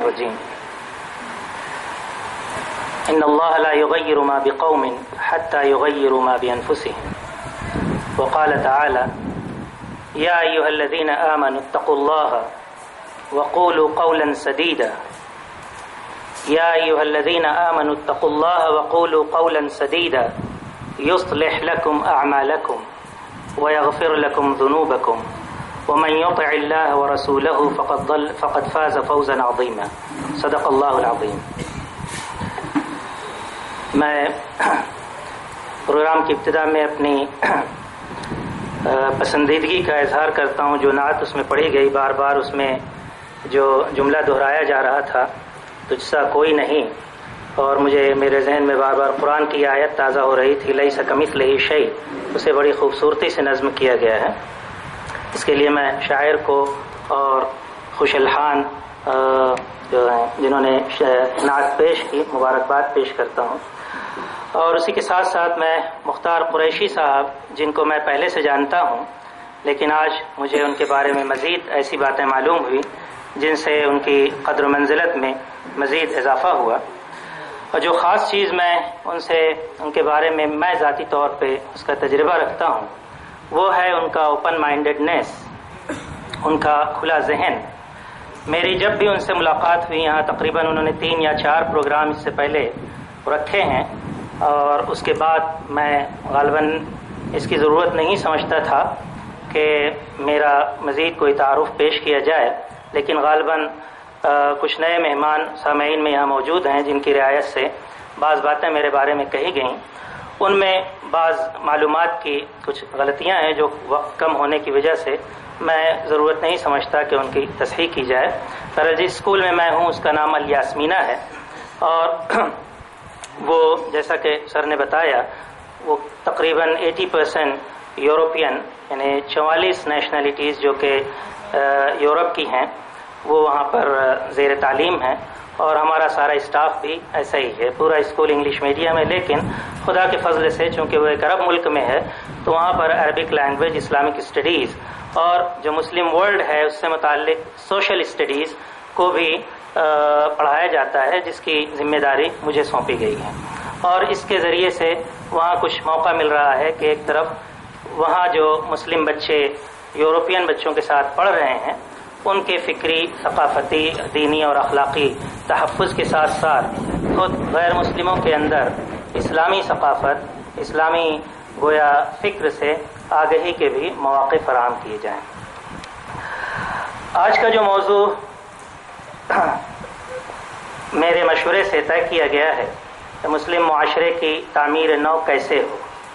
الرجيم إن الله لا يغير ما بقوم حتى يغيروا ما بأنفسهم وقال تعالى يا أيها الذين آمنوا اتقوا الله وقولوا قولا سديدا يا أيها الذين آمنوا اتقوا الله وقولوا قولا سديدا يصلح لكم أعمالكم ويغفر لكم ذنوبكم ومن يطع الله ورسوله فقد فاز فوزا عظيما صدق الله العظيم. میں پروگرام کی ابتدا میں اپنی پسندیدگی کا اظہار کرتا ہوں. جو نعت اس میں پڑھی گئی بار بار اس میں جو جملہ دہرایا جا رہا تھا تجھ سا کوئی نہیں، اور مجھے میرے ذہن میں بار بار قرآن کی آیت تازہ ہو رہی تھی لیس کمثلہ شیء، اسے بڑی خوبصورتی سے نظم کیا گیا ہے. اس کے لیے میں شاعر کو اور خوش الحان جو ہیں جنہوں نے نعت پیش کی مبارکباد پیش کرتا ہوں. اور اسی کے ساتھ ساتھ میں مختار قریشی صاحب جن کو میں پہلے سے جانتا ہوں لیکن آج مجھے ان کے بارے میں مزید ایسی باتیں معلوم ہوئی جن سے ان کی قدر و منزلت میں مزید اضافہ ہوا. اور جو خاص چیز میں ان کے بارے میں ذاتی طور پہ اس کا تجربہ رکھتا ہوں وہ ہے ان کا اوپن مائنڈڈنیس، ان کا کھلا ذہن. میری جب بھی ان سے ملاقات ہوئی، یہاں تقریباً انہوں نے 3 یا 4 پروگرام اس سے پہلے رکھے ہیں، اور اس کے بعد میں غالباً اس کی ضرورت نہیں سمجھتا تھا کہ میرا مزید کوئی تعارف پیش کیا جائے، لیکن غالباً کچھ نئے مہمان سامعین میں یہاں موجود ہیں جن کی رعایت سے بعض باتیں میرے بارے میں کہی گئیں. ان میں بعض معلومات کی کچھ غلطیاں ہیں جو وقت کم ہونے کی وجہ سے میں ضرورت نہیں سمجھتا کہ ان کی تصحیح کی جائے. جس اسکول میں ہوں اس کا نام الیاسمینہ ہے، اور وہ جیسا کہ سر نے بتایا وہ تقریباً 80% یورپین یعنی 44 نیشنلٹیز جو کہ یورپ کی ہیں وہ وہاں پر زیر تعلیم ہیں، اور ہمارا سارا اسٹاف بھی ایسا ہی ہے. پورا اسکول انگلش میڈیم ہے، لیکن خدا کے فضل سے چونکہ وہ ایک عرب ملک میں ہے تو وہاں پر عربک لینگویج، اسلامک اسٹڈیز اور جو مسلم ورلڈ ہے اس سے متعلق سوشل اسٹڈیز کو بھی پڑھایا جاتا ہے، جس کی ذمہ داری مجھے سونپی گئی ہے. اور اس کے ذریعے سے وہاں کچھ موقع مل رہا ہے کہ ایک طرف وہاں جو مسلم بچے یورپین بچوں کے ساتھ پڑھ رہے ہیں ان کے فکری، ثقافتی، دینی اور اخلاقی تحفظ کے ساتھ ساتھ خود غیر مسلموں کے اندر اسلامی ثقافت، اسلامی گویا فکر سے آگہی کے بھی مواقع فراہم کیے جائیں. آج کا جو موضوع میرے مشورے سے طے کیا گیا ہے کہ مسلم معاشرے کی تعمیر نو کیسے ہو.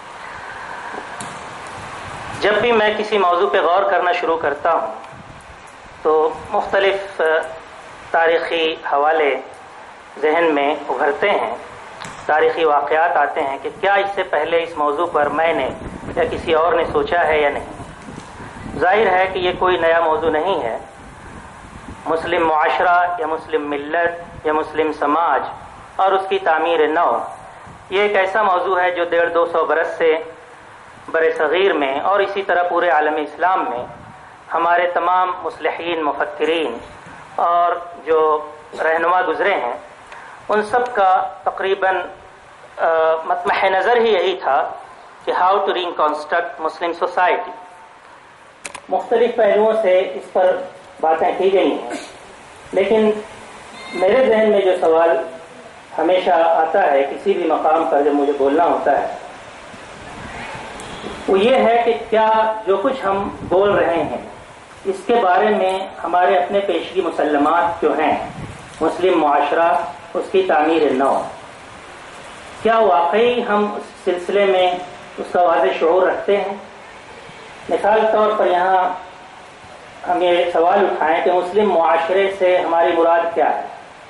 جب بھی میں کسی موضوع پہ غور کرنا شروع کرتا ہوں تو مختلف تاریخی حوالے ذہن میں ابھرتے ہیں، تاریخی واقعات آتے ہیں کہ کیا اس سے پہلے اس موضوع پر میں نے یا کسی اور نے سوچا ہے یا نہیں. ظاہر ہے کہ یہ کوئی نیا موضوع نہیں ہے. مسلم معاشرہ یا مسلم ملت یا مسلم سماج اور اس کی تعمیر نو یہ ایک ایسا موضوع ہے جو 150-200 برس سے بر صغیر میں اور اسی طرح پورے عالم اسلام میں ہمارے تمام مصلحین، مفکرین اور جو رہنما گزرے ہیں ان سب کا تقریباً مطمح نظر ہی یہی تھا کہ how to reconstruct Muslim society. مختلف پہلوؤں سے اس پر باتیں کی گئی ہیں، لیکن میرے ذہن میں جو سوال ہمیشہ آتا ہے کسی بھی مقام پر جب مجھے بولنا ہوتا ہے وہ یہ ہے کہ کیا جو کچھ ہم بول رہے ہیں اس کے بارے میں ہمارے اپنے پیشگی مسلمات جو ہیں مسلم معاشرہ، اس کی تعمیر نو، کیا واقعی ہم اس سلسلے میں اس کا واضح شعور رکھتے ہیں. مثال کے طور پر یہاں ہم یہ سوال اٹھائیں کہ مسلم معاشرے سے ہماری مراد کیا ہے.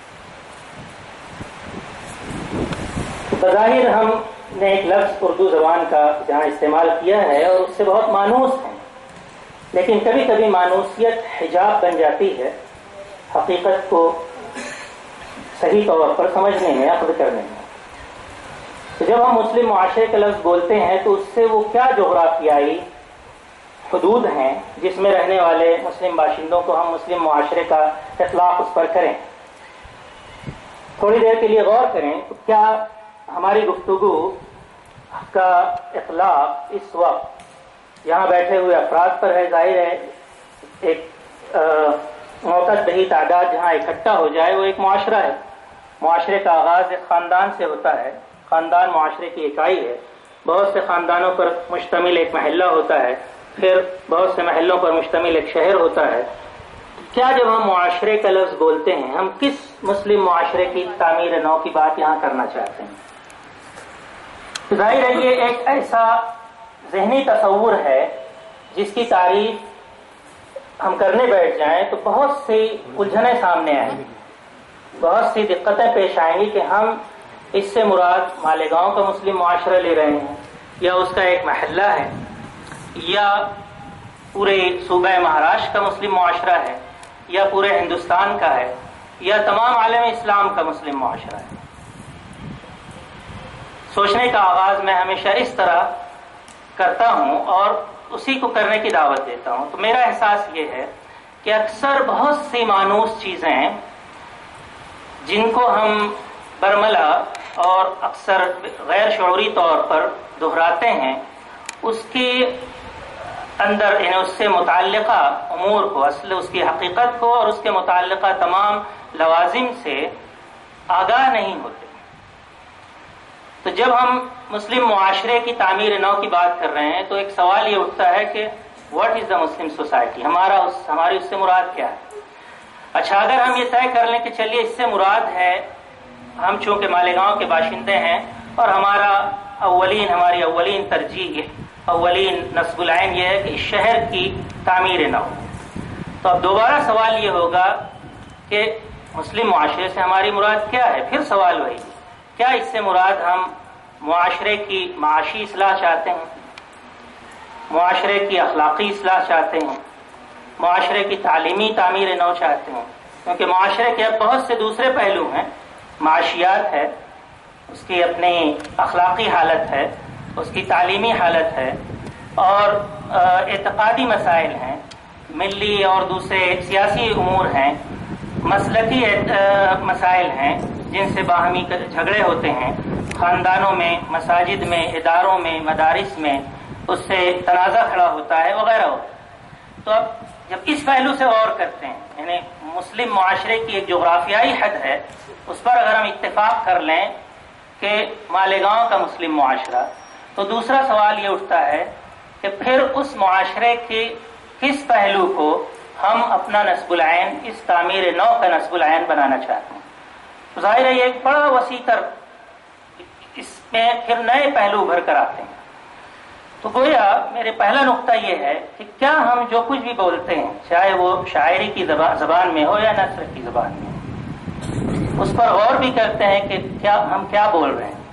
بظاہر ہم نے ایک لفظ اردو زبان کا جہاں استعمال کیا ہے اور اس سے بہت مانوس ہے، لیکن کبھی کبھی مانوسیت حجاب بن جاتی ہے حقیقت کو صحیح طور پر سمجھنے میں، عقد کرنے میں. تو جب ہم مسلم معاشرے کا لفظ بولتے ہیں تو اس سے وہ کیا جغرافیائی حدود ہیں جس میں رہنے والے مسلم باشندوں کو ہم مسلم معاشرے کا اطلاق اس پر کریں. تھوڑی دیر کے لیے غور کریں تو کیا ہماری گفتگو کا اطلاق اس وقت یہاں بیٹھے ہوئے افراد پر ہے؟ ظاہر ہے ایک معتدی تعداد جہاں اکٹھا ہو جائے وہ ایک معاشرہ ہے. معاشرے کا آغاز ایک خاندان سے ہوتا ہے. خاندان معاشرے کی اکائی ہے. بہت سے خاندانوں پر مشتمل ایک محلہ ہوتا ہے، پھر بہت سے محلوں پر مشتمل ایک شہر ہوتا ہے. کیا جب ہم معاشرے کا لفظ بولتے ہیں ہم کس مسلم معاشرے کی تعمیر نو کی بات یہاں کرنا چاہتے ہیں؟ ظاہر ہے یہ ایک ایسا ذہنی تصور ہے جس کی تعریف ہم کرنے بیٹھ جائیں تو بہت سی الجھنیں سامنے آئیں گی، بہت سی دقتیں پیش آئیں گی کہ ہم اس سے مراد مالیگاؤں کا مسلم معاشرہ لے رہے ہیں، یا اس کا ایک محلہ ہے، یا پورے صوبہ مہاراشٹر کا مسلم معاشرہ ہے، یا پورے ہندوستان کا ہے، یا تمام عالم اسلام کا مسلم معاشرہ ہے. سوچنے کا آغاز میں ہمیشہ اس طرح کرتا ہوں اور اسی کو کرنے کی دعوت دیتا ہوں. تو میرا احساس یہ ہے کہ اکثر بہت سی مانوس چیزیں جن کو ہم برملا اور اکثر غیر شعوری طور پر دہراتے ہیں، اس کے اندر یعنی اس سے متعلقہ امور کو، اصل اس کی حقیقت کو اور اس کے متعلقہ تمام لوازم سے آگاہ نہیں ہوتے. تو جب ہم مسلم معاشرے کی تعمیر نو کی بات کر رہے ہیں تو ایک سوال یہ اٹھتا ہے کہ what is the Muslim society, ہماری اس سے مراد کیا ہے؟ اچھا، اگر ہم یہ طے کر لیں کہ چلیے اس سے مراد ہے، ہم چونکہ مالیگاؤں کے باشندے ہیں اور ہماری اولین ترجیح، اولین نصب العین یہ ہے کہ اس شہر کی تعمیر نو. تو اب دوبارہ سوال یہ ہوگا کہ مسلم معاشرے سے ہماری مراد کیا ہے؟ پھر سوال وہی، کیا اس سے مراد ہم معاشرے کی معاشی اصلاح چاہتے ہیں، معاشرے کی اخلاقی اصلاح چاہتے ہیں، معاشرے کی تعلیمی تعمیر نو چاہتے ہیں؟ کیونکہ معاشرے کے اب بہت سے دوسرے پہلو ہیں. معاشیات ہے، اس کی اپنی اخلاقی حالت ہے، اس کی تعلیمی حالت ہے، اور اعتقادی مسائل ہیں، ملی اور دوسرے سیاسی امور ہیں، مسلکی مسائل ہیں جن سے باہمی جھگڑے ہوتے ہیں، خاندانوں میں، مساجد میں، اداروں میں، مدارس میں اس سے تنازع کھڑا ہوتا ہے وغیرہ. تو اب جب اس پہلو سے غور کرتے ہیں، یعنی مسلم معاشرے کی ایک جغرافیائی حد ہے، اس پر اگر ہم اتفاق کر لیں کہ مالیگاؤں کا مسلم معاشرہ، تو دوسرا سوال یہ اٹھتا ہے کہ پھر اس معاشرے کے کس پہلو کو ہم اپنا نصب العین، اس تعمیر نو کا نصب العین بنانا چاہتے ہیں. تو ظاہر ہے یہ ایک بڑا وسیع تر، اس میں پھر نئے پہلو ابھر کر آتے ہیں. تو گویا میرے پہلا نقطہ یہ ہے کہ کیا ہم جو کچھ بھی بولتے ہیں، چاہے وہ شاعری کی زبان میں ہو یا نثر کی زبان میں ہو، اس پر غور بھی کرتے ہیں کہ ہم کیا بول رہے ہیں.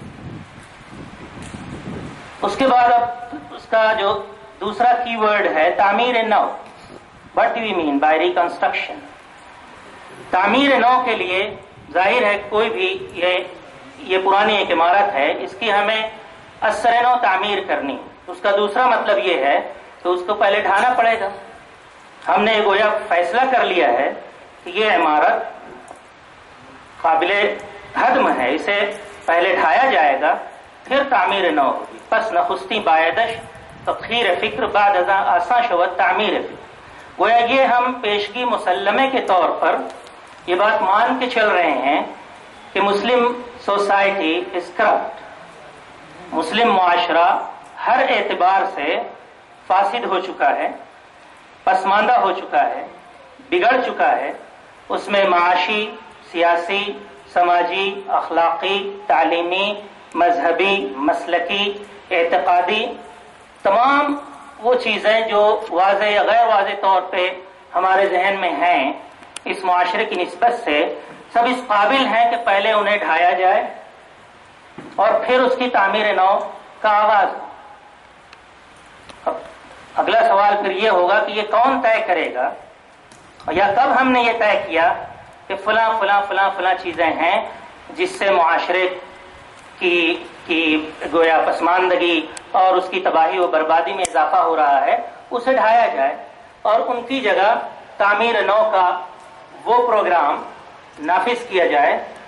اس کے بعد اب اس کا جو دوسرا کی ورڈ ہے تعمیر نو. What do you mean by reconstruction? تعمیر نو کے لیے ظاہر ہے کوئی بھی یہ پرانی ایک عمارت ہے، اس کی ہمیں اثر نو تعمیر کرنی. اس کا دوسرا مطلب یہ ہے کہ اس کو پہلے ڈھانا پڑے گا. ہم نے گویا فیصلہ کر لیا ہے کہ یہ عمارت قابل ہدم ہے، اسے پہلے ڈھایا جائے گا پھر تعمیر نو ہوگی. پس نخستی بایدش تخیر فکر بعد ازاں آساں شود تعمیر فکر. گویا یہ ہم پیشگی مسلمے کے طور پر یہ بات مان کے چل رہے ہیں کہ مسلم سوسائٹی از کرپٹ. مسلم معاشرہ ہر اعتبار سے فاسد ہو چکا ہے، پسماندہ ہو چکا ہے، بگڑ چکا ہے. اس میں معاشی، سیاسی، سماجی، اخلاقی، تعلیمی، مذہبی، مسلکی، اعتقادی، تمام وہ چیزیں جو واضح یا غیر واضح طور پہ ہمارے ذہن میں ہیں اس معاشرے کی نسبت سے، سب اس قابل ہیں کہ پہلے انہیں ڈھایا جائے اور پھر اس کی تعمیر نو کا آغاز ہو. اب اگلا سوال پھر یہ ہوگا کہ یہ کون طے کرے گا، یا کب ہم نے یہ طے کیا کہ فلاں فلاں فلاں فلاں چیزیں ہیں جس سے معاشرے کی گویا پسماندگی اور اس کی تباہی و بربادی میں اضافہ ہو رہا ہے، اسے ڈھایا جائے اور ان کی جگہ تعمیر نو کا وہ پروگرام نافذ کیا جائے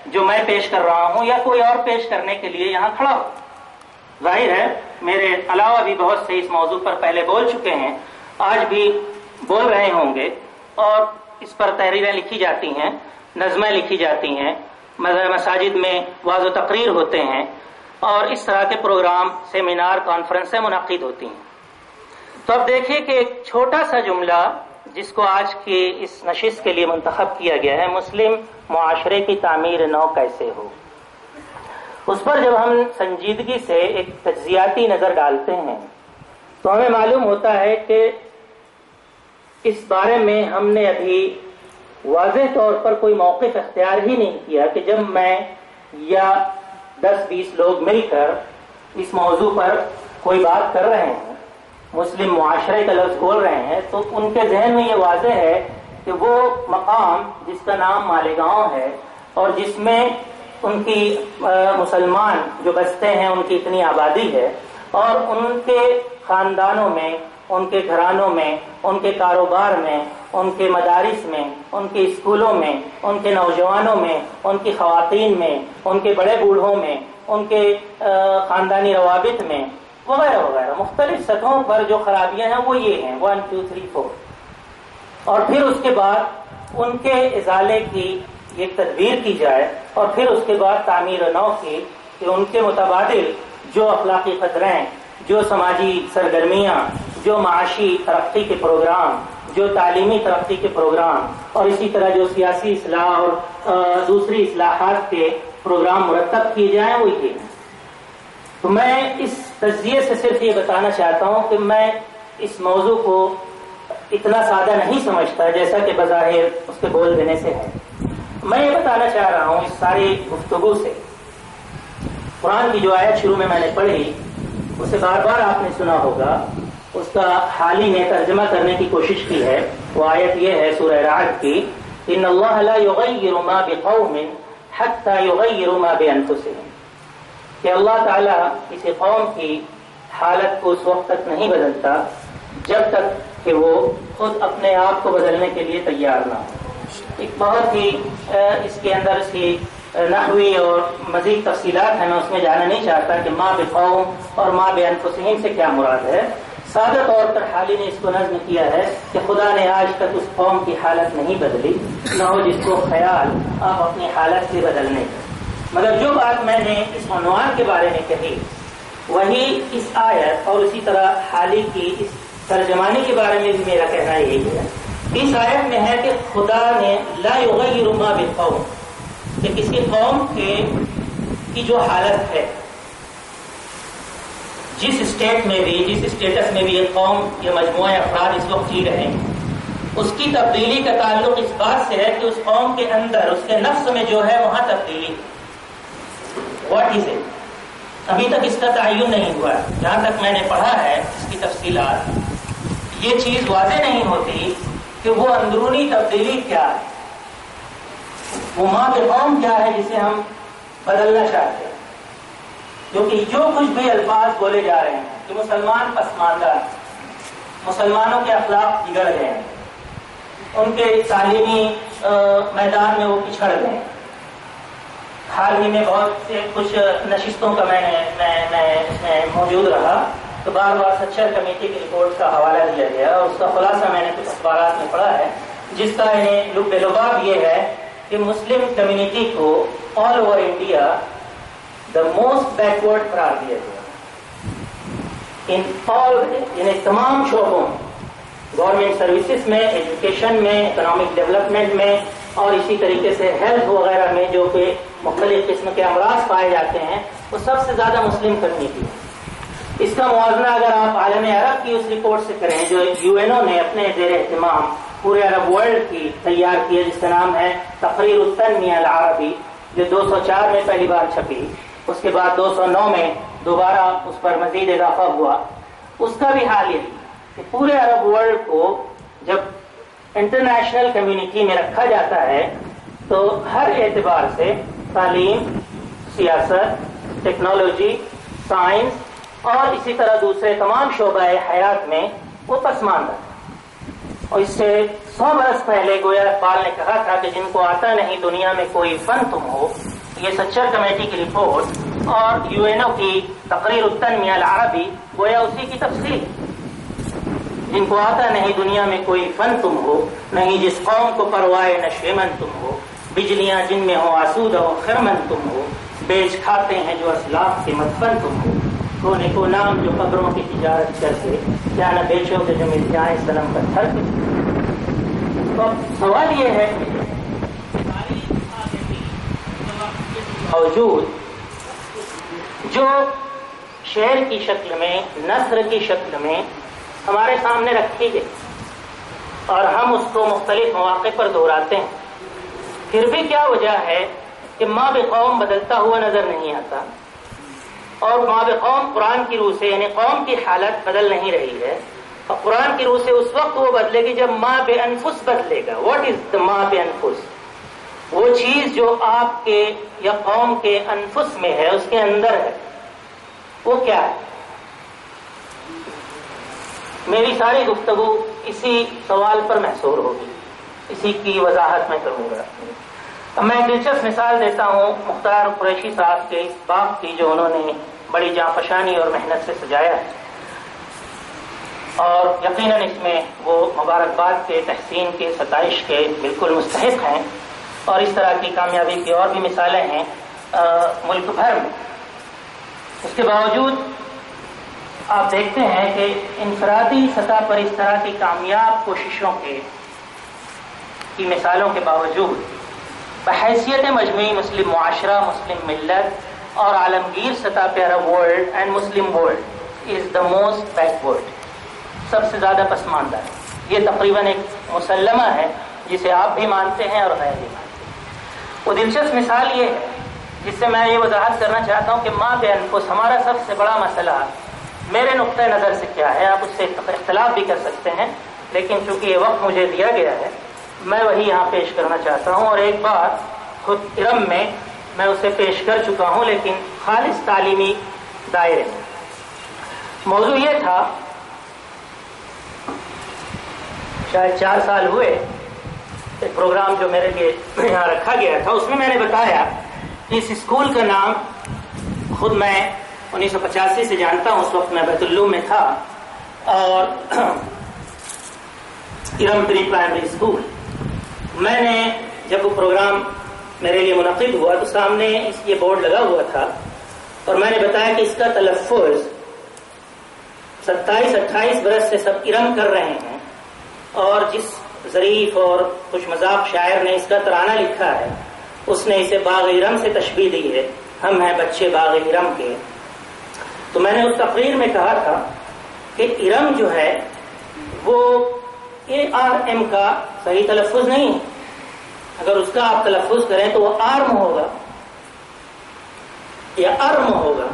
جو میں پیش کر رہا ہوں یا کوئی اور پیش کرنے کے لیے یہاں کھڑا ہو. ظاہر ہے میرے علاوہ بھی بہت سے اس موضوع پر پہلے بول چکے ہیں، آج بھی بول رہے ہوں گے، اور اس پر تحریریں لکھی جاتی ہیں، نظمیں لکھی جاتی ہیں، مساجد میں وعظ و تقریر ہوتے ہیں، اور اس طرح کے پروگرام، سیمینار، کانفرنسیں منعقد ہوتی ہیں. تو اب دیکھیے کہ ایک چھوٹا سا جملہ جس کو آج کی اس نشست کے لیے منتخب کیا گیا ہے، مسلم معاشرے کی تعمیر نو کیسے ہو، اس پر جب ہم سنجیدگی سے ایک تجزیاتی نظر ڈالتے ہیں تو ہمیں معلوم ہوتا ہے کہ اس بارے میں ہم نے ابھی واضح طور پر کوئی موقف اختیار ہی نہیں کیا کہ جب میں یا 10-20 لوگ مل کر اس موضوع پر کوئی بات کر رہے ہیں، مسلم معاشرے کا لفظ بول رہے ہیں، تو ان کے ذہن میں یہ واضح ہے کہ وہ مقام جس کا نام مالیگاؤں ہے اور جس میں ان کی مسلمان جو بستے ہیں ان کی اتنی آبادی ہے، اور ان کے خاندانوں میں، ان کے گھرانوں میں، ان کے کاروبار میں، ان کے مدارس میں، ان کے اسکولوں میں، ان کے نوجوانوں میں، ان کی خواتین میں، ان کے بڑے بوڑھوں میں، ان کے خاندانی روابط میں، وغیرہ وغیرہ مختلف سطحوں پر جو خرابیاں ہیں وہ یہ ہیں 1 2 3 4. اور پھر اس کے بعد ان کے ازالے کی ایک تدبیر کی جائے، اور پھر اس کے بعد تعمیر نو کی کہ ان کے متبادل جو اخلاقی قدریں، جو سماجی سرگرمیاں، جو معاشی ترقی کے پروگرام، جو تعلیمی ترقی کے پروگرام، اور اسی طرح جو سیاسی اصلاح اور دوسری اصلاحات کے پروگرام مرتب کیے جائیں وہ یہ ہیں. تو میں اس تجزیے سے صرف یہ بتانا چاہتا ہوں کہ میں اس موضوع کو اتنا سادہ نہیں سمجھتا جیسا کہ بظاہر اس کے بول دینے سے ہے. میں یہ بتانا چاہ رہا ہوں اس ساری گفتگو سے، قرآن کی جو آیت شروع میں نے پڑھی اسے بار بار آپ نے سنا ہوگا، اس کا حالی نے ترجمہ کرنے کی کوشش کی ہے. وہ آیت یہ ہے سورہ رعد کی، ان اللہ لا یغیر ما بقوم حتی یغیروا ما بانفسهم، کہ اللہ تعالیٰ کسی قوم کی حالت کو اس وقت تک نہیں بدلتا جب تک کہ وہ خود اپنے آپ کو بدلنے کے لیے تیار نہ ہو. ایک بہت ہی اس کے اندر اس کی نحوی اور مزید تفصیلات ہیں، میں اس میں جانا نہیں چاہتا کہ ما بقوم اور ما بانفسهم سے کیا مراد ہے. سادہ طور پر حالی نے اس کو نظم کیا ہے کہ خدا نے آج تک اس قوم کی حالت نہیں بدلی، نہ ہو جس کو خیال آپ اپنی حالت سے بدلنے کا. مگر جو بات میں نے اس عنوان کے بارے میں کہی وہی اس آیت اور اسی طرح حالی کی اس ترجمانی کے بارے میں بھی میرا کہنا یہی ہے. اس آیت میں ہے کہ خدا نے لا یغیر ما بقوم، کہ کسی قوم کی جو حالت ہے، جس اسٹیٹ میں بھی، جس اسٹیٹس میں بھی ایک قوم یا مجموعہ افراد اس وقت جی رہے ہیں، اس کی تبدیلی کا تعلق اس بات سے ہے کہ اس قوم کے اندر، اس کے نفس میں جو ہے وہاں تبدیلی ہے. What is it? ابھی تک اس کا تعین نہیں ہوا. جہاں تک میں نے پڑھا ہے اس کی تفصیلات، یہ چیز واضح نہیں ہوتی کہ وہ اندرونی تبدیلی کیا ہے، وہ ماں کے قوم کیا ہے جسے ہم بدلنا چاہتے ہیں. کیونکہ جو کچھ بھی الفاظ بولے جا رہے ہیں کہ مسلمان پسماندہ، مسلمانوں کے اخلاق بگڑ گئے ہیں، ان کے تعلیمی میدان میں وہ پچھڑ گئے ہیں. حال ہی میں بہت سے کچھ نشستوں کا میں موجود رہا تو بار بار سچر کمیٹی کی رپورٹ کا حوالہ دیا گیا، اور اس کا خلاصہ میں نے کچھ اخبارات میں پڑھا ہے، جس کا انہیں لب لباب یہ ہے کہ مسلم کمیونٹی کو all over India the most backward قرار دیا گیا ان تمام شعبوں، گورنمنٹ سروسز میں، ایجوکیشن میں، اکنامک ڈیولپمنٹ میں، اور اسی طریقے سے ہیلتھ وغیرہ میں جو کہ مختلف قسم کے امراض پائے جاتے ہیں وہ سب سے زیادہ مسلم کمیونٹی ہے. اس کا موازنہ اگر آپ عالم عرب کی اس رپورٹ سے کریں جو UN نے اپنے زیر اہتمام پورے عرب ورلڈ کی تیار کی ہے، جس کا نام ہے تقریر التنمیہ العربی، جو 204 میں پہلی بار چھپی، اس کے بعد 209 میں دوبارہ اس پر مزید اضافہ ہوا. اس کا بھی حال یہ کہ پورے عرب ورلڈ کو جب انٹرنیشنل کمیونٹی میں رکھا جاتا ہے تو ہر اعتبار سے تعلیم، سیاست، ٹیکنالوجی، سائنس اور اسی طرح دوسرے تمام شعبہ حیات میں وہ پسماندہ ہے. اور اس سے 100 برس پہلے گویا اقبال نے کہا تھا کہ جن کو آتا نہیں دنیا میں کوئی فن تم ہو، یہ سچر کمیٹی کی رپورٹ اور UNO کی تقریر التنمیہ العربی گویا اسی کی تفصیل. جن کو آتا نہیں دنیا میں کوئی فن تم ہو، نہیں جس قوم کو پروائے نشیمن تم ہو، بجلیاں جن میں ہو آسودہ و خرمن تم ہو، بیچ کھاتے ہیں جو اسلاف کے مدفن تم ہو، کونے کو نام جو قبروں کی تجارت کرتے، کیا نہ بیچو گے جو مل جائیں صنم پتھر کے. تو سوال یہ ہے کہ موجود جو شعر کی شکل میں، نثر کی شکل میں ہمارے سامنے رکھی گئی اور ہم اس کو مختلف مواقع پر دہراتے ہیں، پھر بھی کیا وجہ ہے کہ ماں بقوم بدلتا ہوا نظر نہیں آتا؟ اور ماں بقوم قرآن کی روح سے، یعنی قوم کی حالت بدل نہیں رہی ہے، اور قرآن کی روح سے اس وقت وہ بدلے گی جب ماں بے انفس بدلے گا. واٹ از دا ماں بے انفس؟ وہ چیز جو آپ کے یا قوم کے انفس میں ہے، اس کے اندر ہے، وہ کیا ہے؟ میری ساری گفتگو اسی سوال پر محصور ہوگی، اسی کی وضاحت میں کروں گا. میں ایک دلچسپ مثال دیتا ہوں مختار قریشی صاحب کے اس باغ کی جو انہوں نے بڑی جانفشانی اور محنت سے سجایا ہے، اور یقیناً اس میں وہ مبارکباد کے، تحسین کے، ستائش کے بالکل مستحق ہیں، اور اس طرح کی کامیابی کی اور بھی مثالیں ہیں ملک بھر میں. اس کے باوجود آپ دیکھتے ہیں کہ انفرادی سطح پر اس طرح کی کامیاب کوششوں کی مثالوں کے باوجود بحیثیت مجموعی مسلم معاشرہ، مسلم ملت اور عالمگیر سطح پہ Arab world and Muslim world is the most backward, سب سے زیادہ پسماندہ ہے. یہ تقریباً ایک مسلمہ ہے جسے آپ بھی مانتے ہیں اور غیر بھی مانتے ہیں. وہ دلچسپ مثال یہ ہے جس سے میں یہ وضاحت کرنا چاہتا ہوں کہ ماں بے انفس ہمارا سب سے بڑا مسئلہ میرے نقطۂ نظر سے کیا ہے. آپ اس سے اختلاف بھی کر سکتے ہیں، لیکن چونکہ یہ وقت مجھے دیا گیا ہے میں وہی یہاں پیش کرنا چاہتا ہوں. اور ایک بات خود ارم میں اسے پیش کر چکا ہوں، لیکن خالص تعلیمی دائرے میں. موضوع یہ تھا، شاید 4 سال ہوئے ایک پروگرام جو میرے لیے یہاں رکھا گیا تھا، اس میں میں نے بتایا کہ اس اسکول کا نام خود میں 1985 سے جانتا ہوں. اس وقت میں بیت العلوم میں تھا، اور ارم پری پرائمری اسکول. میں نے جب وہ پروگرام میرے لیے منعقد ہوا تو سامنے یہ بورڈ لگا ہوا تھا، اور میں نے بتایا کہ اس کا تلفظ 27-28 برس سے سب ارم کر رہے ہیں، اور جس ظریف اور خوش مذاق شاعر نے اس کا ترانہ لکھا ہے اس نے اسے باغ ارم سے تشبیہ دی ہے، ہم ہیں بچے باغ ارم کے. تو میں نے اس تقریر میں کہا تھا کہ ارم جو ہے وہ ARM کا صحیح تلفظ نہیں ہے. اگر اس کا آپ تلفظ کریں تو وہ آرم ہوگا یا ارم ہوگا،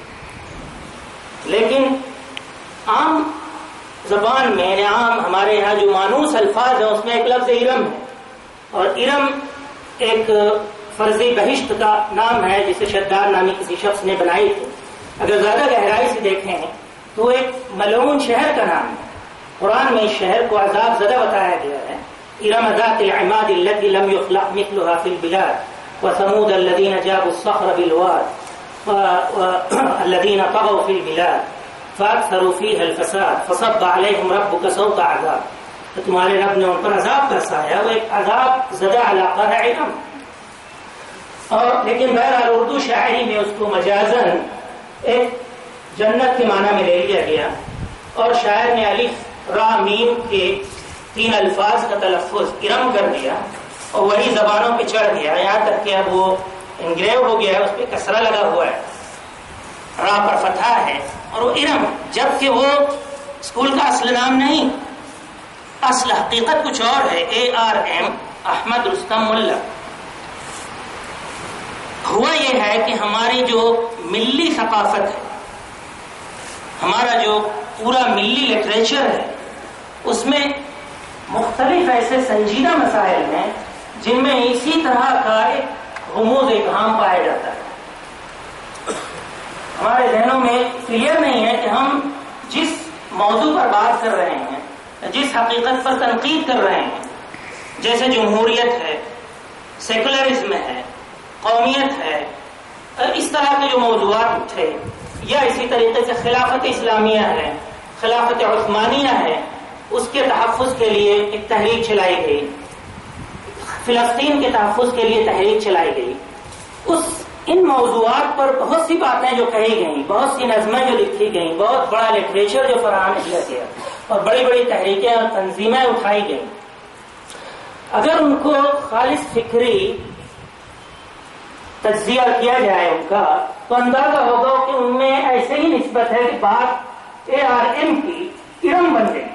لیکن عام زبان میں، یعنی عام ہمارے یہاں جو مانوس الفاظ ہیں اس میں ایک لفظ ارم ہے، اور ارم ایک فرضی بہشت کا نام ہے جسے شداد نامی کسی شخص نے بنائی تھی. اگر زیادہ گہرائی سے دیکھیں تو ایک ملعون شہر کا نام ہے. قرآن میں اس شہر کو عذاب زدہ بتایا گیا ہے. ارم ذات العماد التي لم يخلق مثلها في البلاد وثمود الذين جابوا الصخر بالواد والذين طغوا في البلاد فاكثروا فيها الفساد فصب عليهم ربك صوت عذاب. تو تمہارے رب نے ان پر عذاب برسایا. وہ ایک عذاب زدہ علاقہ ہے ارم. اور لیکن بہرحال اردو شاعری میں اس کو مجازن ایک جنت کے معنی میں لے لیا گیا، اور شاعر نے الف را میم کے 3 الفاظ کا تلفظ ارم کر دیا، اور وہی زبانوں پہ چڑھ گیا، یہاں تک کہ اب وہ انگریو ہو گیا ہے، اس پہ کسرہ لگا ہوا ہے، را پر فتحہ ہے، اور وہ ارم، جبکہ وہ اسکول کا اصل نام نہیں، اصل حقیقت کچھ اور ہے. ARM احمد رستم ملا. ہوا یہ ہے کہ ہماری جو ملی ثقافت ہے، ہمارا جو پورا ملی لٹریچر ہے، اس میں مختلف ایسے سنجیدہ مسائل ہیں جن میں اسی طرح کا ایک غموض ابہام پایا جاتا ہے. ہمارے ذہنوں میں کلیئر نہیں ہے کہ ہم جس موضوع پر بات کر رہے ہیں، جس حقیقت پر تنقید کر رہے ہیں، جیسے جمہوریت ہے، سیکولرزم ہے، قومیت ہے، اس طرح کے جو موضوعات تھے، یا اسی طریقے سے خلافت اسلامیہ ہے، خلافت عثمانیہ ہے، اس کے تحفظ کے لیے ایک تحریک چلائی گئی، فلسطین کے تحفظ کے لیے تحریک چلائی گئی. ان موضوعات پر بہت سی باتیں جو کہی گئیں، بہت سی نظمیں جو لکھی گئیں، بہت بڑا لٹریچر جو فراہم کیا گیا اور بڑی بڑی تحریکیں اور تنظیمیں اٹھائی گئیں، اگر ان کو خالص فکری تجزیہ کیا جائے ان کا، تو اندازہ ہوگا کہ ان میں ایسے ہی نسبت ہے کہ بات ARM کی ارم بن گئی.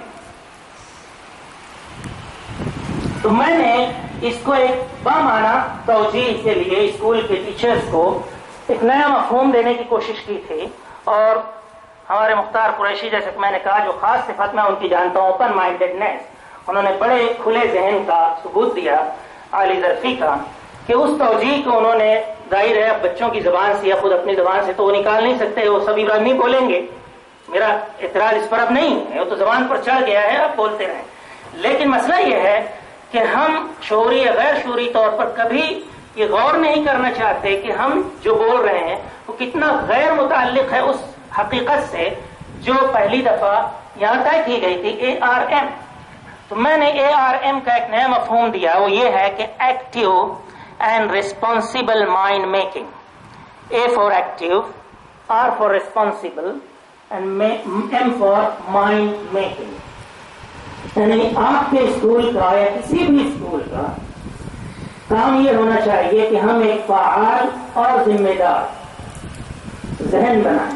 تو میں نے اس کو ایک بامعنی توجیہ کے لیے اسکول کے ٹیچرز کو ایک نیا مفہوم دینے کی کوشش کی تھی، اور ہمارے مختار قریشی، جیسے کہ میں نے کہا، جو خاص صفت میں ان کی جانتا ہوں، اوپن مائنڈیڈنیس، انہوں نے بڑے کھلے ذہن کا ثبوت دیا، عالی ظرفی کا، کہ اس توجیہ کو انہوں نے، ظاہر ہے اب بچوں کی زبان سے یا خود اپنی زبان سے تو وہ نکال نہیں سکتے، وہ سب ابراہیمی بولیں گے، میرا اعتراض اس پر اب نہیں ہے، وہ تو زبان پر چڑھ گیا ہے، اب بولتے رہیں. لیکن مسئلہ یہ ہے کہ ہم شعوری یا غیر شعوری طور پر کبھی یہ غور نہیں کرنا چاہتے کہ ہم جو بول رہے ہیں وہ کتنا غیر متعلق ہے اس حقیقت سے جو پہلی دفعہ یہاں طے کی گئی تھی، ARM. تو میں نے ARM کا ایک نیا مفہوم دیا، وہ یہ ہے کہ active and responsible mind making. A for active, R for responsible, and M for mind making. یعنی آپ کے اسکول کا یا کسی بھی اسکول کا کام یہ ہونا چاہیے کہ ہم ایک فعال اور ذمہ دار ذہن بنائیں.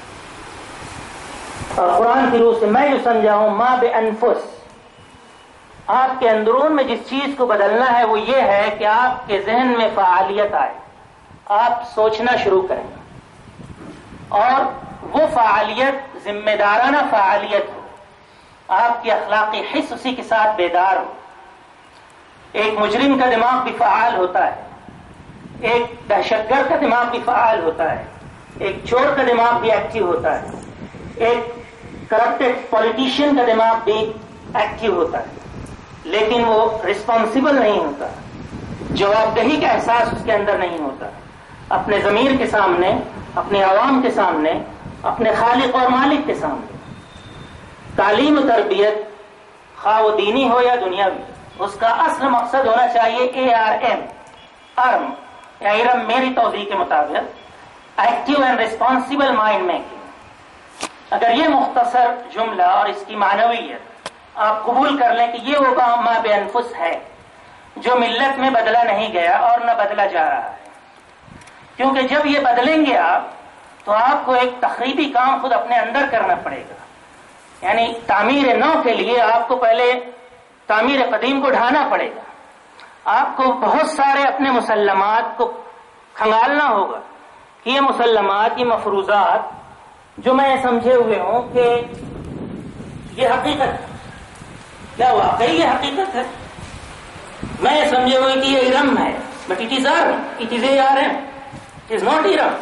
اور قرآن کی روح سے میں جو سمجھا ہوں، ما بانفس، آپ کے اندرون میں جس چیز کو بدلنا ہے وہ یہ ہے کہ آپ کے ذہن میں فعالیت آئے، آپ سوچنا شروع کریں، اور وہ فعالیت ذمہ دارانہ فعالیت ہو، آپ کی اخلاقی حس اسی کے ساتھ بیدار ہو. ایک مجرم کا دماغ بھی فعال ہوتا ہے، ایک دہشت گرد کا دماغ بھی فعال ہوتا ہے، ایک چور کا دماغ بھی ایکٹیو ہوتا ہے، ایک کرپٹڈ پولیٹیشین کا دماغ بھی ایکٹیو ہوتا ہے، لیکن وہ رسپانسبل نہیں ہوتا، جوابدہی کا احساس اس کے اندر نہیں ہوتا. اپنے ضمیر کے سامنے، اپنے عوام کے سامنے، اپنے خالق اور مالک کے سامنے. تعلیم و تربیت، خواہ وہ دینی ہو یا دنیاوی، اس کا اصل مقصد ہونا چاہیے ارم یا ارم میری توضیح کے مطابق active and responsible mind making. اگر یہ مختصر جملہ اور اس کی معنویت آپ قبول کر لیں کہ یہ وہ ما بانفس ہے جو ملت میں بدلا نہیں گیا اور نہ بدلا جا رہا ہے، کیونکہ جب یہ بدلیں گے آپ تو آپ کو ایک تخریبی کام خود اپنے اندر کرنا پڑے گا. یعنی تعمیر نو کے لیے آپ کو پہلے تعمیر قدیم کو ڈھانا پڑے گا، آپ کو بہت سارے اپنے مسلمات کو کھنگالنا ہوگا کہ یہ مسلمات، یہ مفروضات جو میں سمجھے ہوئے ہوں کہ یہ حقیقت ہے، کیا واقعی یہ حقیقت ہے؟ میں یہ سمجھے ہوئے کہ یہ ارم ہے، but it is arm, it is ARM، it is not arm.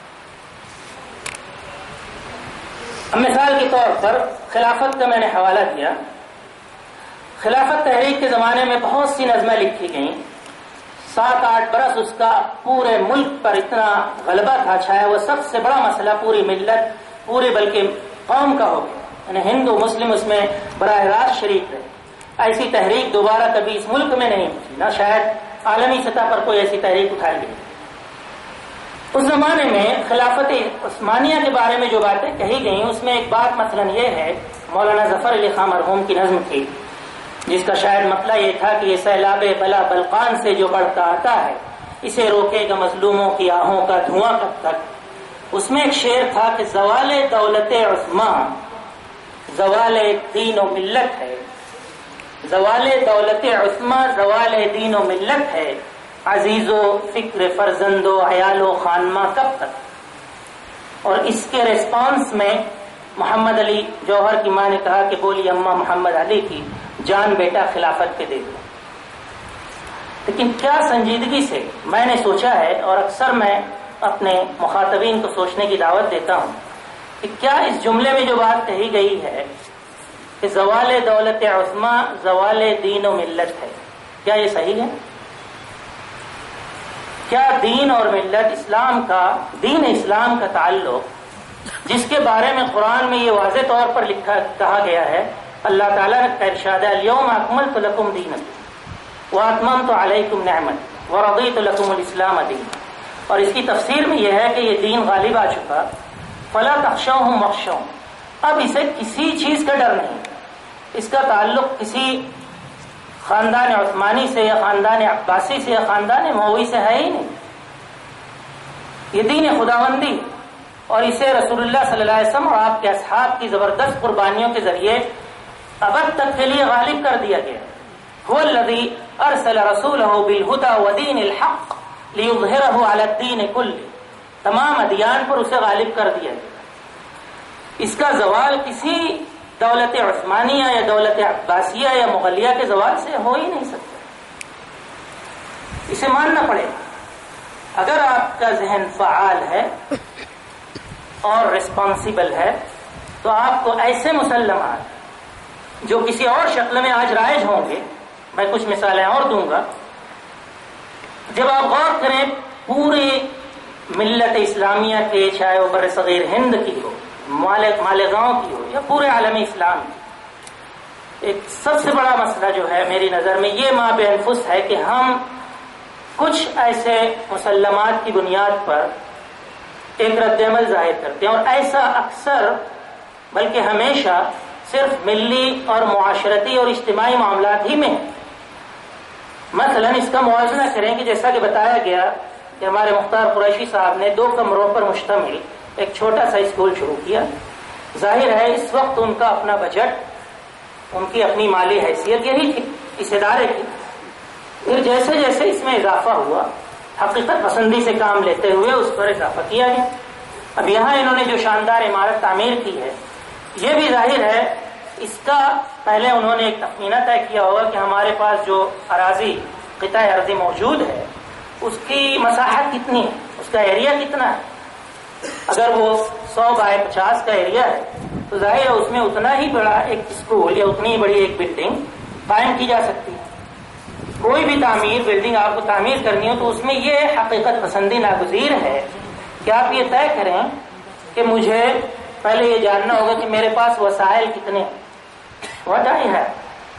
اب مثال کے طور پر خلافت کا میں نے حوالہ دیا. خلافت تحریک کے زمانے میں بہت سی نظمیں لکھی گئیں، 7-8 برس اس کا پورے ملک پر اتنا غلبہ تھا، چھایا وہ سب سے بڑا مسئلہ پوری ملت، پوری بلکہ قوم کا ہو گیا، یعنی ہندو مسلم اس میں براہ راست شریک رہے. ایسی تحریک دوبارہ کبھی اس ملک میں نہیں ہوئی، نہ شاید عالمی سطح پر کوئی ایسی تحریک اٹھائی گئی. اس زمانے میں خلافت عثمانیہ کے بارے میں جو باتیں کہی گئیں، اس میں ایک بات مثلا یہ ہے، مولانا ظفر علی خان مرحوم کی نظم تھی جس کا شاید مطلب یہ تھا کہ یہ سیلاب بلا بلقان سے جو بڑھتا آتا ہے اسے روکے گا مظلوموں کی آہوں کا دھواں کب تک. اس میں ایک شعر تھا کہ زوال دولت عثماں زوال دین و ملت ہے، زوال دولت عثماں زوال دین و ملت ہے، عزیز و فکر فرزند و عیال و خانماں کب تک. اور اس کے ریسپانس میں محمد علی جوہر کی ماں نے کہا کہ بولی اماں محمد علی کی جان بیٹا خلافت کے دے دو. لیکن کیا سنجیدگی سے میں نے سوچا ہے، اور اکثر میں اپنے مخاطبین کو سوچنے کی دعوت دیتا ہوں کہ کیا اس جملے میں جو بات کہی گئی ہے کہ زوال دولت عثماں زوال دین و ملت ہے، کیا یہ صحیح ہے؟ کیا دین اور ملت اسلام کا، دین اسلام کا تعلق جس کے بارے میں قرآن میں یہ واضح طور پر کہا گیا ہے، اللہ تعالیٰ کا ارشاد ہے الیوم اکملت لکم دینکم واتممت علیکم نعمتی ورضیت لکم الاسلام دینا، اور اس کی تفسیر میں یہ ہے کہ یہ دین غالب آ چکا، فلا تخشوہم واخشون، اب اسے کسی چیز کا ڈر نہیں، اس کا تعلق کسی خاندان عثمانی سے یا خاندان عباسی سے یا خاندان اموی سے ہے ہی نہیں، یہ دین خداوندی، اور اسے رسول اللہ صلی اللہ علیہ وسلم اور آپ کے اصحاب کی زبردست قربانیوں کے ذریعے ابد تک کے لیے غالب کر دیا گیا۔ هو الذی ارسل رسولہ بالہدی ودین الحق لیظہرہ علی الدین کلہ، تمام ادیان پر اسے غالب کر دیا گیا۔ اس کا زوال کسی دولت عثمانیہ یا دولت عباسیہ یا مغلیہ کے زوال سے ہو ہی نہیں سکتا، اسے ماننا پڑے گا۔ اگر آپ کا ذہن فعال ہے اور رسپانسیبل ہے تو آپ کو ایسے مسلمات جو کسی اور شکل میں آج رائج ہوں گے، میں کچھ مثالیں اور دوں گا، جب آپ غور کریں پوری ملت اسلامیہ کے، چاہے وہ بر صغیر ہند کی ہو، مالیگاؤں کی ہو یا پورے عالم اسلام کی، ایک سب سے بڑا مسئلہ جو ہے میری نظر میں یہ ما بانفس ہے کہ ہم کچھ ایسے مسلمات کی بنیاد پر ایک رد عمل ظاہر کرتے ہیں، اور ایسا اکثر بلکہ ہمیشہ صرف ملی اور معاشرتی اور اجتماعی معاملات ہی میں۔ مثلا اس کا موازنہ کریں کہ جیسا کہ بتایا گیا کہ ہمارے مختار قریشی صاحب نے 2 کمروں پر مشتمل ایک چھوٹا سا اسکول شروع کیا، ظاہر ہے اس وقت ان کا اپنا بجٹ، ان کی اپنی مالی حیثیت یہی تھی اس ادارے کی، پھر جیسے جیسے اس میں اضافہ ہوا حقیقت پسندی سے کام لیتے ہوئے اس پر اضافہ کیا گیا۔ اب یہاں انہوں نے جو شاندار عمارت تعمیر کی ہے، یہ بھی ظاہر ہے اس کا پہلے انہوں نے ایک تخمینہ طے کیا ہوگا کہ ہمارے پاس جو اراضی، قطع ارضی موجود ہے اس کی مساحت کتنی ہے، اس کا ایریا کتنا ہے۔ اگر وہ 100 بائی 50 کا ایریا ہے تو ظاہر ہے اس میں اتنا ہی بڑا ایک اسکول یا اتنی ہی بڑی ایک بلڈنگ قائم کی جا سکتی ہے۔ کوئی بھی بلڈنگ آپ کو تعمیر کرنی ہو تو اس میں یہ حقیقت پسندی ناگزیر ہے کہ آپ یہ طے کریں کہ مجھے پہلے یہ جاننا ہوگا کہ میرے پاس وسائل کتنے ہیں، what I have،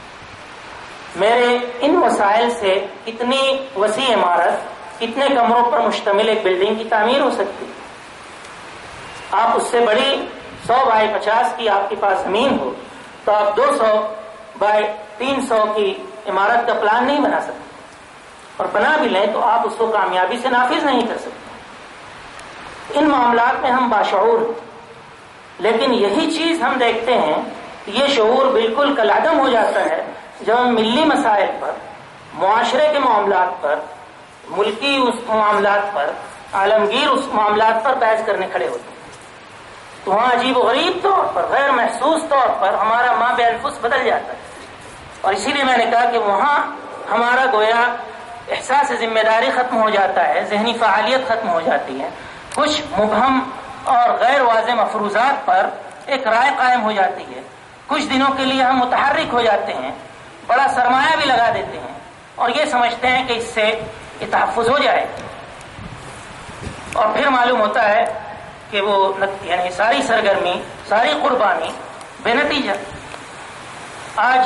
میرے ان وسائل سے کتنی وسیع عمارت، کتنے کمروں پر مشتمل ایک بلڈنگ کی تعمیر ہو سکتی ہے۔ آپ اس سے بڑی 100 بائی 50 کی آپ کے پاس زمین ہو تو آپ 200 بائی 300 کی عمارت کا پلان نہیں بنا سکتے، اور بنا بھی لیں تو آپ اس کو کامیابی سے نافذ نہیں کر سکتے۔ ان معاملات میں ہم باشعور ہیں، لیکن یہی چیز ہم دیکھتے ہیں یہ شعور بالکل کالعدم ہو جاتا ہے جب ہم ملی مسائل پر، معاشرے کے معاملات پر، ملکی اس معاملات پر، عالمگیر اس معاملات پر بحث کرنے کھڑے ہوتے ہیں، تو وہاں عجیب و غریب طور پر، غیر محسوس طور پر ہمارا ما بانفس بدل جاتا ہے۔ اور اسی لیے میں نے کہا کہ وہاں ہمارا گویا احساس ذمہ داری ختم ہو جاتا ہے، ذہنی فعالیت ختم ہو جاتی ہے، کچھ مبہم اور غیر واضح مفروضات پر ایک رائے قائم ہو جاتی ہے، کچھ دنوں کے لیے ہم متحرک ہو جاتے ہیں، بڑا سرمایہ بھی لگا دیتے ہیں اور یہ سمجھتے ہیں کہ اس سے یہ تحفظ ہو جائے، اور پھر معلوم ہوتا ہے کہ وہ یعنی ساری سرگرمی، ساری قربانی بے نتیجہ۔ آج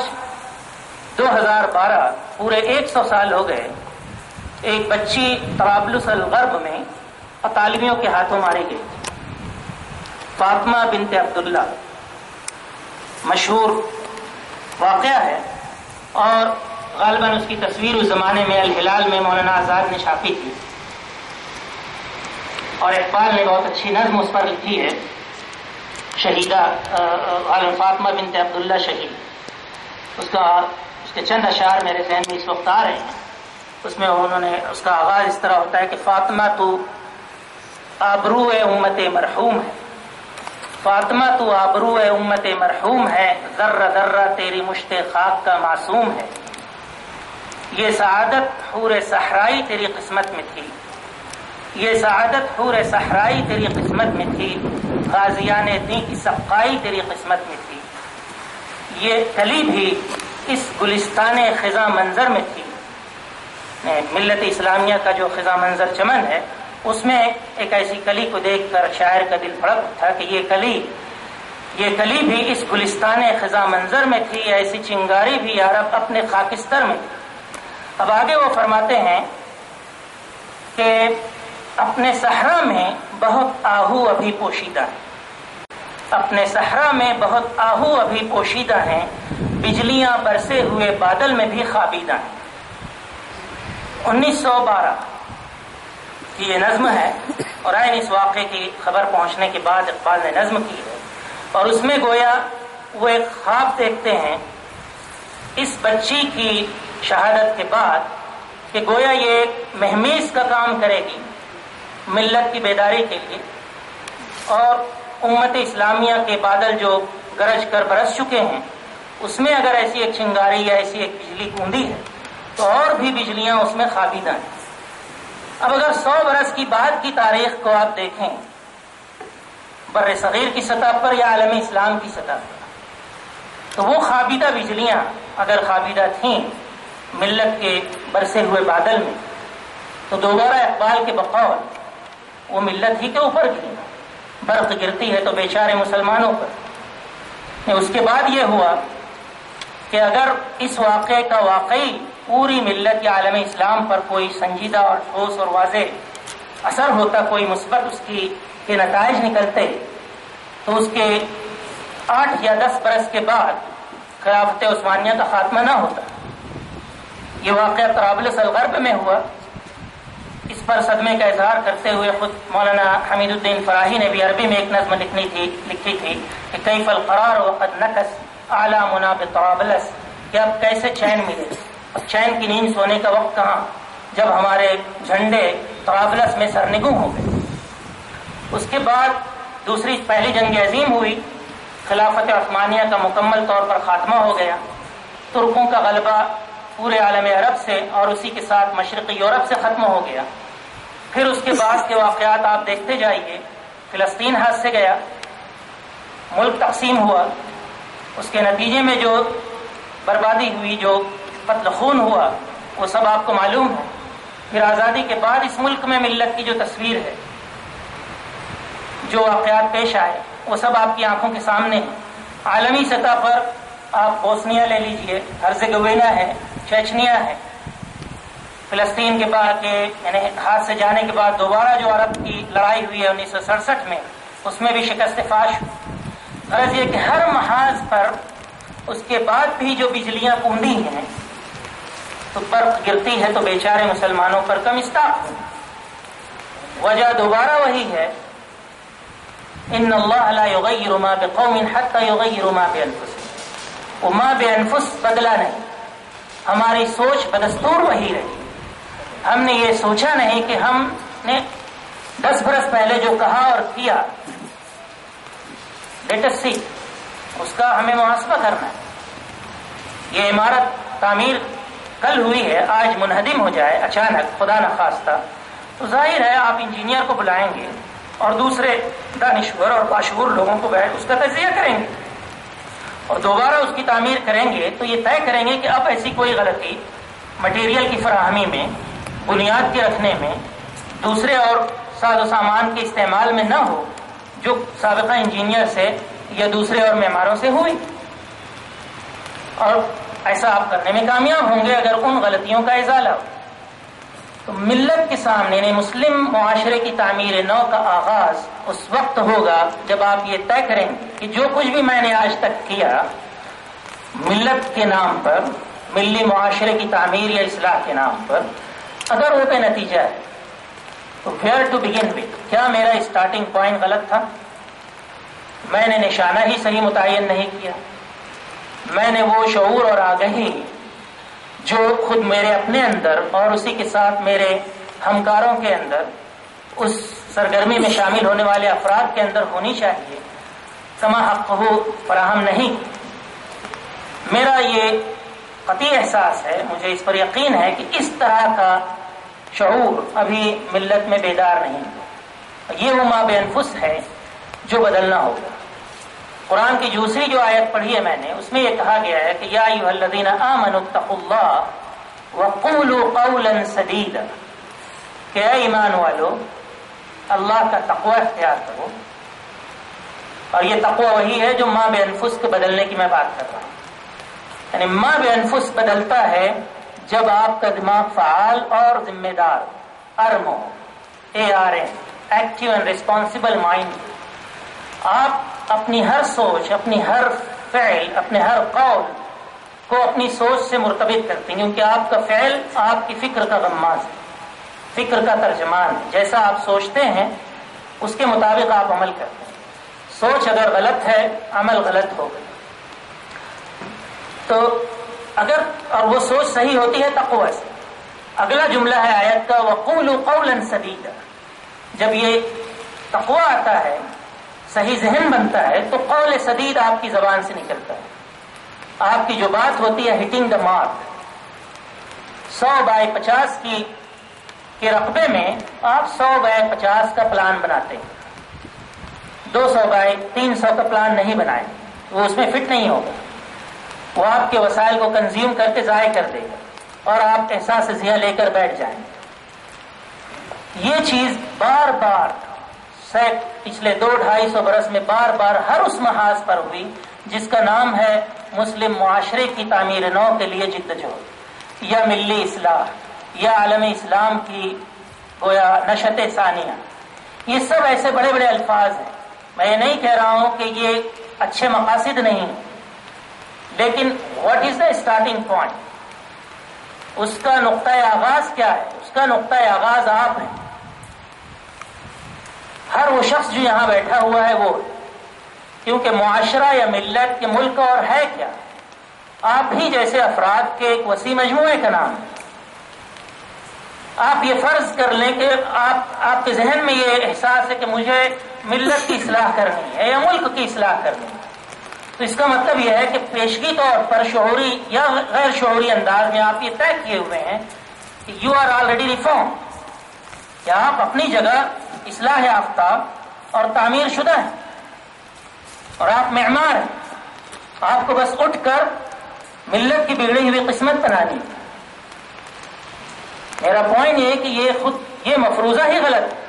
2012 پورے 100 سال ہو گئے ایک بچی طرابلس الغرب میں اطالویوں کے ہاتھوں ماری گئی، فاطمہ بنت عبداللہ، مشہور واقعہ ہے، اور غالباً اس کی تصویر اس زمانے میں الہلال میں مولانا آزاد نے چھاپی تھی، اور اقبال نے بہت اچھی نظم اس پر لکھی ہے، شہیدہ غالباً فاطمہ بنت عبداللہ شہید، اس کے چند اشعار میرے ذہن میں اس وقت آ رہے ہیں۔ اس میں انہوں نے اس کا آغاز اس طرح ہوتا ہے کہ فاطمہ تو آبرو امت مرحوم ہے، فاطمہ تو آبرو امت مرحوم ہے، ذرہ ذرہ تیری مشت خاک کا معصوم ہے، یہ سعادت حور صحرائی تیری قسمت میں تھی، یہ سعادت حور صحرائی تیری قسمت میں تھی، غازیان دین کی سقائی تیری قسمت میں تھی، یہ کلی بھی اس گلستان خزاں منظر میں تھی، ملت اسلامیہ کا جو خزاں منظر چمن ہے اس میں ایک ایسی کلی کو دیکھ کر شاعر کا دل دھڑک اٹھا کہ یہ کلی بھی اس گلستان خزاں منظر میں تھی، ایسی چنگاری بھی یارب اپنے خاکستر میں تھی۔ اب آگے وہ فرماتے ہیں کہ اپنے صحرا میں بہت آہو ابھی پوشیدہ ہے، اپنے صحرا میں بہت آہو ابھی پوشیدہ ہیں، بجلیاں برسے ہوئے بادل میں بھی خوابیدہ ہیں۔ 1912 کی یہ نظم ہے، اور عین اس واقعے کی خبر پہنچنے کے بعد اقبال نے نظم کی ہے، اور اس میں گویا وہ ایک خواب دیکھتے ہیں اس بچی کی شہادت کے بعد کہ گویا یہ ایک مہمیز کا کام کرے گی ملت کی بیداری کے لیے، اور امت اسلامیہ کے بادل جو گرج کر برس چکے ہیں اس میں اگر ایسی ایک چنگاری یا ایسی ایک بجلی گوندی ہے تو اور بھی بجلیاں اس میں خوابیدہ ہیں۔ اب اگر 100 برس کی بعد کی تاریخ کو آپ دیکھیں بر صغیر کی سطح پر یا عالم اسلام کی سطح پر، تو وہ خوابیدہ بجلیاں اگر خوابیدہ تھیں ملت کے برسے ہوئے بادل میں، تو دوبارہ اقبال کے بقول وہ ملت ہی کے اوپر گری، برق گرتی ہے تو بیچارے مسلمانوں پر۔ اس کے بعد یہ ہوا کہ اگر اس واقعے کا واقعی پوری ملت یا عالم اسلام پر کوئی سنجیدہ اور ٹھوس اور واضح اثر ہوتا، کوئی مثبت اس کے نتائج نکلتے، تو اس کے 8 یا 10 برس کے بعد خلافت عثمانیہ کا خاتمہ نہ ہوتا۔ یہ واقعہ طرابلس الغرب میں ہوا۔ اس پر صدمے کا اظہار کرتے ہوئے خود مولانا حمید الدین فراہی نے بھی عربی میں ایک نظم لکھی تھی کہ کیف القرار وقد نکس اعلامنا بطرابلس، کہ اب کیسے چین ملے، اب چین کی نیند سونے کا وقت کہاں جب ہمارے جھنڈے طرابلس میں سرنگوں ہو گئے۔ اس کے بعد پہلی جنگ عظیم ہوئی، خلافت عثمانیہ کا مکمل طور پر خاتمہ ہو گیا، ترکوں کا غلبہ پورے عالم عرب سے اور اسی کے ساتھ مشرقی یورپ سے ختم ہو گیا۔ پھر اس کے بعد کے واقعات آپ دیکھتے جائیے، فلسطین ہاتھ سے گیا، ملک تقسیم ہوا، اس کے نتیجے میں جو بربادی ہوئی، جو قتل خون ہوا، وہ سب آپ کو معلوم ہے۔ پھر آزادی کے بعد اس ملک میں ملت کی جو تصویر ہے، جو واقعات پیش آئے، وہ سب آپ کی آنکھوں کے سامنے ہیں۔ عالمی سطح پر آپ بوسنیا لے لیجئے، ہرزیگوینا ہے، چیچنیا ہے، فلسطین کے بعد یعنی ہاتھ سے جانے کے بعد دوبارہ جو عرب کی لڑائی ہوئی ہے 1967 میں، اس میں بھی شکست فاش ہوئی۔ غرض یہ کہ ہر محاذ پر اس کے بعد بھی جو بجلیاں کوندی ہیں تو برق گرتی ہے تو بیچارے مسلمانوں پر کم استاق ہوئی۔ وجہ دوبارہ وہی ہے، ان اللہ لا یغیر ما بقوم حتی یغیروا ما بانفسهم، وہ ما بانفس بدلا نہیں، ہماری سوچ بدستور وہی رہی۔ ہم نے یہ سوچا نہیں کہ ہم نے 10 برس پہلے جو کہا اور کیا، لیٹ اس سی، اس کا ہمیں محاسبہ کرنا ہے۔ یہ عمارت تعمیر کل ہوئی ہے، آج منہدم ہو جائے اچانک، خدا نخواستہ، تو ظاہر ہے آپ انجینئر کو بلائیں گے اور دوسرے دانشور اور باشعور لوگوں کو بیٹھ اس کا تجزیہ کریں گے اور دوبارہ اس کی تعمیر کریں گے، تو یہ طے کریں گے کہ اب ایسی کوئی غلطی مٹیریل کی فراہمی میں، بنیاد کے رکھنے میں، دوسرے اور ساز و سامان کے استعمال میں نہ ہو جو سابقہ انجینئر سے یا دوسرے اور معماروں سے ہوئی۔ اور ایسا آپ کرنے میں کامیاب ہوں گے اگر ان غلطیوں کا ازالہ ہو۔ تو ملت کے سامنے یعنی مسلم معاشرے کی تعمیر نو کا آغاز اس وقت ہوگا جب آپ یہ طے کریں گے کہ جو کچھ بھی میں نے آج تک کیا ملت کے نام پر، ملی معاشرے کی تعمیر یا اصلاح کے نام پر، اگر وہ بے نتیجہ ہے تو ویئر ٹو بگن وتھ، کیا میرا اسٹارٹنگ پوائنٹ غلط تھا؟ میں نے نشانہ ہی صحیح متعین نہیں کیا، میں نے وہ شعور اور آگہی جو خود میرے اپنے اندر اور اسی کے ساتھ میرے ہمکاروں کے اندر، اس سرگرمی میں شامل ہونے والے افراد کے اندر ہونی چاہیے، کما حق ہو فراہم نہیں۔ میرا یہ قطعی احساس ہے، مجھے اس پر یقین ہے کہ اس طرح کا شعور ابھی ملت میں بیدار نہیں، یہ وہ ما بانفس ہے جو بدلنا ہوگا۔ قرآن کی دوسری جو آیت پڑھی ہے میں نے، اس میں یہ کہا گیا ہے کہ یا ایھا الذین آمنوا اتقوا اللہ وَقُولُوا قَوْلًا سَدِيدًا کہ اے ایمان والو اللہ کا تقوی اختیار کرو. اور یہ تقوی وہی ہے جو ما بِانفس کے بدلنے کی میں بات کر رہا ہوں. یعنی ما بِانفس بدلتا ہے جب آپ کا دماغ فعال اور ذمہ دار ارم ہو, ARM, active and responsible mind. آپ اپنی ہر سوچ, اپنی ہر فعل, اپنے ہر قول کو اپنی سوچ سے مرتبط کرتے ہیں, کیونکہ آپ کا فعل آپ کی فکر کا غماز ہے, فکر کا ترجمان ہے. جیسا آپ سوچتے ہیں اس کے مطابق آپ عمل کرتے ہیں. سوچ اگر غلط ہے عمل غلط ہوگا. تو اگر اور وہ سوچ صحیح ہوتی ہے تقوی سے. اگلا جملہ ہے آیت کا وَقُولُوا قَوْلًا سَدِيدًا. جب یہ تقوی آتا ہے, صحیح ذہن بنتا ہے, تو قول سدید آپ کی زبان سے نکلتا ہے. آپ کی جو بات ہوتی ہے ہٹنگ دا مارک. 100/50 کے رقبے میں آپ 100/50 کا پلان بناتے ہیں. 200/300 کا پلان نہیں بنائیں, وہ اس میں فٹ نہیں ہوگا. وہ آپ کے وسائل کو کنزیوم کر کے ضائع کر دے گا اور آپ احساس ضیاع لے کر بیٹھ جائیں. یہ چیز بار بار پچھلے 200-250 برس میں بار بار ہر اس محاذ پر ہوئی جس کا نام ہے مسلم معاشرے کی تعمیر نو کے لیے جدوجہد, یا ملی اصلاح, یا عالم اسلام کی گویا نشت ثانیہ. یہ سب ایسے بڑے بڑے الفاظ ہیں. میں یہ نہیں کہہ رہا ہوں کہ یہ اچھے مقاصد نہیں, لیکن what is the starting point, اس کا نقطۂ آغاز کیا ہے؟ اس کا نقطۂ آغاز آپ ہیں. ہر وہ شخص جو یہاں بیٹھا ہوا ہے وہ, کیونکہ معاشرہ یا ملت کے ملک اور ہے کیا, آپ ہی جیسے افراد کے ایک وسیع مجموعے کا نام ہے. آپ یہ فرض کر لیں کہ آپ کے ذہن میں یہ احساس ہے کہ مجھے ملت کی اصلاح کرنی ہے یا ملک کی اصلاح کرنی ہے, تو اس کا مطلب یہ ہے کہ پیشگی طور پر شعوری یا غیر شعوری انداز میں آپ یہ طے کیے ہوئے ہیں کہ یو آر آلریڈی ریفارم, کہ آپ اپنی جگہ اصلاح یافتہ اور تعمیر شدہ ہیں اور آپ معمار ہیں. آپ کو بس اٹھ کر ملت کی بگڑی ہوئی قسمت بنانی. میرا پوائنٹ یہ ہے کہ یہ مفروضہ ہی غلط ہے.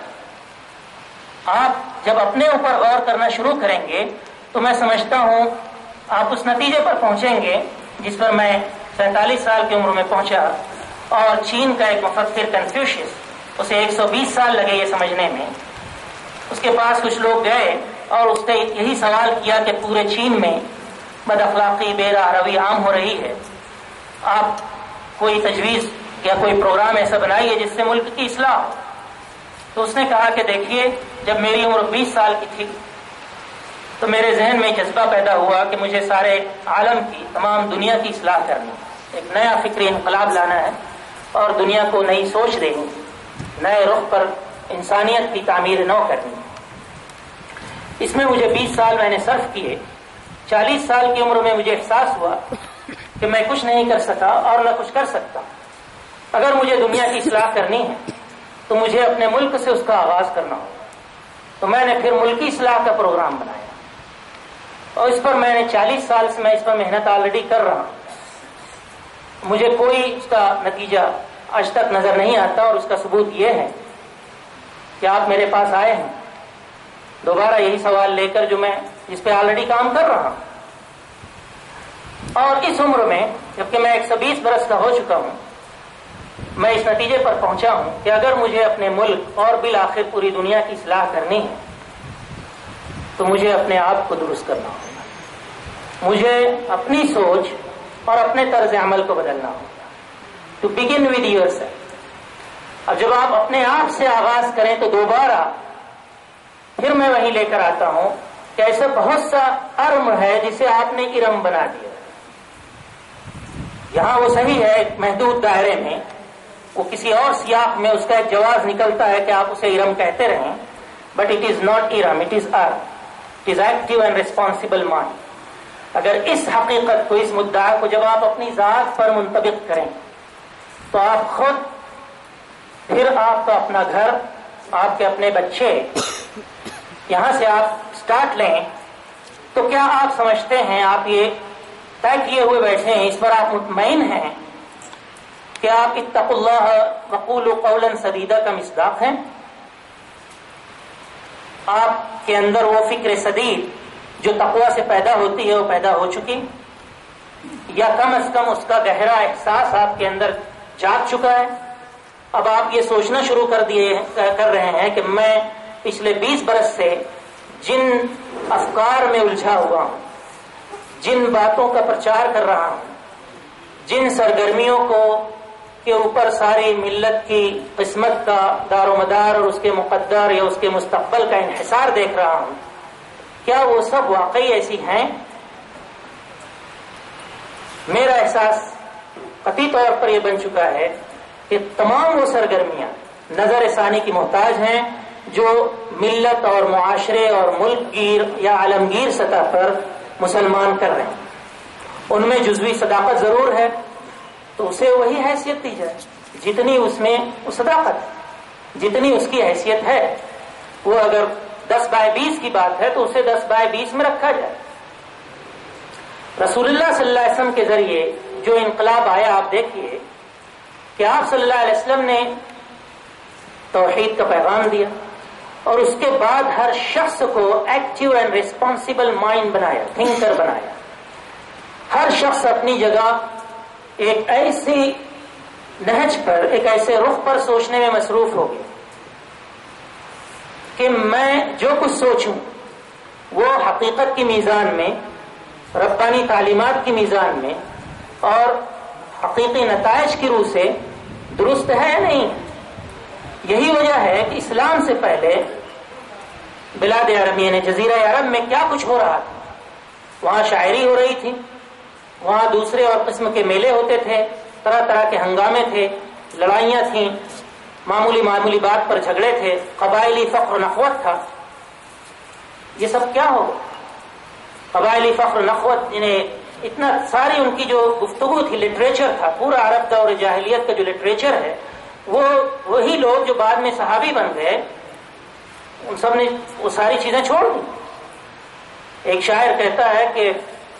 آپ جب اپنے اوپر غور کرنا شروع کریں گے تو میں سمجھتا ہوں آپ اس نتیجے پر پہنچیں گے جس پر میں 47 سال کی عمر میں پہنچا. اور چین کا ایک مفکر کنفیوشس, اسے 120 سال لگے یہ سمجھنے میں. اس کے پاس کچھ لوگ گئے اور اس نے یہی سوال کیا کہ پورے چین میں بد اخلاقی, بے راہ روی عام ہو رہی ہے, آپ کوئی تجویز یا کوئی پروگرام ایسا بنائیے جس سے ملک کی اصلاح ہو. تو اس نے کہا کہ دیکھیے, جب میری عمر 20 سال کی تھی تو میرے ذہن میں جذبہ پیدا ہوا کہ مجھے سارے عالم کی, تمام دنیا کی اصلاح کرنی, ایک نیا فکری انقلاب لانا ہے اور دنیا کو نئی سوچ دینی, نئے رخ پر انسانیت کی تعمیر نو کرنی. اس میں مجھے 20 سال میں نے صرف کیے. 40 سال کی عمر میں مجھے احساس ہوا کہ میں کچھ نہیں کر سکا اور نہ کچھ کر سکتا. اگر مجھے دنیا کی اصلاح کرنی ہے تو مجھے اپنے ملک سے اس کا آغاز کرنا ہوگا. تو میں نے پھر ملکی اصلاح کا پروگرام بنایا اور اس پر میں نے 40 سال سے میں اس پر محنت آلریڈی کر رہا ہوں. مجھے کوئی اس کا نتیجہ آج تک نظر نہیں آتا اور اس کا ثبوت یہ ہے کہ آپ میرے پاس آئے ہیں دوبارہ یہی سوال لے کر جو میں جس پہ آلریڈی کام کر رہا ہوں. اور اس عمر میں جبکہ میں 120 برس کا ہو چکا ہوں, میں اس نتیجے پر پہنچا ہوں کہ اگر مجھے اپنے ملک اور بالآخر پوری دنیا کی اصلاح کرنی ہے تو مجھے اپنے آپ کو درست کرنا ہوگا, مجھے اپنی سوچ اور اپنے طرز عمل کو بدلنا ہوگا. To begin with yourself. اب جب آپ اپنے آپ سے آغاز کریں تو دوبارہ پھر میں وہیں لے کر آتا ہوں کہ ایسا بہت سا ارم ہے جسے آپ نے ارم بنا دیا. یہاں وہ صحیح ہے ایک محدود دائرے میں, وہ کسی اور سیاق میں اس کا ایک جواز نکلتا ہے کہ آپ اسے ارم کہتے رہیں, but it is not arm, it is arm, it is active and responsible mind. اگر اس حقیقت کو, اس مدعا کو جب آپ اپنی ذات پر منطبق کریں تو آپ خود, پھر آپ کا اپنا گھر, آپ کے اپنے بچے, یہاں سے آپ سٹارٹ لیں تو کیا آپ سمجھتے ہیں, آپ یہ طے کیے ہوئے بیٹھے ہیں, اس پر آپ مطمئن ہیں کیا آپ اتقوا اللہ وقولوا قولا سدیدا کا مصداق ہیں؟ آپ کے اندر وہ فکر سدید جو تقوی سے پیدا ہوتی ہے وہ پیدا ہو چکی، یا کم از کم اس کا گہرا احساس آپ کے اندر جاگ چکا ہے؟ اب آپ یہ سوچنا شروع کر رہے ہیں کہ میں پچھلے 20 برس سے جن افکار میں الجھا ہوا ہوں، جن باتوں کا پرچار کر رہا ہوں، جن سرگرمیوں کو کے اوپر ساری ملت کی قسمت کا دار و مدار اور اس کے مقدر یا اس کے مستقبل کا انحصار دیکھ رہا ہوں، کیا وہ سب واقعی ایسی ہیں؟ میرا احساس قطعی طور پر یہ بن چکا ہے کہ تمام وہ سرگرمیاں نظر ثانی کی محتاج ہیں جو ملت اور معاشرے اور ملک گیر یا عالمگیر سطح پر مسلمان کر رہے ہیں۔ ان میں جزوی صداقت ضرور ہے تو اسے وہی حیثیت دی جائے جتنی اس میں صداقت، جتنی اس کی حیثیت ہے۔ وہ اگر 10/20 کی بات ہے تو اسے 10/20 میں رکھا جائے۔ رسول اللہ صلی اللہ علیہ وسلم کے ذریعے جو انقلاب آیا، آپ دیکھیے کہ آپ صلی اللہ علیہ وسلم نے توحید کا پیغام دیا اور اس کے بعد ہر شخص کو ایکٹیو اینڈ ریسپانسبل مائنڈ بنایا، تھنکر بنایا۔ ہر شخص اپنی جگہ ایک ایسی نہج پر، ایک ایسے رخ پر سوچنے میں مصروف ہو گیا کہ میں جو کچھ سوچوں وہ حقیقت کی میزان میں، ربانی تعلیمات کی میزان میں اور حقیقی نتائج کی روح سے درست ہے یا نہیں۔ یہی وجہ ہے کہ اسلام سے پہلے بلاد عربیہ نے، جزیرہ عرب میں کیا کچھ ہو رہا تھا۔ وہاں شاعری ہو رہی تھی، وہاں دوسرے اور قسم کے میلے ہوتے تھے، طرح طرح کے ہنگامے تھے، لڑائیاں تھیں، معمولی بات پر جھگڑے تھے، قبائلی فخر و نخوت تھا۔ یہ سب کیا ہوگا؟ قبائلی فخر و نخوت، انہیں اتنا ساری ان کی جو گفتگو تھی، لٹریچر تھا، پورا عرب دور جاہلیت کا جو لٹریچر ہے، وہی لوگ جو بعد میں صحابی بن گئے، ان سب نے وہ ساری چیزیں چھوڑ دی۔ ایک شاعر کہتا ہے کہ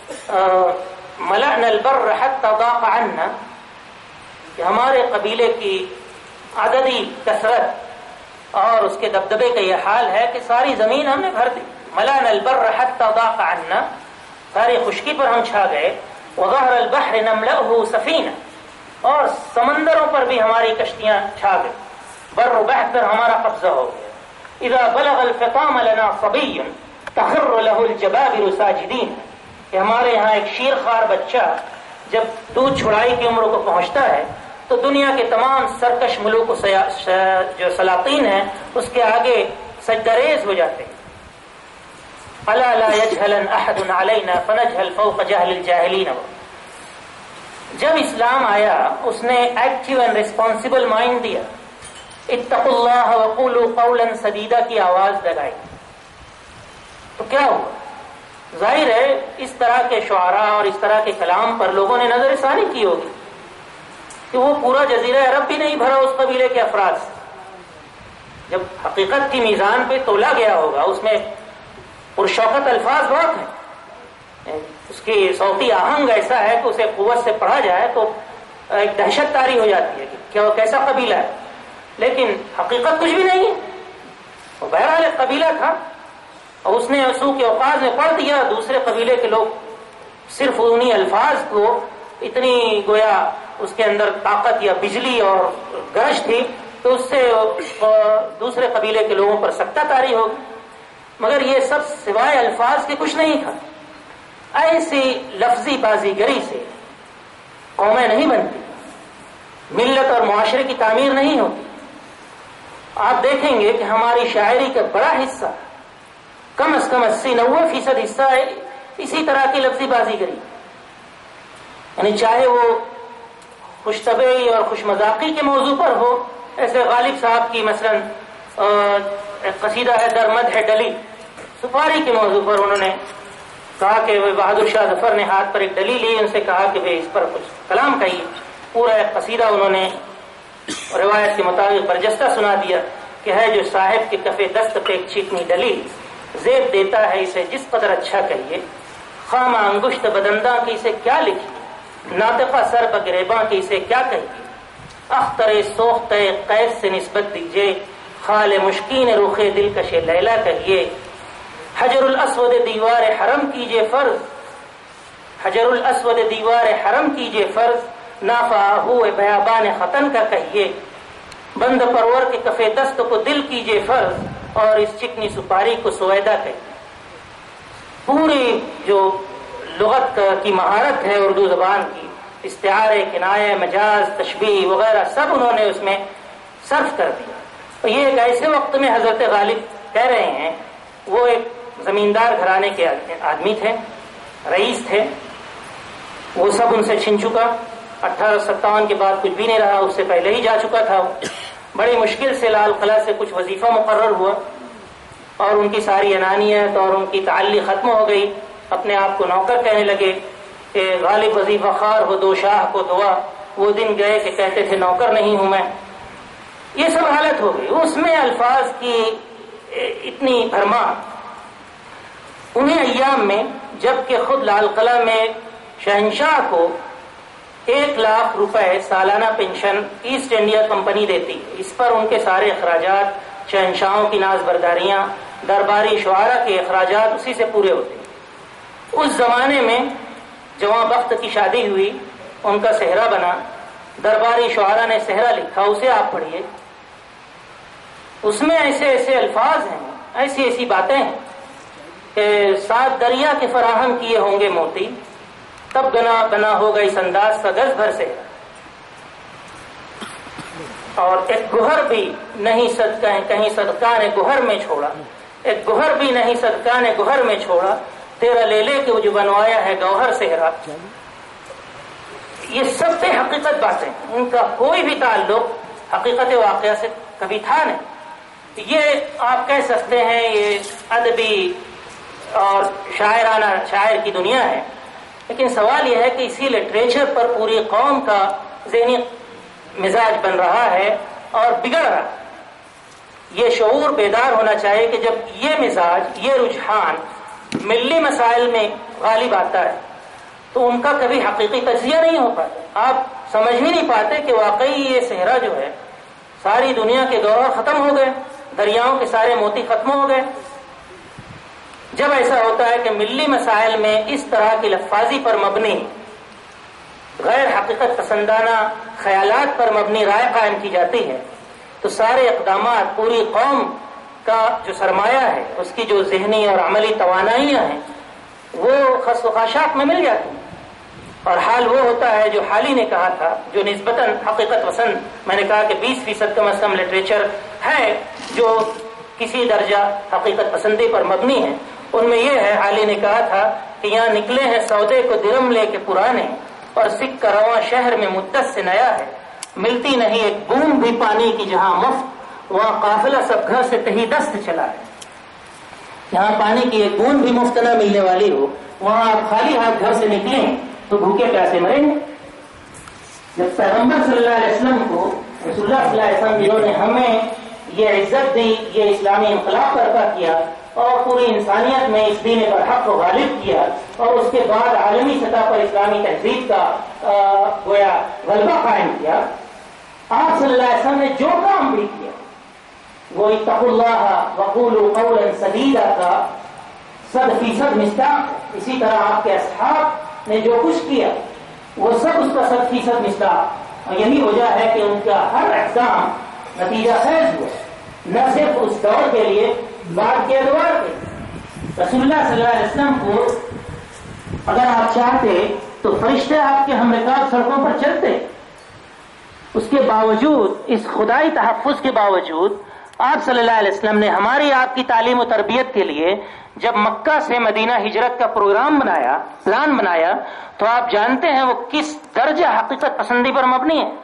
ملأنا البر حتى ضاق عنا، کہ ہمارے قبیلے کی عددی کثرت اور اس کے دبدبے کا یہ حال ہے کہ ساری زمین ہم نے بھر دی۔ ملأنا البر حتى ضاق عنا، ساری خشکی پر ہم چھا گئے۔ وظهر البحر نملأه سفینہ، اور سمندروں پر بھی ہماری کشتیاں چھا گئی، بر و بحر پر ہمارا قبضہ ہو گیا۔ اذا بلغ الفطام لنا صبی تخر له الجبابر ساجدین، کہ ہمارے ہاں ایک شیر خوار بچہ جب دودھ چھڑائی کی عمر کو پہنچتا ہے تو دنیا کے تمام سرکش ملوک جو سلاطین ہیں اس کے آگے سجدہ ریز ہو جاتے ہیں۔ الا لا يجهل احد علينا فنجهل فوق جهل الجاهلين۔ جب اسلام آیا اس نے ایکٹیو اینڈ ریسپانسبل مائنڈ دیا، اتقوا اللہ وقولوا قولا سدیدا کی آواز لگائی، تو کیا ہوا؟ ظاہر ہے اس طرح کے شعراء اور اس طرح کے کلام پر لوگوں نے نظر ثانی کی ہوگی کہ وہ پورا جزیرہ عرب بھی نہیں بھرا اس قبیلے کے افراد سے۔ جب حقیقت کی میزان پہ تولا گیا ہوگا، اس میں پرشوکت الفاظ بہت ہیں، اس کی صوتی آہنگ ایسا ہے کہ اسے قوت سے پڑھا جائے تو ایک دہشت طاری ہو جاتی ہے کہ کیا وہ کیسا قبیلہ ہے، لیکن حقیقت کچھ بھی نہیں ہے۔ وہ بہرحال ایک قبیلہ تھا اور اس نے سو کے اوقات میں پڑھ دیا، دوسرے قبیلے کے لوگ صرف انہی الفاظ کو اتنی گویا اس کے اندر طاقت یا بجلی اور گرج تھی تو اس سے دوسرے قبیلے کے لوگوں پر سکتہ طاری ہوگی، مگر یہ سب سوائے الفاظ کے کچھ نہیں تھا۔ ایسی لفظی بازیگری سے قومیں نہیں بنتی، ملت اور معاشرے کی تعمیر نہیں ہوتی۔ آپ دیکھیں گے کہ ہماری شاعری کا بڑا حصہ، کم از کم 80-90% حصہ ہے اسی طرح کی لفظی بازیگری، یعنی چاہے وہ خوش طبعی اور خوش مذاقی کے موضوع پر ہو، ایسے غالب صاحب کی مثلا قصیدہ ہے در مدح ڈلی، سپاری کے موضوع پر انہوں نے کہا کہ بہادر شاہ ظفر نے ہاتھ پر ایک ڈلی لی، ان سے کہا کہ بھئی اس پر کچھ کلام کہیے، پورا ایک قصیدہ انہوں نے روایت کے مطابق برجستہ سنا دیا کہ ہے جو صاحب کے کفے دست پہ ایک چیکنی ڈلی، زیب دیتا ہے اسے جس قدر اچھا کہیے، خامہ انگشت بدنداں کی اسے کیا لکھی، ناطقہ سر بگریباں کی اسے کیا کہیے، اختر سوخت قیس سے نسبت دیجیے، خال مشکین رخ دلکش لیلا کہیے، حجر الاسود دیوار حرم کیجیے فرض، حجر الاسود دیوار حرم کیجیے فرض، نافع ہوئے بیابان ختن کا کہیے، بند پرور کے کفے دست کو دل کیجیے فرض، اور اس چکنی سپاری کو سویدہ کہیے۔ پوری جو لغت کی مہارت ہے اردو زبان کی، استعارے، کنایہ، مجاز، تشبیہ وغیرہ سب انہوں نے اس میں صرف کر دیا۔ تو یہ ایک ایسے وقت میں حضرت غالب کہہ رہے ہیں، وہ ایک زمیندار گھرانے کے آدمی تھے، رئیس تھے، وہ سب ان سے چھن چکا، 1857 کے بعد کچھ بھی نہیں رہا، اس سے پہلے ہی جا چکا تھا۔ بڑی مشکل سے لال قلعہ سے کچھ وظیفہ مقرر ہوا، اور ان کی ساری انانیت اور ان کی تعلی ختم ہو گئی، اپنے آپ کو نوکر کہنے لگے کہ غالب وظیفہ خوار ہو دو شاہ کو دعا، وہ دن گئے کہ کہتے تھے نوکر نہیں ہوں میں۔ یہ سب حالت ہو گئی، اس میں الفاظ کی اتنی بھرمار۔ انہیں ایام میں جب کہ خود لال قلعہ میں شہنشاہ کو 1,00,000 روپے سالانہ پینشن ایسٹ انڈیا کمپنی دیتی، اس پر ان کے سارے اخراجات، شہنشاہوں کی ناز برداریاں، درباری شعراء کے اخراجات اسی سے پورے ہوتے۔ اس زمانے میں جواں بخت کی شادی ہوئی، ان کا صحرا بنا، درباری شعراء نے صحرا لکھا، اسے آپ پڑھیے، اس میں ایسے ایسے الفاظ ہیں، ایسی ایسی باتیں ہیں کہ 7 دریا کے فراہم کیے ہوں گے موتی، تب بنا ہوگا اس انداز کا گز بھر سے، اور ایک گوہر بھی نہیں صدقہ کہیں صدقہ نے گوہر میں چھوڑا، ایک گوہر بھی نہیں صدقہ نے گوہر میں چھوڑا، تیرا لے لے کے وہ جو بنوایا ہے گوہر صحرا۔ یہ سب سے حقیقت باتیں، ان کا کوئی بھی تعلق حقیقت واقعہ سے کبھی تھا نہیں۔ یہ آپ کہہ سکتے ہیں یہ ادبی اور شاعر کی دنیا ہے، لیکن سوال یہ ہے کہ اسی لٹریچر پر پوری قوم کا ذہنی مزاج بن رہا ہے اور بگڑ رہا ہے۔ یہ شعور بیدار ہونا چاہیے کہ جب یہ مزاج، یہ رجحان ملی مسائل میں غالب آتا ہے تو ان کا کبھی حقیقی تجزیہ نہیں ہو پاتا۔ آپ سمجھ ہی نہیں پاتے کہ واقعی یہ صحرا جو ہے، ساری دنیا کے گوہر ختم ہو گئے، دریاؤں کے سارے موتی ختم ہو گئے۔ جب ایسا ہوتا ہے کہ ملی مسائل میں اس طرح کی لفاظی پر مبنی، غیر حقیقت پسندانہ خیالات پر مبنی رائے قائم کی جاتی ہے، تو سارے اقدامات، پوری قوم کا جو سرمایہ ہے، اس کی جو ذہنی اور عملی توانائیاں ہیں، وہ خس و خاشاک میں مل جاتی ہیں۔ اور حال وہ ہوتا ہے جو حالی نے کہا تھا، جو نسبتاً حقیقت پسند، میں نے کہا کہ 20% کم از کم لٹریچر ہے جو کسی درجہ حقیقت پسندی پر مبنی ہے۔ ان میں یہ ہے، حالی نے کہا تھا کہ یہاں نکلے ہیں سودے کو درم لے کے پرانے، اور سکھ کا رواں شہر میں مدت سے نیا ہے، ملتی نہیں ایک بوند بھی پانی کی جہاں مفت، وہاں قافلہ سب گھر سے تہی دست چلا ہے۔ جہاں پانی کی ایک بوند بھی مفت نہ ملنے والی ہو، وہاں آپ خالی ہاتھ گھر سے نکلیں تو بھوکے پیاسے مریں گے۔ جب پیغمبر صلی اللہ علیہ وسلم کو، رسول اللہ صلی اللہ علیہ وسلم جنہوں نے ہمیں یہ عزت دی، یہ اسلامی انقلاب برپا کیا اور پوری انسانیت میں اس دین برحق کو غالب کیا، اور اس کے بعد عالمی سطح پر اسلامی تہذیب کا گویا غلبہ قائم کیا، آپ صلی اللہ علیہ وسلم نے جو کام بھی کیا وہ اتقوا اللہ وقولوا قولا سدیدا کا 100% مصداق ہے۔ اسی طرح آپ کے اصحاب نے جو کچھ کیا وہ سب اس کا 100% مصداق، اور یہی وجہ ہے کہ ان کا ہر اقدام نتیجہ خیز ہوا، نہ صرف اس دور کے لیے، بعد کے ادوار کے۔ رسول اللہ صلی اللہ علیہ وسلم کو اگر آپ چاہتے تو فرشتے آپ کے ہم رکاب سڑکوں پر چلتے، اس کے باوجود، اس خدائی تحفظ کے باوجود، آپ صلی اللہ علیہ وسلم نے ہماری آپ کی تعلیم و تربیت کے لیے جب مکہ سے مدینہ ہجرت کا پلان بنایا تو آپ جانتے ہیں وہ کس درجہ حقیقت پسندی پر مبنی ہے۔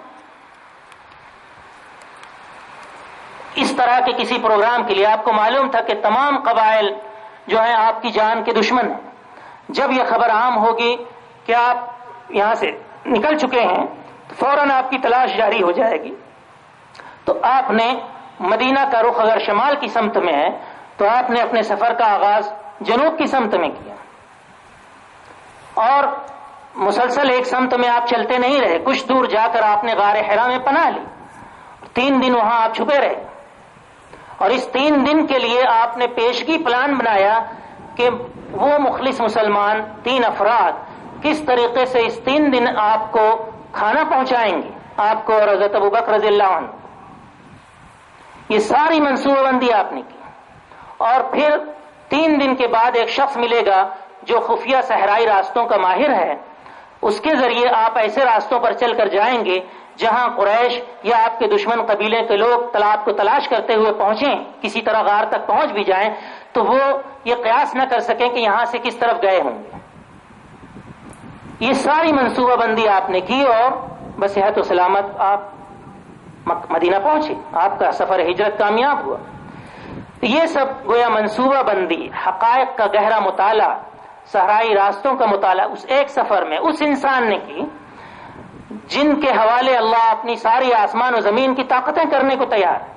اس طرح کے کسی پروگرام کے لیے آپ کو معلوم تھا کہ تمام قبائل جو ہیں آپ کی جان کے دشمن ہیں۔ جب یہ خبر عام ہوگی کہ آپ یہاں سے نکل چکے ہیں تو فوراً آپ کی تلاش جاری ہو جائے گی۔ تو آپ نے مدینہ کا رخ اگر شمال کی سمت میں ہے تو آپ نے اپنے سفر کا آغاز جنوب کی سمت میں کیا، اور مسلسل ایک سمت میں آپ چلتے نہیں رہے، کچھ دور جا کر آپ نے غار حرا میں پناہ لی، 3 دن وہاں آپ چھپے رہے، اور اس 3 دن کے لیے آپ نے پیشگی پلان بنایا کہ وہ مخلص مسلمان 3 افراد کس طریقے سے اس 3 دن آپ کو کھانا پہنچائیں گے، آپ کو اور حضرت ابوبکر رضی اللہ عنہ۔ یہ ساری منصوبہ بندی آپ نے کی، اور پھر 3 دن کے بعد ایک شخص ملے گا جو خفیہ صحرائی راستوں کا ماہر ہے، اس کے ذریعے آپ ایسے راستوں پر چل کر جائیں گے جہاں قریش یا آپ کے دشمن قبیلے کے لوگ آپ کو تلاش کرتے ہوئے پہنچیں، کسی طرح غار تک پہنچ بھی جائیں تو وہ یہ قیاس نہ کر سکیں کہ یہاں سے کس طرف گئے ہوں گے۔ یہ ساری منصوبہ بندی آپ نے کی، اور بصحت و سلامت آپ مدینہ پہنچے، آپ کا سفر ہجرت کامیاب ہوا۔ یہ سب گویا منصوبہ بندی، حقائق کا گہرا مطالعہ، صحرائی راستوں کا مطالعہ اس ایک سفر میں اس انسان نے کی جن کے حوالے اللہ اپنی ساری آسمان و زمین کی طاقتیں کرنے کو تیار ہے۔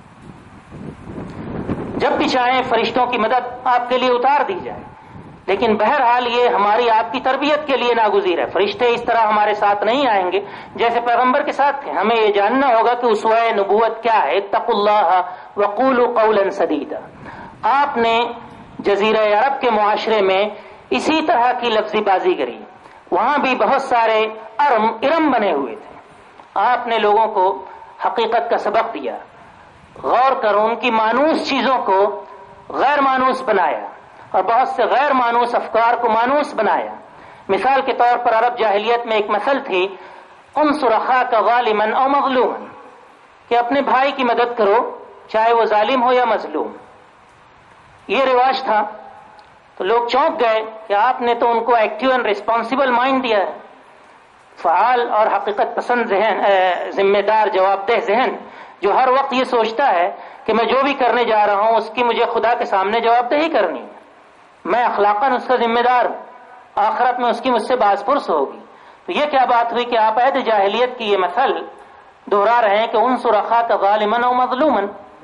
جب بھی چاہیں فرشتوں کی مدد آپ کے لیے اتار دی جائے، لیکن بہرحال یہ ہماری آپ کی تربیت کے لیے ناگزیر ہے۔ فرشتے اس طرح ہمارے ساتھ نہیں آئیں گے جیسے پیغمبر کے ساتھ تھے۔ ہمیں یہ جاننا ہوگا کہ اسوہ نبوت کیا ہے۔ اتقوا اللہ وقولوا قولا سدیدا۔ آپ نے جزیرہ عرب کے معاشرے میں اسی طرح کی لفظی بازی کری، وہاں بھی بہت سارے ارم بنے ہوئے تھے۔ آپ نے لوگوں کو حقیقت کا سبق دیا، غور کر ان کی مانوس چیزوں کو غیر مانوس بنایا، اور بہت سے غیر مانوس افکار کو مانوس بنایا۔ مثال کے طور پر عرب جاہلیت میں ایک مثل تھی، انصر اخاک ظالما او مظلوما، کہ اپنے بھائی کی مدد کرو چاہے وہ ظالم ہو یا مظلوم۔ یہ رواج تھا تو لوگ چونک گئے کہ آپ نے تو ان کو ایکٹیو اینڈ ریسپانسبل مائنڈ دیا ہے، فعال اور حقیقت پسند ذہن، ذمہ دار جواب دہ ذہن، جو ہر وقت یہ سوچتا ہے کہ میں جو بھی کرنے جا رہا ہوں اس کی مجھے خدا کے سامنے جواب دہی کرنی ہے، میں اخلاقاً اس کا ذمہ دار ہوں، آخرت میں اس کی مجھ سے باز پرس ہوگی۔ تو یہ کیا بات ہوئی کہ آپ عہد جاہلیت کی یہ مثل دہرا رہے ہیں کہ انصر اخاک ظالما او مظلوما۔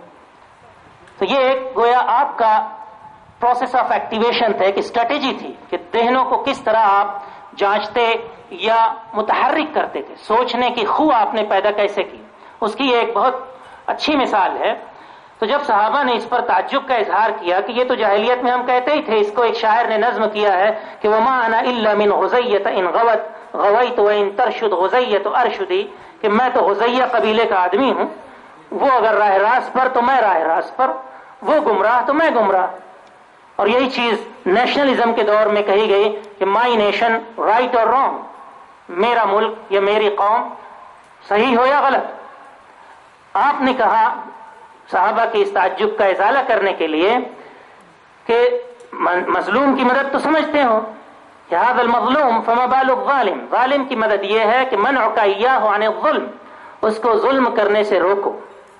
تو یہ ایک گویا آپ کا پروسیس آف ایکٹیویشن تھا، ایک اسٹریٹجی تھی کہ ذہنوں کو کس طرح آپ جانچتے یا متحرک کرتے تھے، سوچنے کی خو آپ نے پیدا کیسے کی، اس کی ایک بہت اچھی مثال ہے۔ تو جب صحابہ نے اس پر تعجب کا اظہار کیا کہ یہ تو جاہلیت میں ہم کہتے ہی تھے، اس کو ایک شاعر نے نظم کیا ہے کہ وما انا الا من غزیۃ ان غوت غویت وان ترشد غزیۃ ارشدی، کہ میں تو غزیہ قبیلے کا آدمی ہوں، وہ اگر راہ راست پر تو میں راہ راست پر، وہ گمراہ تو میں گمراہ۔ اور یہی چیز نیشنلزم کے دور میں کہی گئی کہ مائی نیشن رائٹ اور رانگ، میرا ملک یا میری قوم صحیح ہو یا غلط۔ آپ نے کہا صحابہ کے اس تعجب کا ازالہ کرنے کے لیے کہ مظلوم کی مدد تو سمجھتے ہو، کہ هذا المظلوم فما بال الظالم، ظالم کی مدد یہ ہے کہ منعک ایاہ عن الظلم، اس کو ظلم کرنے سے روکو۔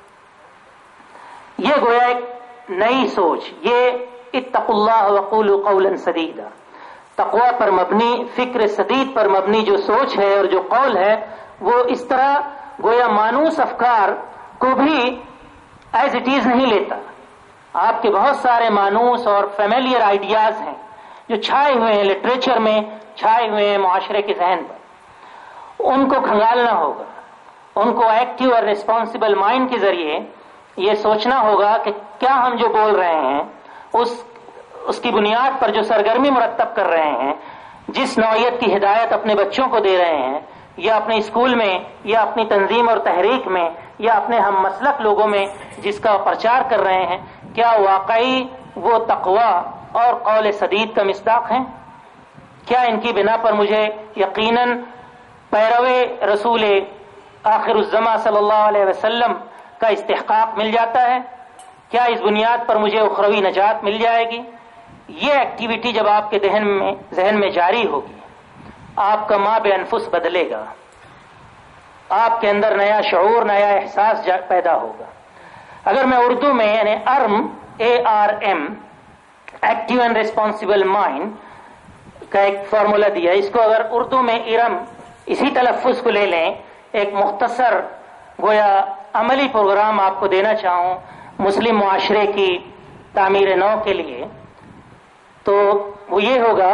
یہ گویا ایک نئی سوچ، یہ اتقوا اللہ وقولوا قولا سدیدا، تقوی پر مبنی، فکر سدید پر مبنی جو سوچ ہے اور جو قول ہے، وہ اس طرح گویا مانوس افکار کو بھی ایز اٹ از نہیں لیتا۔ آپ کے بہت سارے مانوس اور فیملیئر آئیڈیاز ہیں جو چھائے ہوئے ہیں لٹریچر میں، چھائے ہوئے ہیں معاشرے کے ذہن پر، ان کو کھنگالنا ہوگا، ان کو ایکٹیو اور ریسپانسبل مائنڈ کے ذریعے یہ سوچنا ہوگا کہ کیا ہم جو بول رہے ہیں اس کی بنیاد پر جو سرگرمی مرتب کر رہے ہیں، جس نوعیت کی ہدایت اپنے بچوں کو دے رہے ہیں، یا اپنے اسکول میں یا اپنی تنظیم اور تحریک میں یا اپنے ہم مسلک لوگوں میں جس کا پرچار کر رہے ہیں، کیا واقعی وہ تقوی اور قول سدید کا مصداق ہیں؟ کیا ان کی بنا پر مجھے یقیناً پیرو رسول آخر الزماں صلی اللہ علیہ وسلم کا استحقاق مل جاتا ہے؟ کیا اس بنیاد پر مجھے اخروی نجات مل جائے گی؟ یہ ایکٹیویٹی جب آپ کے ذہن میں جاری ہوگی، آپ کا ما بانفس بدلے گا، آپ کے اندر نیا شعور، نیا احساس پیدا ہوگا۔ اگر میں اردو میں یعنی ARM active and responsible mind کا ایک فارمولا دیا، اس کو اگر اردو میں ارم اسی تلفظ کو لے لیں، ایک مختصر گویا عملی پروگرام آپ کو دینا چاہوں مسلم معاشرے کی تعمیر نو کے لیے، تو وہ یہ ہوگا کہ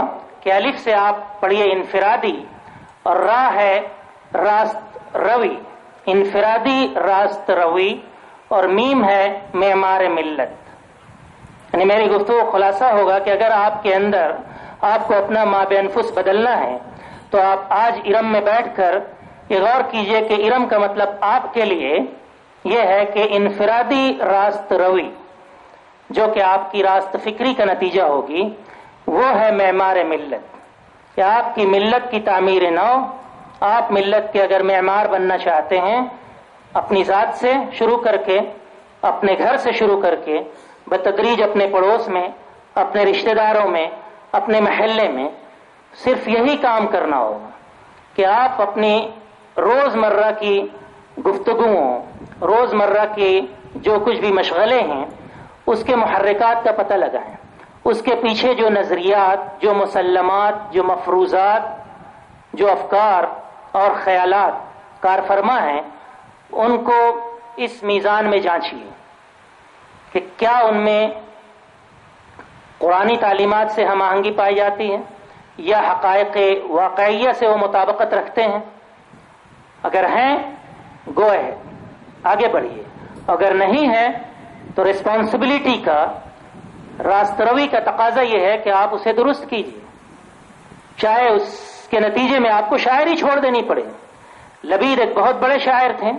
کہ الف سے آپ پڑھیے انفرادی اور را ہے راست روی، انفرادی راست روی، اور میم ہے معمار ملت. یعنی میری گفتگو خلاصہ ہوگا کہ اگر آپ کے اندر آپ کو اپنا ما بانفس بدلنا ہے تو آپ آج ارم میں بیٹھ کر یہ غور کیجئے کہ ارم کا مطلب آپ کے لیے یہ ہے کہ انفرادی راست روی جو کہ آپ کی راست فکری کا نتیجہ ہوگی وہ ہے معمار ملت، کہ آپ کی ملت کی تعمیر نو. آپ ملت کے اگر معمار بننا چاہتے ہیں اپنی ذات سے شروع کر کے، اپنے گھر سے شروع کر کے بتدریج اپنے پڑوس میں، اپنے رشتہ داروں میں، اپنے محلے میں، صرف یہی کام کرنا ہوگا کہ آپ اپنی روزمرہ کی گفتگوؤں، روزمرہ کے جو کچھ بھی مشغلے ہیں اس کے محرکات کا پتہ لگائیں، اس کے پیچھے جو نظریات، جو مسلمات، جو مفروضات، جو افکار اور خیالات کار فرما ہیں ان کو اس میزان میں جانچیے کہ کیا ان میں قرآنی تعلیمات سے ہم آہنگی پائی جاتی ہے یا حقائق واقعیہ سے وہ مطابقت رکھتے ہیں. اگر ہیں گو ہے آگے بڑھیے، اگر نہیں ہے تو ریسپانسبلٹی کا، راست روی کا تقاضا یہ ہے کہ آپ اسے درست کیجیے، چاہے اس کے نتیجے میں آپ کو شاعری چھوڑ دینی پڑے. لبید ایک بہت بڑے شاعر تھے،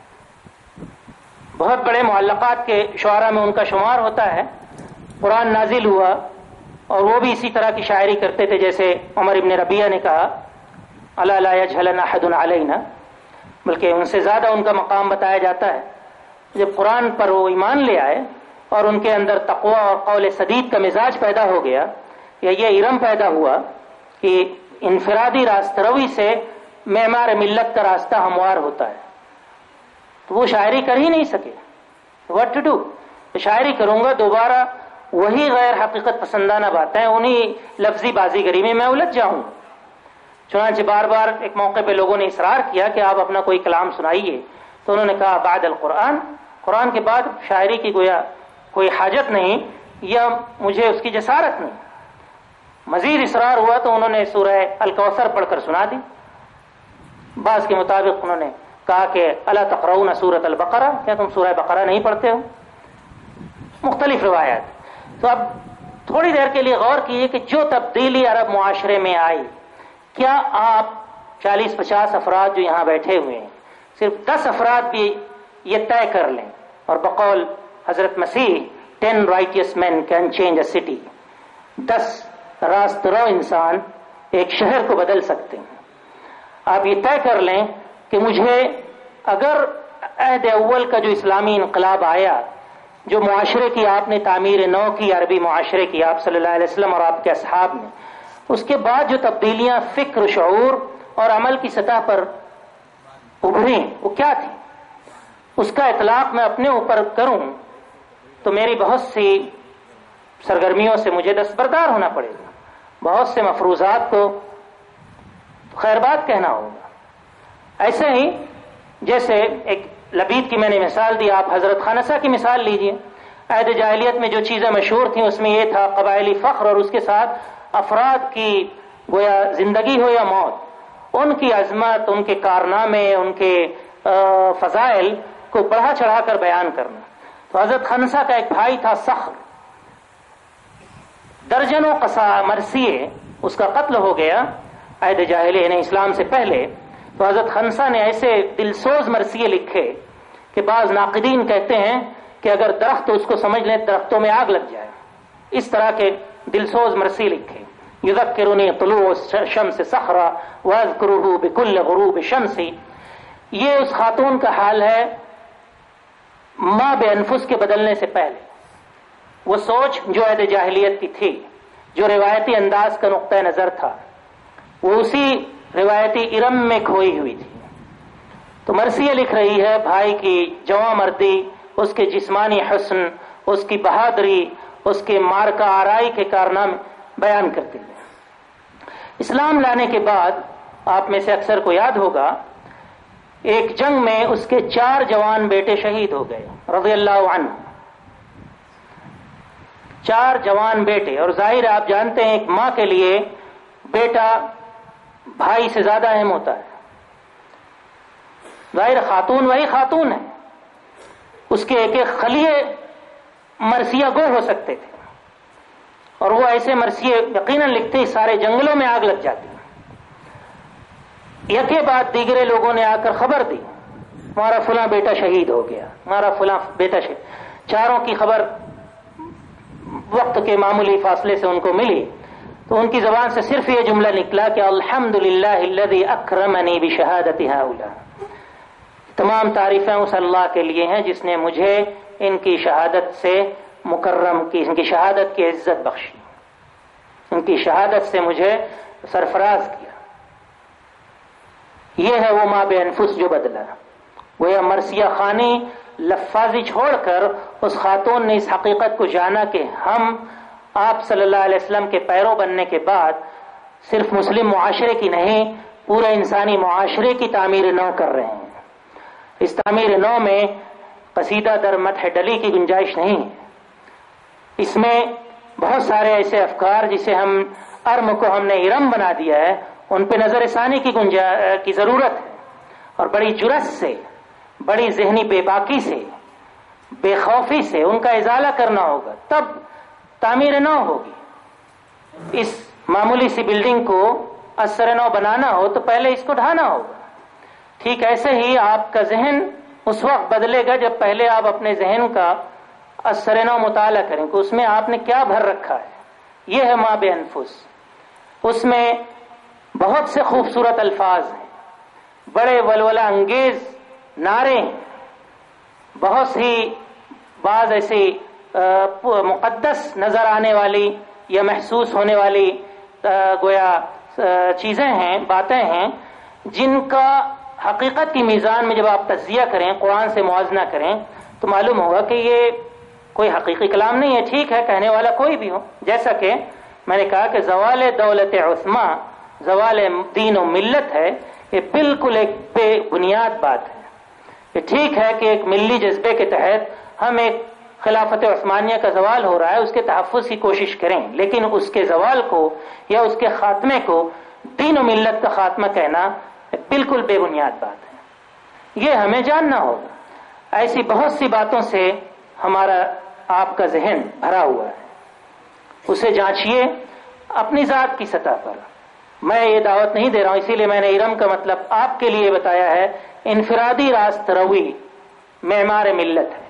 بہت بڑے معلقات کے شعراء میں ان کا شمار ہوتا ہے. قرآن نازل ہوا اور وہ بھی اسی طرح کی شاعری کرتے تھے جیسے عمر ابن ربیعہ نے کہا الا لا یجهلن احد علینا، بلکہ ان سے زیادہ ان کا مقام بتایا جاتا ہے. جب قرآن پر وہ ایمان لے آئے اور ان کے اندر تقوی اور قول سدید کا مزاج پیدا ہو گیا، یا یہ ارم پیدا ہوا کہ انفرادی راست روی سے معمار ملت کا راستہ ہموار ہوتا ہے، تو وہ شاعری کر ہی نہیں سکے. What to do? شاعری کروں گا دوبارہ وہی غیر حقیقت پسندانہ باتیں، انہی لفظی بازیگری میں الجھ جاؤں. چنانچہ بار بار ایک موقع پہ لوگوں نے اصرار کیا کہ آپ اپنا کوئی کلام سنائیے، تو انہوں نے کہا بعد القرآن، قرآن کے بعد شاعری کی گویا کوئی حاجت نہیں یا مجھے اس کی جسارت نہیں. مزید اصرار ہوا تو انہوں نے سورہ الکوثر پڑھ کر سنا دی. بعض کے مطابق انہوں نے کہا کہ الا تقرؤون سورۃ البقرہ، کیا تم سورہ بقرہ نہیں پڑھتے ہو؟ مختلف روایات. تو اب تھوڑی دیر کے لیے غور کیجیے کہ جو تبدیلی عرب معاشرے میں آئی، کیا آپ 40-50 افراد جو یہاں بیٹھے ہوئے ہیں، صرف 10 افراد بھی یہ طے کر لیں اور بقول حضرت مسیح 10 righteous men can change a city، 10 راست رو انسان ایک شہر کو بدل سکتے ہیں. آپ یہ طے کر لیں کہ مجھے اگر عہد اول کا جو اسلامی انقلاب آیا، جو معاشرے کی آپ نے تعمیر نو کی، عربی معاشرے کی آپ صلی اللہ علیہ وسلم اور آپ کے اصحاب نے، اس کے بعد جو تبدیلیاں فکر، شعور اور عمل کی سطح پر ابھریں وہ کیا تھی، اس کا اطلاق میں اپنے اوپر کروں تو میری بہت سی سرگرمیوں سے مجھے دستبردار ہونا پڑے گا، بہت سے مفروضات کو خیر بات کہنا ہوگا. ایسے ہی جیسے ایک لبید کی میں نے مثال دی، آپ حضرت خانسہ کی مثال لیجئے. عہد جاہلیت میں جو چیزیں مشہور تھیں اس میں یہ تھا قبائلی فخر، اور اس کے ساتھ افراد کی گویا زندگی ہو یا موت، ان کی عظمت، ان کے کارنامے، ان کے فضائل کو بڑھا چڑھا کر بیان کرنا. تو حضرت خنسہ کا ایک بھائی تھا صخر، درجنوں مرثیے اس کا قتل ہو گیا عہد جاہلیہ یعنی اسلام سے پہلے. تو حضرت خنسہ نے ایسے دلسوز مرثیے لکھے کہ بعض ناقدین کہتے ہیں کہ اگر درخت اس کو سمجھ لیں درختوں میں آگ لگ جائے. اس طرح کے دلسوز مرثیے لکھے. یذکرنی طلوع الشمس صخرا واذکرہ بکل غروب شمس. یہ اس خاتون کا حال ہے ماں بے انفس کے بدلنے سے پہلے. وہ سوچ جو عہد جاہلیت کی تھی، جو روایتی انداز کا نقطہ نظر تھا، وہ اسی روایتی ارم میں کھوئی ہوئی تھی. تو مرثیہ لکھ رہی ہے بھائی کی جواں مردی، اس کے جسمانی حسن، اس کی بہادری، اس کے مارکہ آرائی کے کارنامے بیان کرتے ہیں. اسلام لانے کے بعد آپ میں سے اکثر کو یاد ہوگا ایک جنگ میں اس کے 4 جوان بیٹے شہید ہو گئے رضی اللہ عنہ. 4 جوان بیٹے، اور ظاہر آپ جانتے ہیں ایک ماں کے لیے بیٹا بھائی سے زیادہ اہم ہوتا ہے. ظاہر خاتون وہی خاتون ہے، اس کے ایک ایک خلیے مرثیہ گو ہو سکتے تھے، اور وہ ایسے مرثیے یقیناً لکھتے سارے جنگلوں میں آگ لگ جاتی. یکے بعد دیگرے لوگوں نے آ کر خبر دی ہمارا فلاں بیٹا شہید ہو گیا، ہمارا فلاں بیٹا شہید. چاروں کی خبر وقت کے معمولی فاصلے سے ان کو ملی تو ان کی زبان سے صرف یہ جملہ نکلا کہ الحمدللہ الذی اکرمنی بشہادت ہؤلاء. تمام تعریفیں اس اللہ کے لیے ہیں جس نے مجھے ان کی شہادت سے مکرم کی، ان کی شہادت کی عزت بخشی، ان کی شہادت سے مجھے سرفراز کیا. یہ ہے وہ ما بے انفس جو بدلا. وہ یہ مرثیہ خانی لفاظی چھوڑ کر اس خاتون نے اس حقیقت کو جانا کہ ہم آپ صلی اللہ علیہ وسلم کے پیرو بننے کے بعد صرف مسلم معاشرے کی نہیں، پورے انسانی معاشرے کی تعمیر نو کر رہے ہیں. اس تعمیر نو میں قصیدہ در مدح ڈلی کی گنجائش نہیں ہے. اس میں بہت سارے ایسے افکار جسے ہم ارم کو ہم نے ارم بنا دیا ہے، ان پہ نظر ثانی کی ضرورت ہے، اور بڑی جرأت سے، بڑی ذہنی بے باکی سے، بے خوفی سے ان کا ازالہ کرنا ہوگا، تب تعمیر نو ہوگی. اس معمولی سی بلڈنگ کو اثر نو بنانا ہو تو پہلے اس کو ڈھانا ہوگا. ٹھیک ایسے ہی آپ کا ذہن اس وقت بدلے گا جب پہلے آپ اپنے ذہن کا اثر نو مطالعہ کریں کہ اس میں آپ نے کیا بھر رکھا ہے. یہ ہے ما بے انفس. اس میں بہت سے خوبصورت الفاظ ہیں، بڑے ولولہ انگیز نعرے ہیں، بہت سی بعض ایسی مقدس نظر آنے والی یا محسوس ہونے والی گویا چیزیں ہیں، باتیں ہیں، جن کا حقیقت کی میزان میں جب آپ تجزیہ کریں، قرآن سے موازنہ کریں تو معلوم ہوگا کہ یہ کوئی حقیقی کلام نہیں ہے. ٹھیک ہے کہنے والا کوئی بھی ہو، جیسا کہ میں نے کہا کہ زوال دولت عثمہ زوال دین و ملت ہے، یہ بالکل ایک بے بنیاد بات ہے. یہ ٹھیک ہے کہ ایک ملی جذبے کے تحت ہم ایک خلافت عثمانیہ کا زوال ہو رہا ہے، اس کے تحفظ کی کوشش کریں، لیکن اس کے زوال کو یا اس کے خاتمے کو دین و ملت کا خاتمہ کہنا بالکل بے بنیاد بات ہے. یہ ہمیں جاننا ہوگا. ایسی بہت سی باتوں سے ہمارا آپ کا ذہن بھرا ہوا ہے، اسے جانچیے اپنی ذات کی سطح پر. میں یہ دعوت نہیں دے رہا ہوں، اسی لیے میں نے ارم کا مطلب آپ کے لیے بتایا ہے. انفرادی راست روی معمار ملت ہے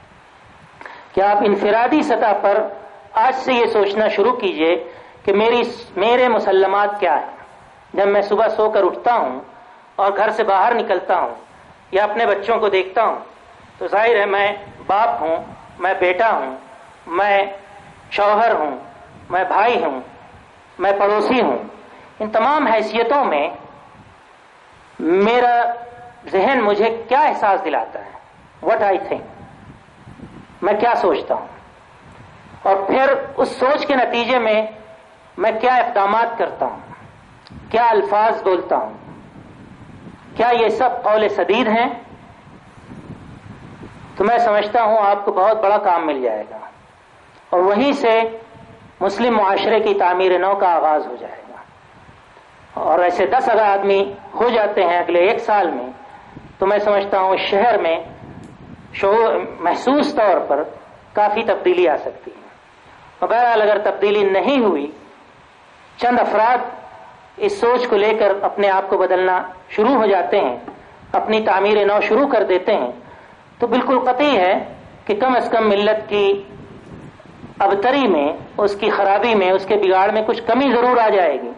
کہ آپ انفرادی سطح پر آج سے یہ سوچنا شروع کیجئے کہ میرے مسلمات کیا ہیں. جب میں صبح سو کر اٹھتا ہوں اور گھر سے باہر نکلتا ہوں یا اپنے بچوں کو دیکھتا ہوں تو ظاہر ہے میں باپ ہوں، میں بیٹا ہوں، میں شوہر ہوں، میں بھائی ہوں، میں پڑوسی ہوں. ان تمام حیثیتوں میں میرا ذہن مجھے کیا احساس دلاتا ہے، what I think، میں کیا سوچتا ہوں، اور پھر اس سوچ کے نتیجے میں میں کیا اقدامات کرتا ہوں، کیا الفاظ بولتا ہوں. کیا یہ سب قول سدید ہیں؟ تو میں سمجھتا ہوں آپ کو بہت بڑا کام مل جائے گا، اور وہیں سے مسلم معاشرے کی تعمیر نو کا آغاز ہو جائے گا. اور ایسے 10,000 آدمی ہو جاتے ہیں اگلے 1 سال میں تو میں سمجھتا ہوں اس شہر میں محسوس طور پر کافی تبدیلی آ سکتی ہے. اور بہرحال اگر تبدیلی نہیں ہوئی، چند افراد اس سوچ کو لے کر اپنے آپ کو بدلنا شروع ہو جاتے ہیں، اپنی تعمیر نو شروع کر دیتے ہیں، تو بالکل قطعی ہے کہ کم از کم ملت کی ابتری میں، اس کی خرابی میں، اس کے بگاڑ میں کچھ کمی ضرور آ جائے گی،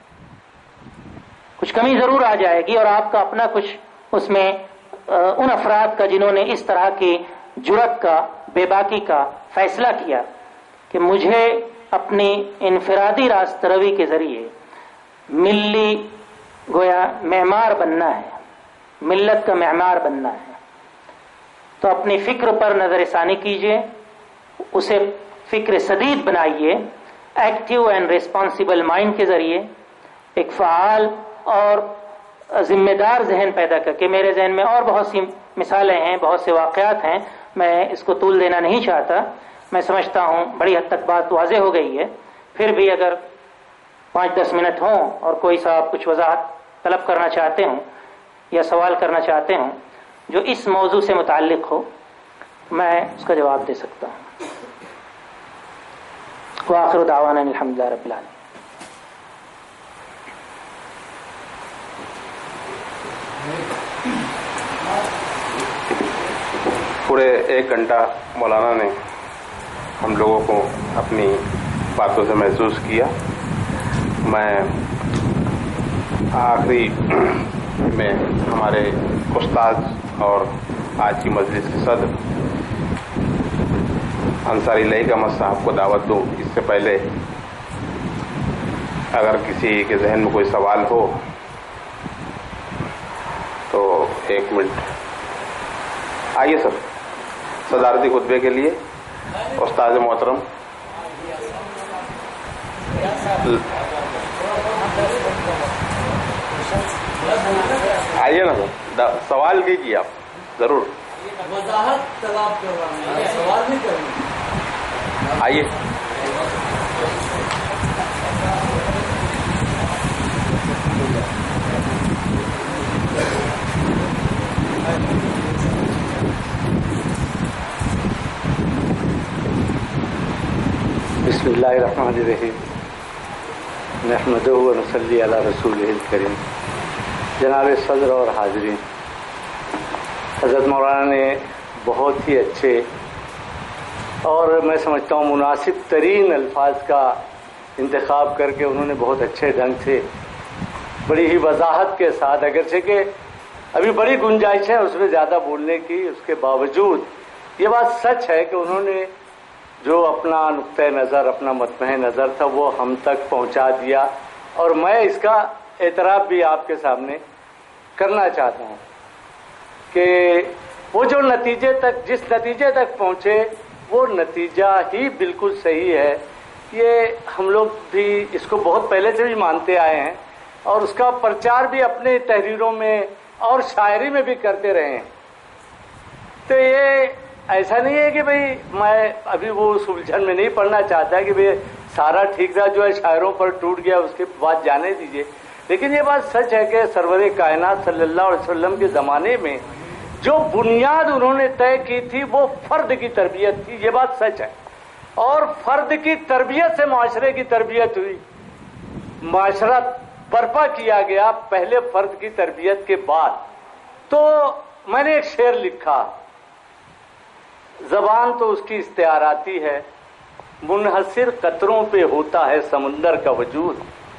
کچھ کمی ضرور آ جائے گی. اور آپ کا اپنا کچھ اس میں ان افراد کا جنہوں نے اس طرح کی جرأت کا، بے باکی کا فیصلہ کیا کہ مجھے اپنی انفرادی راست روی کے ذریعے ملی گویا معمار بننا ہے، ملت کا معمار بننا ہے، تو اپنی فکر پر نظر ثانی کیجئے، اسے فکر سدید بنائیے، ایکٹیو اینڈ ریسپانسبل مائنڈ کے ذریعے ایک فعال اور ذمہ دار ذہن پیدا کر کے. میرے ذہن میں اور بہت سی مثالیں ہیں، بہت سے واقعات ہیں، میں اس کو طول دینا نہیں چاہتا. میں سمجھتا ہوں بڑی حد تک بات واضح ہو گئی ہے. پھر بھی اگر 5-10 منٹ ہوں اور کوئی صاحب کچھ وضاحت طلب کرنا چاہتے ہوں یا سوال کرنا چاہتے ہوں جو اس موضوع سے متعلق ہو، میں اس کا جواب دے سکتا ہوں۔ وآخر دعوانا الحمدللہ رب العالمین۔ پورے 1 گھنٹہ مولانا نے ہم لوگوں کو اپنی باتوں سے محسوس کیا۔ میں آخری میں ہمارے استاد اور آج کی مجلس کے صدر انصاری لائق احمد صاحب کو دعوت دوں۔ اس سے پہلے اگر کسی کے ذہن میں کوئی سوال ہو تو 1 منٹ آئیے سر صدارتی خطبے کے لیے۔ استاد محترم آئیے نا سر، سوال کیجیے آپ ضرور، وضاحت طلب کر رہا ہے، سوال نہیں کرنا۔ آئیے۔ بسم اللہ الرحمن الرحیم، نحمدہ و نصلی علی رسولہ الکریم۔ جناب صدر اور حاضرین، حضرت مولانا نے بہت ہی اچھے اور میں سمجھتا ہوں مناسب ترین الفاظ کا انتخاب کر کے انہوں نے بہت اچھے ڈھنگ سے بڑی ہی وضاحت کے ساتھ، اگرچہ کہ ابھی بڑی گنجائش ہے اس میں زیادہ بولنے کی، اس کے باوجود یہ بات سچ ہے کہ انہوں نے جو اپنا نقطۂ نظر، اپنا مطمع نظر تھا وہ ہم تک پہنچا دیا، اور میں اس کا اعتراف بھی آپ کے سامنے کرنا چاہتا ہوں کہ وہ جو نتیجے تک، جس نتیجے تک پہنچے وہ نتیجہ ہی بالکل صحیح ہے۔ یہ ہم لوگ بھی اس کو بہت پہلے سے بھی مانتے آئے ہیں اور اس کا پرچار بھی اپنے تحریروں میں اور شاعری میں بھی کرتے رہے ہیں۔ تو یہ ایسا نہیں ہے کہ بھئی میں ابھی وہ اس الجھن میں نہیں پڑھنا چاہتا کہ بھئی سارا ٹھیکرا جو ہے شاعروں پر ٹوٹ گیا، اس کے بعد جانے دیجئے، لیکن یہ بات سچ ہے کہ سرور کائنات صلی اللہ علیہ وسلم کے زمانے میں جو بنیاد انہوں نے طے کی تھی وہ فرد کی تربیت تھی، یہ بات سچ ہے، اور فرد کی تربیت سے معاشرے کی تربیت ہوئی، معاشرہ برپا کیا گیا پہلے فرد کی تربیت کے بعد۔ تو میں نے ایک شعر لکھا، زبان تو اس کی استعاراتی ہے، منحصر قطروں پہ ہوتا ہے سمندر کا وجود،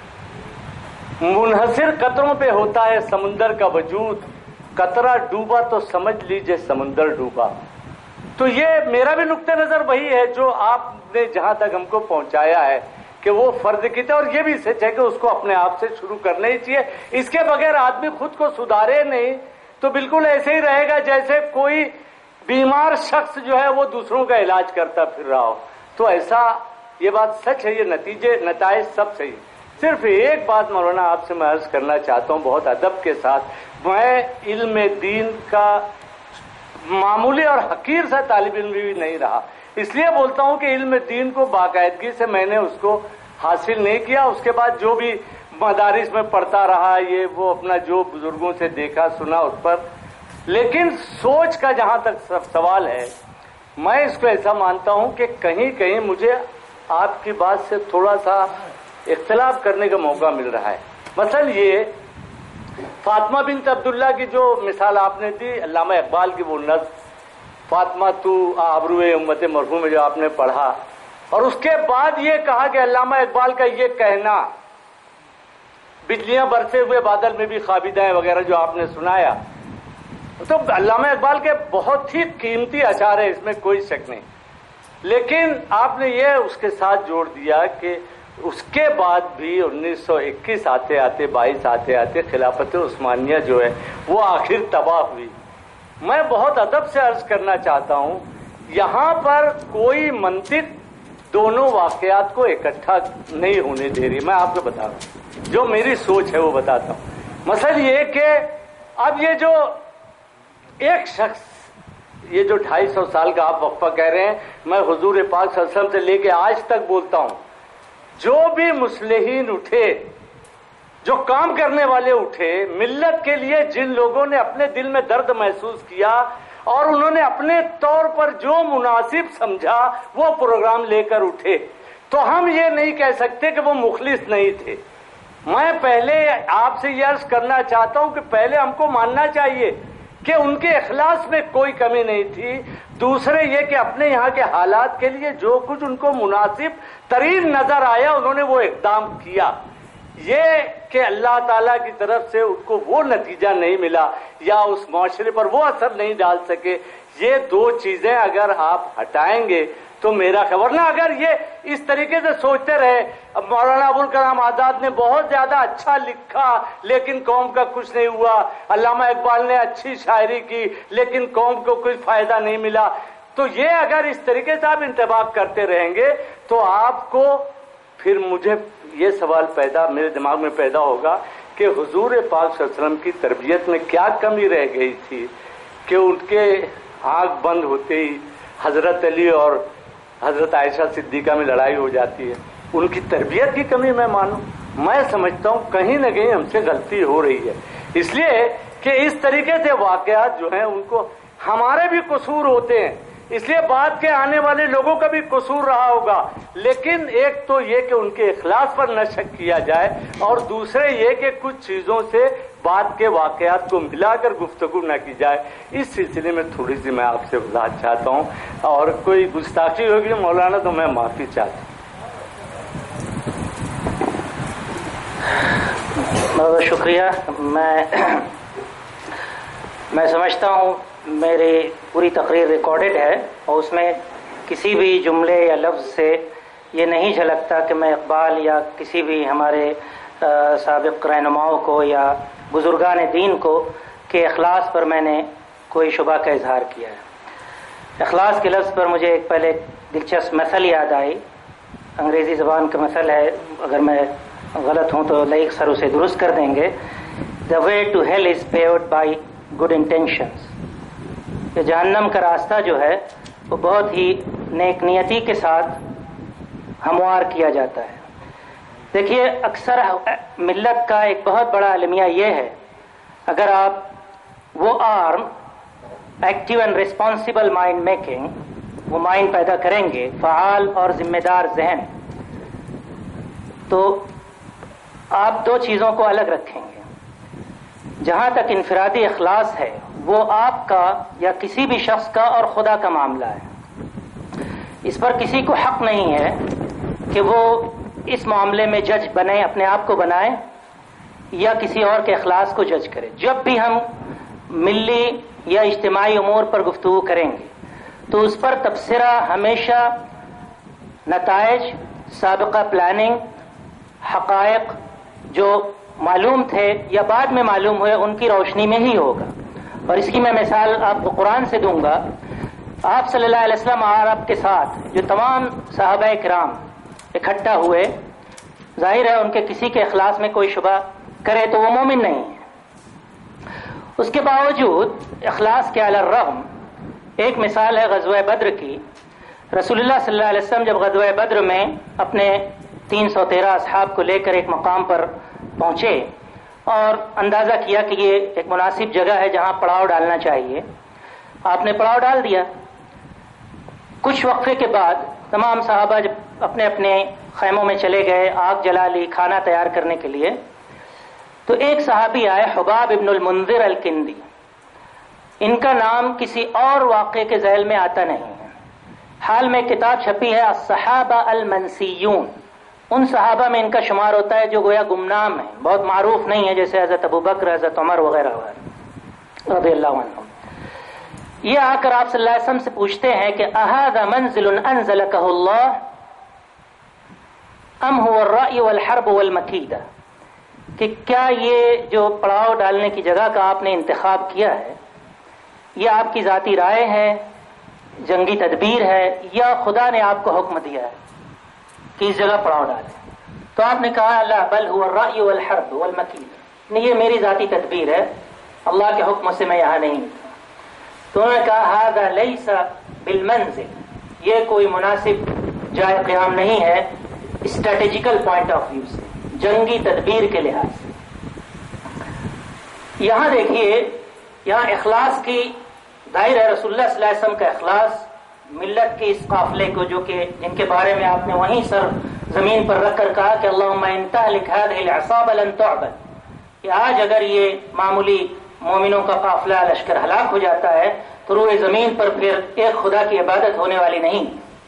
منحصر قطروں پہ ہوتا ہے سمندر کا وجود، قطرہ ڈوبا تو سمجھ لیجئے سمندر ڈوبا۔ تو یہ میرا بھی نقطہ نظر وہی ہے جو آپ نے جہاں تک ہم کو پہنچایا ہے کہ وہ فرد کی تھا، اور یہ بھی سچ ہے کہ اس کو اپنے آپ سے شروع کرنا ہی چاہیے۔ اس کے بغیر آدمی خود کو سدھارے نہیں تو بالکل ایسے ہی رہے گا جیسے کوئی بیمار شخص جو ہے وہ دوسروں کا علاج کرتا پھر رہا ہو۔ تو ایسا، یہ بات سچ ہے، یہ نتائج سب صحیح۔ صرف ایک بات مولانا آپ سے میں عرض کرنا چاہتا ہوں بہت ادب کے ساتھ، میں علم دین کا معمولی اور حقیر سا طالب علم بھی نہیں رہا، اس لیے بولتا ہوں کہ علم دین کو باقاعدگی سے میں نے اس کو حاصل نہیں کیا۔ اس کے بعد جو بھی مدارس میں پڑھتا رہا، یہ وہ اپنا جو بزرگوں سے دیکھا سنا اس پر، لیکن سوچ کا جہاں تک سوال ہے، میں اس کو ایسا مانتا ہوں کہ کہیں کہیں مجھے آپ کی بات سے تھوڑا سا اختلاف کرنے کا موقع مل رہا ہے۔ مثلا یہ فاطمہ بنت عبداللہ کی جو مثال آپ نے دی، علامہ اقبال کی وہ نظم فاطمہ تو آبرو امت مرحوم جو آپ نے پڑھا، اور اس کے بعد یہ کہا کہ علامہ اقبال کا یہ کہنا، بجلیاں برسے ہوئے بادل میں بھی خوابیدہ ہیں وغیرہ جو آپ نے سنایا، تو علامہ اقبال کے بہت ہی قیمتی اشعار ہے، اس میں کوئی شک نہیں، لیکن آپ نے یہ اس کے ساتھ جوڑ دیا کہ اس کے بعد بھی 1921 آتے آتے 22 آتے آتے خلافت عثمانیہ جو ہے وہ آخر تباہ ہوئی۔ میں بہت ادب سے عرض کرنا چاہتا ہوں، یہاں پر کوئی منطق دونوں واقعات کو اکٹھا نہیں ہونے دے رہی۔ میں آپ کو بتا رہا ہوں جو میری سوچ ہے وہ بتاتا ہوں۔ مثلا یہ کہ اب یہ جو ایک شخص، یہ جو 250 سال کا آپ وقفہ کہہ رہے ہیں، میں حضور پاک صلی اللہ علیہ وسلم سے لے کے آج تک بولتا ہوں جو بھی مصلحین اٹھے، جو کام کرنے والے اٹھے، ملت کے لیے جن لوگوں نے اپنے دل میں درد محسوس کیا اور انہوں نے اپنے طور پر جو مناسب سمجھا وہ پروگرام لے کر اٹھے، تو ہم یہ نہیں کہہ سکتے کہ وہ مخلص نہیں تھے۔ میں پہلے آپ سے یہ عرض کرنا چاہتا ہوں کہ پہلے ہم کو ماننا چاہیے کہ ان کے اخلاص میں کوئی کمی نہیں تھی۔ دوسرے یہ کہ اپنے یہاں کے حالات کے لیے جو کچھ ان کو مناسب ترین نظر آیا انہوں نے وہ اقدام کیا۔ یہ کہ اللہ تعالیٰ کی طرف سے ان کو وہ نتیجہ نہیں ملا یا اس معاشرے پر وہ اثر نہیں ڈال سکے، یہ دو چیزیں اگر آپ ہٹائیں گے تو میرا خیال، ورنہ اگر یہ اس طریقے سے سوچتے رہے، اب مولانا ابوالکلام آزاد نے بہت زیادہ اچھا لکھا لیکن قوم کا کچھ نہیں ہوا، علامہ اقبال نے اچھی شاعری کی لیکن قوم کو کچھ فائدہ نہیں ملا، تو یہ اگر اس طریقے سے آپ انتباہ کرتے رہیں گے تو آپ کو پھر مجھے یہ سوال میرے دماغ میں پیدا ہوگا کہ حضور پاک صلی اللہ علیہ وسلم کی تربیت میں کیا کمی رہ گئی تھی کہ ان کے آنکھ بند ہوتے ہی حضرت علی اور حضرت عائشہ صدیقہ میں لڑائی ہو جاتی ہے۔ ان کی تربیت کی کمی میں مانوں؟ میں سمجھتا ہوں کہیں نہ کہیں ہم سے غلطی ہو رہی ہے، اس لیے کہ اس طریقے سے واقعات جو ہیں ان کو ہمارے بھی قصور ہوتے ہیں، اس لیے بعد کے آنے والے لوگوں کا بھی قصور رہا ہوگا، لیکن ایک تو یہ کہ ان کے اخلاص پر نہ شک کیا جائے، اور دوسرے یہ کہ کچھ چیزوں سے بعد کے واقعات کو ملا کر گفتگو نہ کی جائے۔ اس سلسلے میں تھوڑی سی میں آپ سے وضاحت چاہتا ہوں، اور کوئی گستاخی ہوگی مولانا تو میں معافی چاہتا ہوں۔ بہت شکریہ۔ میں سمجھتا ہوں میری پوری تقریر ریکارڈڈ ہے اور اس میں کسی بھی جملے یا لفظ سے یہ نہیں جھلکتا کہ میں اقبال یا کسی بھی ہمارے سابق رہنماؤں کو یا بزرگان دین کو کہ اخلاص پر میں نے کوئی شبہ کا اظہار کیا ہے۔ اخلاص کے لفظ پر مجھے ایک پہلے دلچسپ مثل یاد آئی، انگریزی زبان کا مثل ہے، اگر میں غلط ہوں تو لائق سر اسے درست کر دیں گے۔ The way to hell is paved by good intentions۔ کہ جہنم کا راستہ جو ہے وہ بہت ہی نیک نیتی کے ساتھ ہموار کیا جاتا ہے۔ دیکھیے اکثر ملت کا ایک بہت بڑا المیہ یہ ہے، اگر آپ وہ arm active and responsible mind making, وہ مائنڈ پیدا کریں گے، فعال اور ذمہ دار ذہن، تو آپ دو چیزوں کو الگ رکھیں گے۔ جہاں تک انفرادی اخلاص ہے وہ آپ کا یا کسی بھی شخص کا اور خدا کا معاملہ ہے، اس پر کسی کو حق نہیں ہے کہ وہ اس معاملے میں جج بنے، اپنے آپ کو بنائے یا کسی اور کے اخلاص کو جج کرے۔ جب بھی ہم ملی یا اجتماعی امور پر گفتگو کریں گے تو اس پر تبصرہ ہمیشہ نتائج، سابقہ پلاننگ، حقائق جو معلوم تھے یا بعد میں معلوم ہوئے ان کی روشنی میں ہی ہوگا۔ اور اس کی میں مثال آپ کو قرآن سے دوں گا۔ آپ صلی اللہ علیہ وسلم اور آپ کے ساتھ جو تمام صحابہ کرام اکٹھا ہوئے، ظاہر ہے ان کے کسی کے اخلاص میں کوئی شبہ کرے تو وہ مومن نہیں ہے۔ اس کے باوجود اخلاص کے علی الرغم ایک مثال ہے غزوہ بدر کی۔ رسول اللہ صلی اللہ علیہ وسلم جب غزوہ بدر میں اپنے 313 اصحاب کو لے کر ایک مقام پر پہنچے اور اندازہ کیا کہ یہ ایک مناسب جگہ ہے جہاں پڑاؤ ڈالنا چاہیے، آپ نے پڑاؤ ڈال دیا۔ کچھ وقفے کے بعد تمام صحابہ جب اپنے اپنے خیموں میں چلے گئے، آگ جلا لی کھانا تیار کرنے کے لیے، تو ایک صحابی آئے، حباب ابن المنذر الکندی۔ ان کا نام کسی اور واقعے کے ذیل میں آتا نہیں ہے۔ حال میں کتاب چھپی ہے الصحابہ المنسیون، ان صحابہ میں ان کا شمار ہوتا ہے جو گویا گمنام ہیں، بہت معروف نہیں ہے، جیسے حضرت ابو بکر، حضرت عمر وغیرہ رضی اللہ عنہم۔ یہ آ کر آپ صلی اللہ علیہ وسلم سے پوچھتے ہیں کہ اہذا منزل انزلکہ اللہ ام هو الرأی والحرب والمکیدہ، کہ کیا یہ جو پڑاؤ ڈالنے کی جگہ کا آپ نے انتخاب کیا ہے یہ آپ کی ذاتی رائے ہے، جنگی تدبیر ہے، یا خدا نے آپ کو حکم دیا ہے کہ اس جگہ پڑاؤ ڈالیں؟ تو آپ نے کہا اللہ بل هو الرأی والحرب والمکیدہ، نہیں یہ میری ذاتی تدبیر ہے، اللہ کے حکم سے میں یہاں نہیں تھا۔ تو انہوں نے کہا هذا ليس بالمنزل، یہ کوئی مناسب جائے قیام نہیں ہے، اسٹریٹجیکل پوائنٹ آف ویو سے، جنگی تدبیر کے لحاظ سے۔ یہاں دیکھیے، یہاں اخلاص کی ظاہر ہے، رسول اللہ صلی اللہ علیہ وسلم کا اخلاص ملت کے اس قافلے کو، جو کہ جن کے بارے میں آپ نے وہیں سر زمین پر رکھ کر کہا کہ اللہم ان تہلک هذه العصابة لن تعبد، کہ آج اگر یہ معمولی مومنوں کا قافلہ لشکر ہلاک ہو جاتا ہے تو روئے زمین پر پھر ایک خدا کی عبادت ہونے والی نہیں۔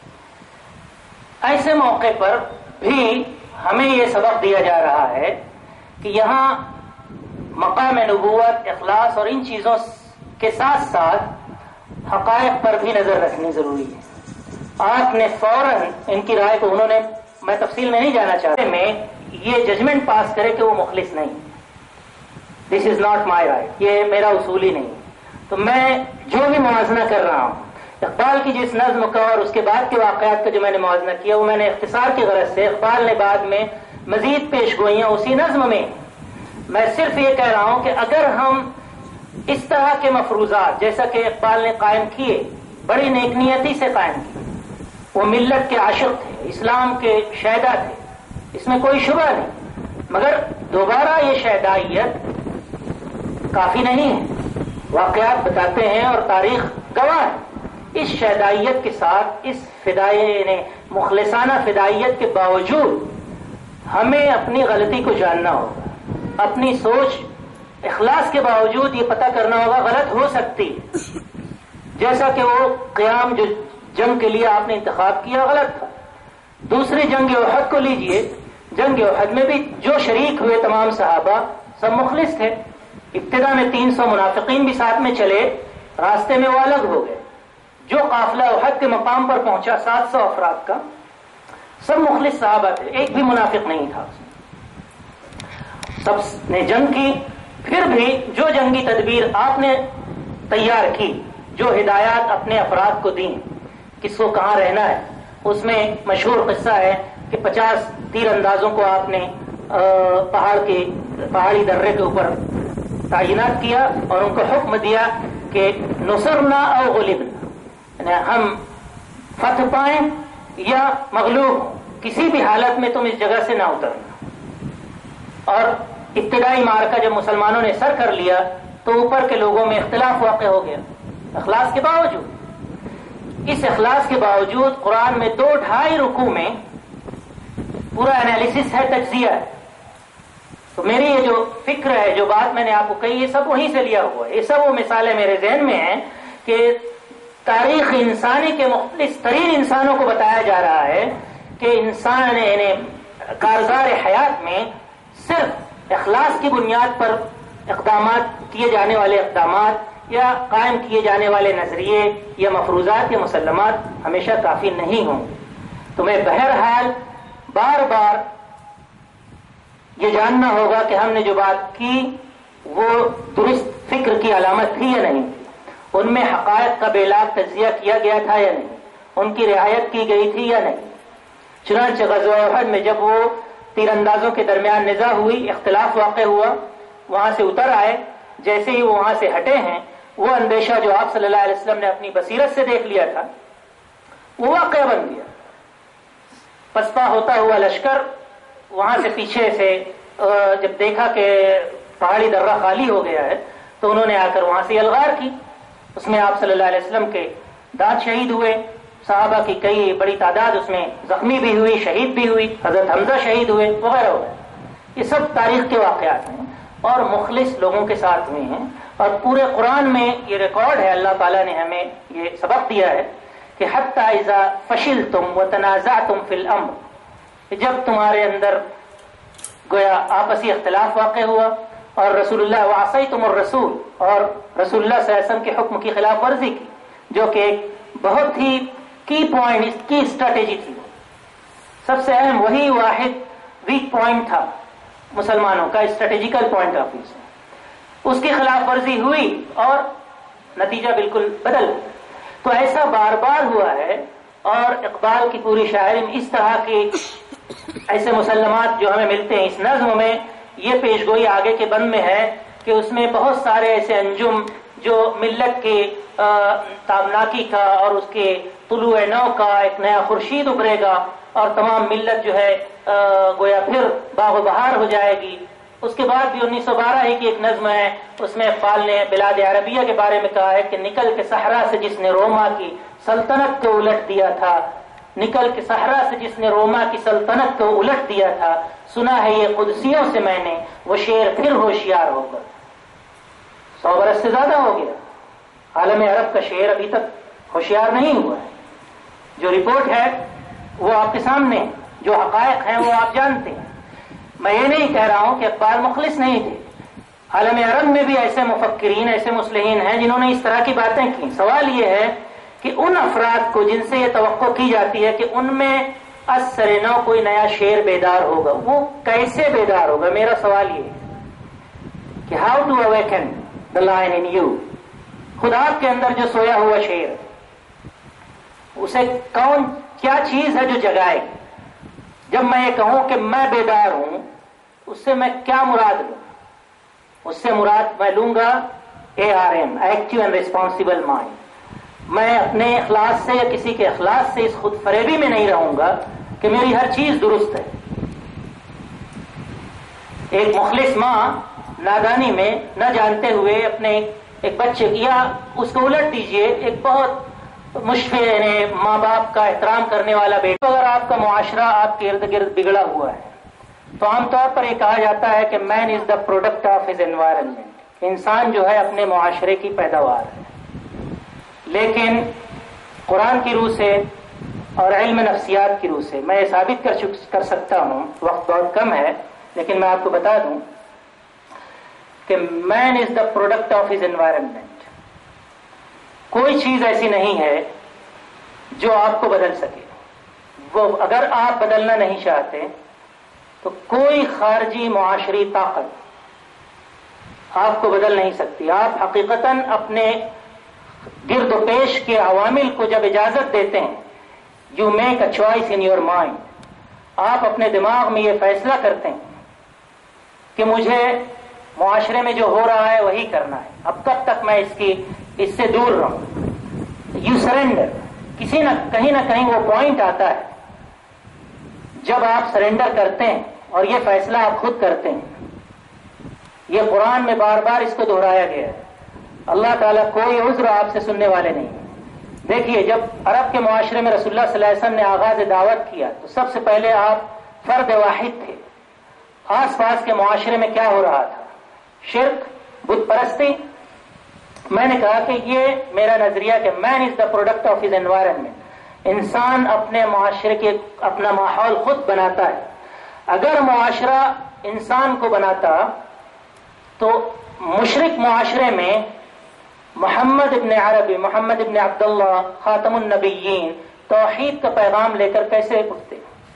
ایسے موقع پر بھی ہمیں یہ سبق دیا جا رہا ہے کہ یہاں مقام نبوت، اخلاص اور ان چیزوں کے ساتھ ساتھ حقائق پر بھی نظر رکھنی ضروری ہے۔ آپ نے فوراً ان کی رائے کو، انہوں نے، میں تفصیل میں نہیں جانا چاہتا، میں یہ ججمنٹ پاس کرے کہ وہ مخلص نہیں، دس از ناٹ مائی رائٹ، یہ میرا اصول ہی نہیں۔ تو میں جو بھی موازنہ کر رہا ہوں اقبال کی جس نظم کا اور اس کے بعد کے واقعات کا جو میں نے موازنہ کیا، وہ میں نے اختصار کی غرض سے، اقبال نے بعد میں مزید پیش گوئیاں اسی نظم میں، میں صرف یہ کہہ رہا ہوں کہ اگر ہم اس طرح کے مفروضات جیسا کہ اقبال نے قائم کیے، بڑی نیک نیتی سے قائم کیے، وہ ملت کے عاشق تھے، اسلام کے شہدا تھے، اس میں کوئی شبہ نہیں، مگر دوبارہ یہ شہدائیت کافی نہیں ہے، واقعات بتاتے ہیں اور تاریخ گواہ ہے۔ اس شہدائیت کے ساتھ، اس مخلصانہ فدائیت کے باوجود ہمیں اپنی غلطی کو جاننا ہوگا، اپنی سوچ اخلاص کے باوجود یہ پتہ کرنا ہوگا غلط ہو سکتی ہے، جیسا کہ وہ قیام جو جنگ کے لیے آپ نے انتخاب کیا غلط تھا۔ دوسری جنگ احد کو لیجئے، جنگ احد میں بھی جو شریک ہوئے تمام صحابہ سب مخلص تھے، ابتدا میں 300 منافقین بھی ساتھ میں چلے، راستے میں وہ الگ ہو گئے، جو قافلہ احد کے مقام پر پہنچا 700 افراد کا، سب مخلص صحابہ تھے، ایک بھی منافق نہیں تھا، سب نے جنگ کی۔ پھر بھی جو جنگی تدبیر آپ نے تیار کی، جو ہدایات اپنے افراد کو دیں، کس کو کہاں رہنا ہے، اس میں مشہور قصہ ہے کہ 50 تیر اندازوں کو آپ نے پہاڑی درے کے اوپر تعینات کیا اور ان کو حکم دیا کہ نصرنا او غلبنا، یعنی ہم فتح پائیں یا مغلوب ہوں، کسی بھی حالت میں تم اس جگہ سے نہ اترنا۔ اور ابتدائی معرکہ جب مسلمانوں نے سر کر لیا تو اوپر کے لوگوں میں اختلاف واقع ہو گیا، اخلاص کے باوجود۔ اس اخلاص کے باوجود قرآن میں 2-2.5 رکوع میں پورا انالیسس ہے، تجزیہ ہے۔ تو میری یہ جو فکر ہے، جو بات میں نے آپ کو کہی، یہ سب وہیں سے لیا ہوا ہے، یہ سب وہ مثالیں میرے ذہن میں ہیں کہ تاریخ انسانی کے مخلص ترین انسانوں کو بتایا جا رہا ہے کہ انسان کارزار حیات میں صرف اخلاص کی بنیاد پر اقدامات کیے جانے والے اقدامات یا قائم کیے جانے والے نظریے یا مفروضات یا مسلمات ہمیشہ کافی نہیں ہوں۔ تمہیں بہرحال بار بار یہ جاننا ہوگا کہ ہم نے جو بات کی وہ درست فکر کی علامت تھی یا نہیں، ان میں حقائق کا بے لاگ تجزیہ کیا گیا تھا یا نہیں، ان کی رعایت کی گئی تھی یا نہیں۔ چنانچہ غزوہ احد میں جب وہ تیر اندازوں کے درمیان نزاع ہوئی، اختلاف واقع ہوا، وہاں سے اتر آئے، جیسے ہی وہ وہاں سے ہٹے ہیں، وہ اندیشہ جو آپ صلی اللہ علیہ وسلم نے اپنی بصیرت سے دیکھ لیا تھا وہ واقعہ بن گیا۔ پسپا ہوتا ہوا لشکر وہاں سے پیچھے سے جب دیکھا کہ پہاڑی درہ خالی ہو گیا ہے تو انہوں نے آ کر وہاں سے الغار کی، اس میں آپ صلی اللہ علیہ وسلم کے دانت شہید ہوئے، صحابہ کی کئی بڑی تعداد اس میں زخمی بھی ہوئی، شہید بھی ہوئی، حضرت حمزہ شہید ہوئے وغیرہ وغیرہ۔ یہ سب تاریخ کے واقعات ہیں اور مخلص لوگوں کے ساتھ ہوئے ہیں، اور پورے قرآن میں یہ ریکارڈ ہے، اللہ تعالیٰ نے ہمیں یہ سبق دیا ہے کہ حتی اذا فشلتم وتنازعتم فی الامر، جب تمہارے اندر گویا آپسی اختلاف واقع ہوا اور رسول اللہ وعصیتم الرسول، اور رسول اللہ صلی اللہ علیہ وسلم کے حکم کی خلاف ورزی کی، جو کہ ایک بہت ہی کی پوائنٹ، اس کی اسٹریٹجی تھی، سب سے اہم وہی واحد ویک پوائنٹ تھا مسلمانوں کا، اسٹریٹجیکل پوائنٹ آف ویو سے، اس کی خلاف ورزی ہوئی اور نتیجہ بالکل بدل۔ تو ایسا بار بار ہوا ہے، اور اقبال کی پوری شاعری میں اس طرح کی ایسے مسلمات جو ہمیں ملتے ہیں، اس نظم میں یہ پیشگوئی آگے کے بند میں ہے کہ اس میں بہت سارے ایسے انجم جو ملت کے تابناکی کا اور اس کے طلوع نو کا ایک نیا خورشید ابھرے گا اور تمام ملت جو ہے گویا پھر باغ و بہار ہو جائے گی. اس کے بعد بھی 1912 ہی کی ایک نظم ہے, اس میں اقبال نے بلاد عربیہ کے بارے میں کہا ہے کہ نکل کے صحرا سے جس نے روما کی سلطنت کو الٹ دیا تھا, نکل کے صحرا سے جس نے روما کی سلطنت کو الٹ دیا تھا, سنا ہے یہ قدسیوں سے میں نے وہ شعر پھر ہوشیار ہو کر. 100 برس سے زیادہ ہو گیا, عالم عرب کا شعر ابھی تک ہوشیار نہیں ہوا ہے. جو رپورٹ ہے وہ آپ کے سامنے, جو حقائق ہیں وہ آپ جانتے ہیں. میں یہ نہیں کہہ رہا ہوں کہ اقبال مخلص نہیں تھے. عالم عرب میں بھی ایسے مفکرین, ایسے مصلحین ہیں جنہوں نے اس طرح کی باتیں کی. سوال یہ ہے کہ ان افراد کو جن سے یہ توقع کی جاتی ہے کہ ان میں از سر نو کوئی نیا شعر بیدار ہوگا, وہ کیسے بیدار ہوگا؟ میرا سوال یہ ہے کہ how to awaken the lion in you. خود آپ کے اندر جو سویا ہوا شعر, اسے کیا چیز ہے جو جگائے گی؟ جب میں یہ کہوں کہ میں بیدار ہوں, اس سے میں کیا مراد لوں؟ اس سے مراد میں لوں گا ARM, active and responsible mind. میں اپنے اخلاص سے یا کسی کے اخلاص سے اس خود فریبی میں نہیں رہوں گا کہ میری ہر چیز درست ہے. ایک مخلص ماں نادانی میں نہ جانتے ہوئے اپنے ایک بچے, یا اس کو الٹ دیجئے, ایک بہت مشفق یعنی ماں باپ کا احترام کرنے والا بیٹا, اگر آپ کا معاشرہ آپ کے ارد گرد بگڑا ہوا ہے تو عام طور پر یہ کہا جاتا ہے کہ man is the product of his environment. انسان جو ہے اپنے معاشرے کی پیداوار ہے. لیکن قرآن کی روح سے اور علم نفسیات کی روح سے میں یہ ثابت کر سکتا ہوں, وقت بہت کم ہے لیکن میں آپ کو بتا دوں کہ man is the product of his environment. کوئی چیز ایسی نہیں ہے جو آپ کو بدل سکے. وہ اگر آپ بدلنا نہیں چاہتے تو کوئی خارجی معاشری طاقت آپ کو بدل نہیں سکتی. آپ حقیقتاً اپنے گرد و پیش کے عوامل کو جب اجازت دیتے ہیں, you make a choice in your mind, آپ اپنے دماغ میں یہ فیصلہ کرتے ہیں کہ مجھے معاشرے میں جو ہو رہا ہے وہی کرنا ہے, اب کب تک میں اس سے دور رہوں. You surrender. کہیں نہ کہیں وہ پوائنٹ آتا ہے جب آپ سرینڈر کرتے ہیں اور یہ فیصلہ آپ خود کرتے ہیں. یہ قرآن میں بار بار اس کو دہرایا گیا ہے. اللہ تعالیٰ کوئی عذر آپ سے سننے والے نہیں. دیکھیے, جب عرب کے معاشرے میں رسول اللہ صلی اللہ علیہ وسلم نے آغاز دعوت کیا تو سب سے پہلے آپ فرد واحد تھے. آس پاس کے معاشرے میں کیا ہو رہا تھا؟ شرک, بت پرستی. میں نے کہا کہ یہ میرا نظریہ کہ man is the product of his environment. انسان اپنے معاشرے کے اپنا ماحول خود بناتا ہے. اگر معاشرہ انسان کو بناتا تو مشرک معاشرے میں محمد ابن عربی, محمد ابن عبداللہ خاتم النبیین توحید کا پیغام لے کر کیسے اٹھتے؟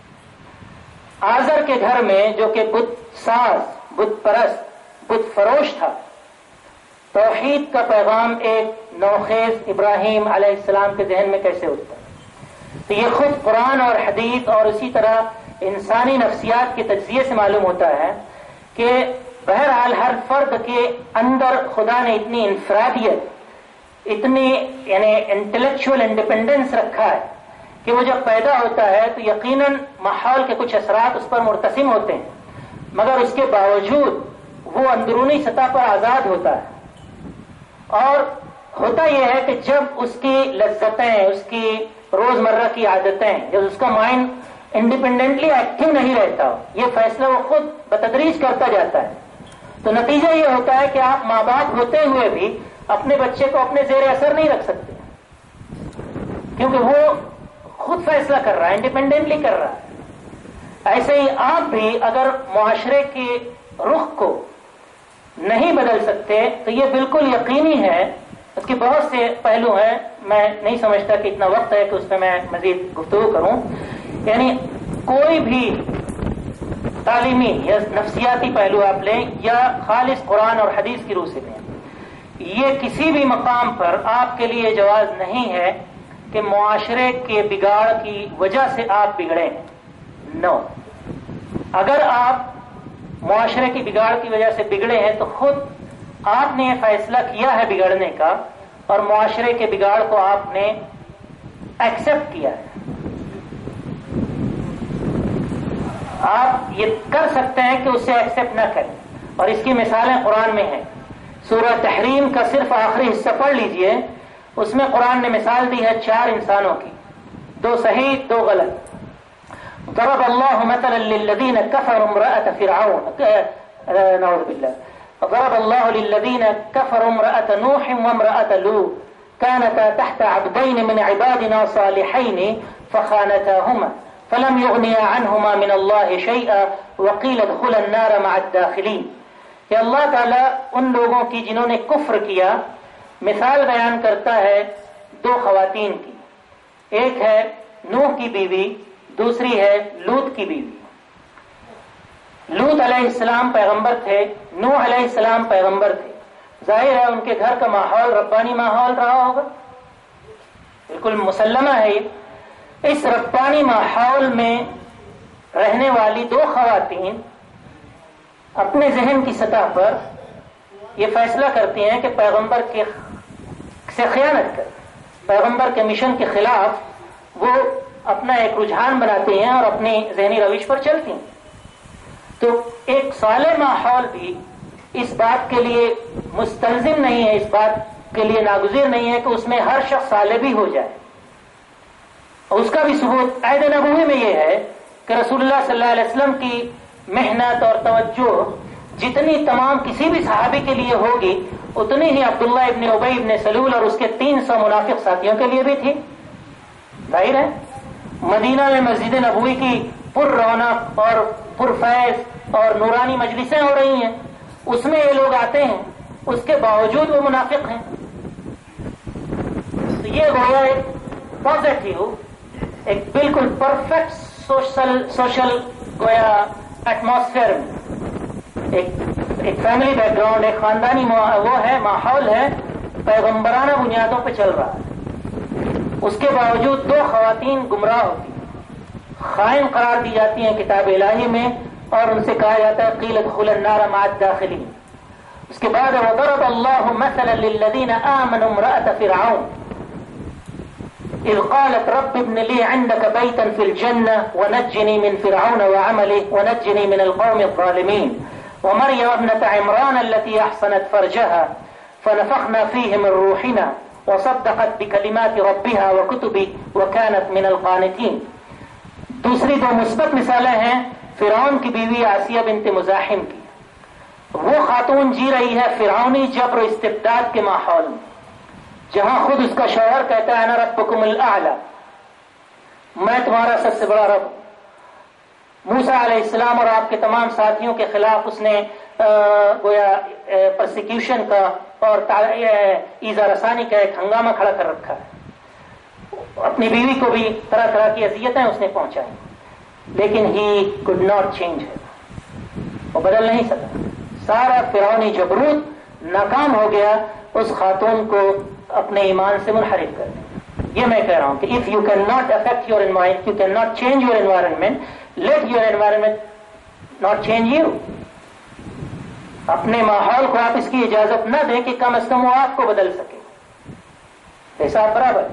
آزر کے گھر میں جو کہ بت ساز, بت پرست, بت فروش تھا, توحید کا پیغام ایک نوخیز ابراہیم علیہ السلام کے ذہن میں کیسے اٹھتا؟ تو یہ خود قرآن اور حدیث اور اسی طرح انسانی نفسیات کے تجزیے سے معلوم ہوتا ہے کہ بہرحال ہر فرد کے اندر خدا نے اتنی انفرادیت, اتنی یعنی انٹلیکچوئل انڈیپینڈنس رکھا ہے کہ وہ جب پیدا ہوتا ہے تو یقیناً ماحول کے کچھ اثرات اس پر مرتسم ہوتے ہیں, مگر اس کے باوجود وہ اندرونی سطح پر آزاد ہوتا ہے. اور ہوتا یہ ہے کہ جب اس کی لذتیں, اس کی روزمرہ کی عادتیں, جب اس کا مائنڈ انڈیپینڈنٹلی ایکٹیو نہیں رہتا, یہ فیصلہ وہ خود بتدریج کرتا جاتا ہے, تو نتیجہ یہ ہوتا ہے کہ آپ ماں باپ ہوتے ہوئے بھی اپنے بچے کو اپنے زیر اثر نہیں رکھ سکتے, کیونکہ وہ خود فیصلہ کر رہا ہے, انڈیپینڈنٹلی کر رہا ہے. ایسے ہی آپ بھی اگر معاشرے کے رخ کو نہیں بدل سکتے تو یہ بالکل یقینی ہے. اس کے بہت سے پہلو ہیں, میں نہیں سمجھتا کہ اتنا وقت ہے کہ اس پہ میں مزید گفتگو کروں. یعنی کوئی بھی تعلیمی یا نفسیاتی پہلو آپ لیں یا خالص قرآن اور حدیث کی روح سے لیں, یہ کسی بھی مقام پر آپ کے لیے جواز نہیں ہے کہ معاشرے کے بگاڑ کی وجہ سے آپ بگڑیں. نو, اگر آپ معاشرے کی بگاڑ کی وجہ سے بگڑے ہیں تو خود آپ نے یہ فیصلہ کیا ہے بگڑنے کا, اور معاشرے کے بگاڑ کو آپ نے ایکسپٹ کیا ہے. آپ یہ کر سکتے ہیں کہ اسے ایکسپٹ نہ کریں، اور اس کی مثالیں قرآن میں ہیں. سورہ تحریم کا صرف آخری حصہ پڑھ لیجئے، اس میں قرآن نے مثال دی ہے 4 انسانوں کی، 2 صحیح 2 غلط. ضرب اللہ مثلا للذین کفروا امرأة فرعون نعوذ باللہ ضرب اللہ للذین کفروا امرأة نوح وامرأة لوط كانتا تحت عبدين من عبادنا صالحين فخانتاهما فلم يغنيا عنهما من الله شيئا وقيل ادخلا النار مع الداخلين. کہ اللہ تعالیٰ ان لوگوں کی جنہوں نے کفر کیا مثال بیان کرتا ہے 2 خواتین کی. ایک ہے نوح کی بیوی، دوسری ہے لوط کی بیوی. لوط علیہ السلام پیغمبر تھے، نوح علیہ السلام پیغمبر تھے. ظاہر ہے ان کے گھر کا ماحول ربانی ماحول رہا ہوگا، بالکل مسلمہ ہے. اس ربانی ماحول میں رہنے والی 2 خواتین اپنے ذہن کی سطح پر یہ فیصلہ کرتی ہیں کہ پیغمبر سے خیانت کر، پیغمبر کے مشن کے خلاف وہ اپنا ایک رجحان بناتے ہیں اور اپنی ذہنی روش پر چلتی ہیں. تو ایک صالح ماحول بھی اس بات کے لیے مستلزم نہیں ہے، اس بات کے لیے ناگزیر نہیں ہے کہ اس میں ہر شخص صالح بھی ہو جائے. اور اس کا بھی ثبوت عہد نبوی میں یہ ہے کہ رسول اللہ صلی اللہ علیہ وسلم کی محنت اور توجہ جتنی تمام کسی بھی صحابی کے لیے ہوگی اتنی ہی عبداللہ ابن ابی ابن سلول اور اس کے 300 منافق ساتھیوں کے لیے بھی تھی. ظاہر ہے مدینہ میں مسجد نبوی کی پر رونق اور پر فیض اور نورانی مجلسیں ہو رہی ہیں، اس میں یہ لوگ آتے ہیں، اس کے باوجود وہ منافق ہیں. تو یہ گویا ایک پازیٹیو، ایک بالکل پرفیکٹ سوشل گویا ایٹماسفیئر میں ایک فیملی بیک گراؤنڈ، ایک خاندانی وہ ہے ماحول ہے، پیغمبرانہ بنیادوں پہ چل رہا ہے. اس کے باوجود 2 خواتین گمراہ ہوتی ہیں، خائن قرار دی جاتی ہیں کتاب الہی میں، اور ان سے کہا جاتا ہے قیل ادخلا النار مع الداخلین. اس کے بعد وضرب اللہ مثلا للذین آمنوا امرأة فرعون اذ قالت رب ابن لي عندك بيتا في الجنة ونجني من فرعون وعمله ونجني من القوم الظالمين ومريم ابنة عمران التي أحصنت فرجها فنفخنا فيه من روحنا وصدقت بكلمات ربها وكتبه وكانت من القانتين. دوسری 2 مثبت مثالیں ہیں فرعون کی بیوی آسیہ بنت مزاحم کی. وہ خاتون جی رہی ہے فرعونی جبر و استبداد کے ماحول میں، جہاں خود اس کا شوہر کہتا ہے انا ربکم الاعلی، میں تمہارا سب سے بڑا رب. موسیٰ علیہ السلام اور آپ کے تمام ساتھیوں کے خلاف اس نے گویا پرسیکیوشن کا اور ایذا رسانی کا ایک ہنگامہ کھڑا کر رکھا ہے. اپنی بیوی کو بھی طرح طرح کی اذیتیں اس نے پہنچائی، لیکن ہی could not change ہے، وہ بدل نہیں سکا. سارا فرعونی جبروت ناکام ہو گیا اس خاتون کو اپنے ایمان سے منحرف کرنے. یہ میں کہہ رہا ہوں کہ if you cannot affect your environment, you cannot change your environment, let your environment not change you. اپنے ماحول کو آپ اس کی اجازت نہ دیں کہ کم از کم وہ آپ کو بدل سکے. حساب برابر.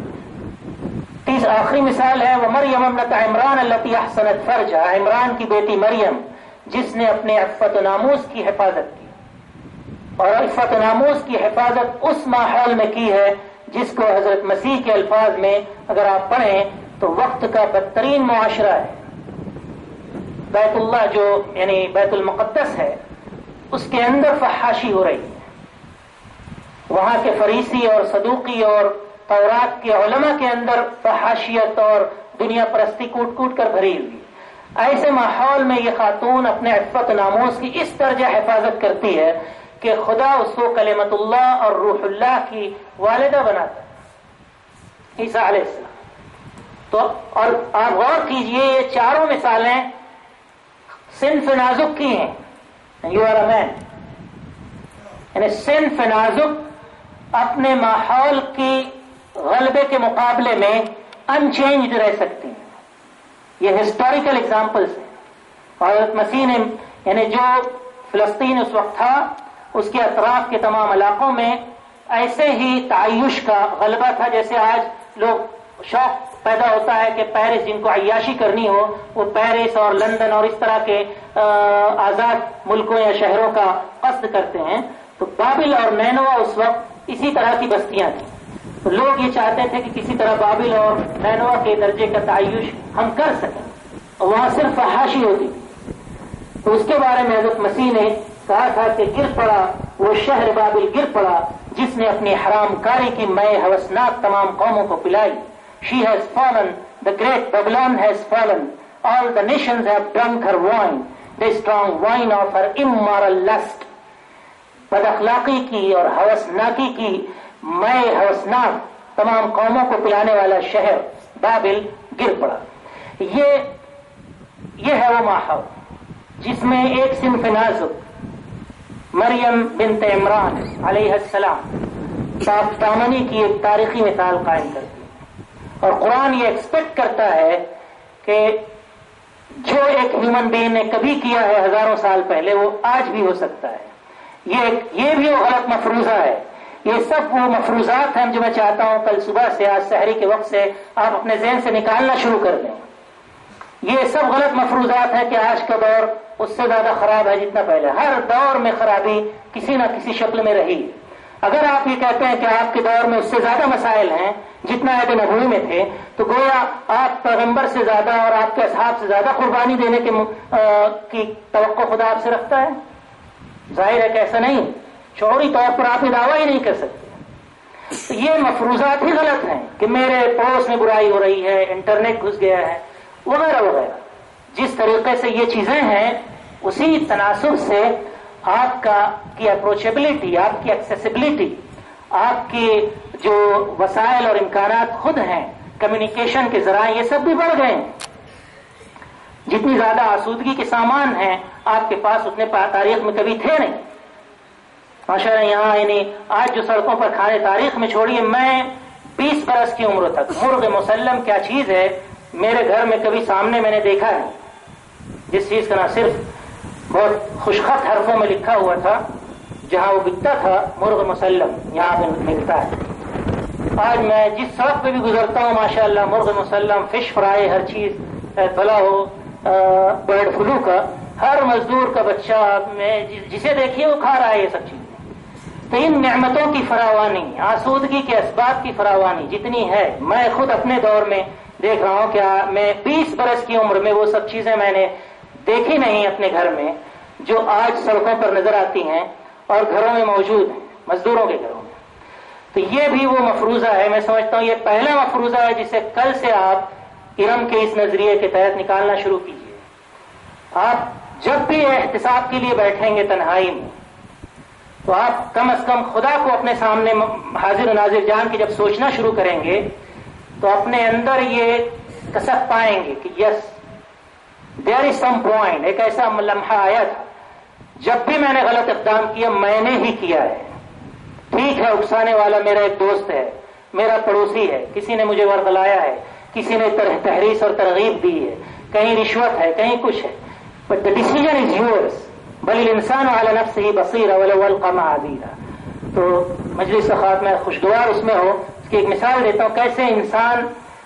آخری مثال ہے ومریم ابنۃ عمران التی احسنت فرجہ، عمران کی بیٹی مریم جس نے اپنے عفت و ناموس کی حفاظت کی. اور عفت و ناموس کی حفاظت اس ماحول میں کی ہے جس کو حضرت مسیح کے الفاظ میں اگر آپ پڑھیں تو وقت کا بدترین معاشرہ ہے. بیت اللہ جو یعنی بیت المقدس ہے اس کے اندر فحاشی ہو رہی ہے. وہاں کے فریسی اور صدوقی اور تورات کے علماء کے اندر فحاشیت اور دنیا پرستی کوٹ کوٹ کر بھری ہوئی. ایسے ماحول میں یہ خاتون اپنے عفت و ناموس کی اس درجہ حفاظت کرتی ہے کہ خدا اس کو کلمت اللہ اور روح اللہ کی والدہ بناتا ہے، عیسیٰ علیہ السلام. تو اور آپ غور کیجئے یہ چاروں مثالیں صنف نازک کی ہیں. یو آر اے مین، یعنی صنف نازک اپنے ماحول کی غلبے کے مقابلے میں ان چینجڈ رہ سکتی ہیں. یہ ہسٹوریکل ایگزامپلس ہیں. حضرت مسیح نے یعنی جو فلسطین اس وقت تھا اس کے اطراف کے تمام علاقوں میں ایسے ہی تعیش کا غلبہ تھا جیسے آج لوگ شوق پیدا ہوتا ہے کہ پیرس، جن کو عیاشی کرنی ہو وہ پیرس اور لندن اور اس طرح کے آزاد ملکوں یا شہروں کا قصد کرتے ہیں. تو بابل اور نینوا اس وقت اسی طرح کی بستیاں تھیں. تو لوگ یہ چاہتے تھے کہ کسی طرح بابل اور نینوا کے درجے کا تعیش ہم کر سکیں. وہاں صرف فحاشی ہوتی تھی. تو اس کے بارے میں حضرت مسیح نے کہا تھا کہ گر پڑا وہ شہر بابل، گر پڑا جس نے اپنی حرام کاری کی مے ہوسناک تمام قوموں کو پلائی. She has fallen, the great Babylon has fallen, all the nations have drunk her wine, the strong wine of her immoral lust. بد اخلاقی کی اور ہوسناکی کی مے ہوسناک تمام قوموں کو پلانے والا شہر بابل گر پڑا. یہ ہے وہ ماحول جس میں ایک صنف نازک مریم بنت عمران علیہ السلام صاف دامنی کی ایک تاریخی مثال قائم کرتی ہے. اور قرآن یہ ایکسپیکٹ کرتا ہے کہ جو ایک ہیومن بینگ نے کبھی کیا ہے ہزاروں سال پہلے وہ آج بھی ہو سکتا ہے. یہ بھی وہ غلط مفروضہ ہے. یہ سب وہ مفروضات ہیں جو میں چاہتا ہوں کل صبح سے، آج سحری کے وقت سے آپ اپنے ذہن سے نکالنا شروع کر دیں. یہ سب غلط مفروضات ہیں کہ آج کا دور اس سے زیادہ خراب ہے جتنا پہلے. ہر دور میں خرابی کسی نہ کسی شکل میں رہی. اگر آپ یہ کہتے ہیں کہ آپ کے دور میں اس سے زیادہ مسائل ہیں جتنا عہد نبوی میں تھے، تو گویا آپ پیغمبر سے زیادہ اور آپ کے اصحاب سے زیادہ قربانی دینے کی توقع خدا آپ سے رکھتا ہے. ظاہر ہے کہ ایسا نہیں. شعوری طور پر آپ یہ دعویٰ ہی نہیں کر سکتے. تو یہ مفروضات ہی غلط ہیں کہ میرے پڑوس میں برائی ہو رہی ہے، انٹرنیٹ گھس گیا ہے وغیرہ وغیرہ. جس طریقے سے یہ چیزیں ہیں اسی تناسب سے آپ کی اپروچیبلٹی، آپ کی ایکسیسیبلٹی، آپ کی جو وسائل اور امکانات خود ہیں کمیونیکیشن کے ذرائع، یہ سب بھی بڑھ گئے ہیں. جتنی زیادہ آسودگی کے سامان ہیں آپ کے پاس اتنے تاریخ میں کبھی تھے نہیں. ماشاءاللہ یہاں یعنی آج جو سڑکوں پر کھانے تاریخ میں چھوڑیے، میں 20 برس کی عمر تک مرغ مسلم کیا چیز ہے میرے گھر میں کبھی سامنے میں نے دیکھا نہیں. جس چیز کا نہ صرف بہت خوشخط حرفوں میں لکھا ہوا تھا، جہاں وہ بکتا تھا مرغ مسلم یہاں پہ ملتا ہے. آج میں جس سڑک پہ بھی گزرتا ہوں ماشاءاللہ مرغ مسلم، فش فرائی، ہر چیز بھلا ہو برڈ فلو کا، ہر مزدور کا بچہ میں جسے دیکھیے وہ کھا رہا ہے یہ سب چیزیں. تو ان نعمتوں کی فراوانی، آسودگی کے اسباب کی فراوانی جتنی ہے، میں خود اپنے دور میں دیکھ رہا ہوں کہ میں 20 برس کی عمر میں وہ سب چیزیں میں نے دیکھی نہیں اپنے گھر میں جو آج سڑکوں پر نظر آتی ہیں اور گھروں میں موجود ہیں، مزدوروں کے گھروں میں. تو یہ بھی وہ مفروضہ ہے. میں سمجھتا ہوں یہ پہلا مفروضہ ہے جسے کل سے آپ ارم کے اس نظریے کے تحت نکالنا شروع کیجیے. آپ جب بھی احتساب کے لیے بیٹھیں گے تنہائی میں، تو آپ کم از کم خدا کو اپنے سامنے حاضر و ناظر جان کے جب سوچنا شروع کریں گے تو اپنے اندر یہ کسب پائیں گے کہ یس دیر از سم پوائنٹ. ایک ایسا لمحہ آیا تھا جب بھی میں نے غلط اقدام کیا میں نے ہی کیا ہے. ٹھیک ہے اکسانے والا میرا ایک دوست ہے، میرا پڑوسی ہے، کسی نے مجھے ورغلایا ہے، کسی نے تحریص اور ترغیب دی ہے، کہیں رشوت ہے، کہیں کچھ ہے. But the decision is yours. بل الانسان علی نفسه بصیرہ ولو القى معاذیرہ. تو مجلس خاتمہ میں خوشگوار اس میں ہو. اس کی ایک مثال دیتا ہوں کیسے انسان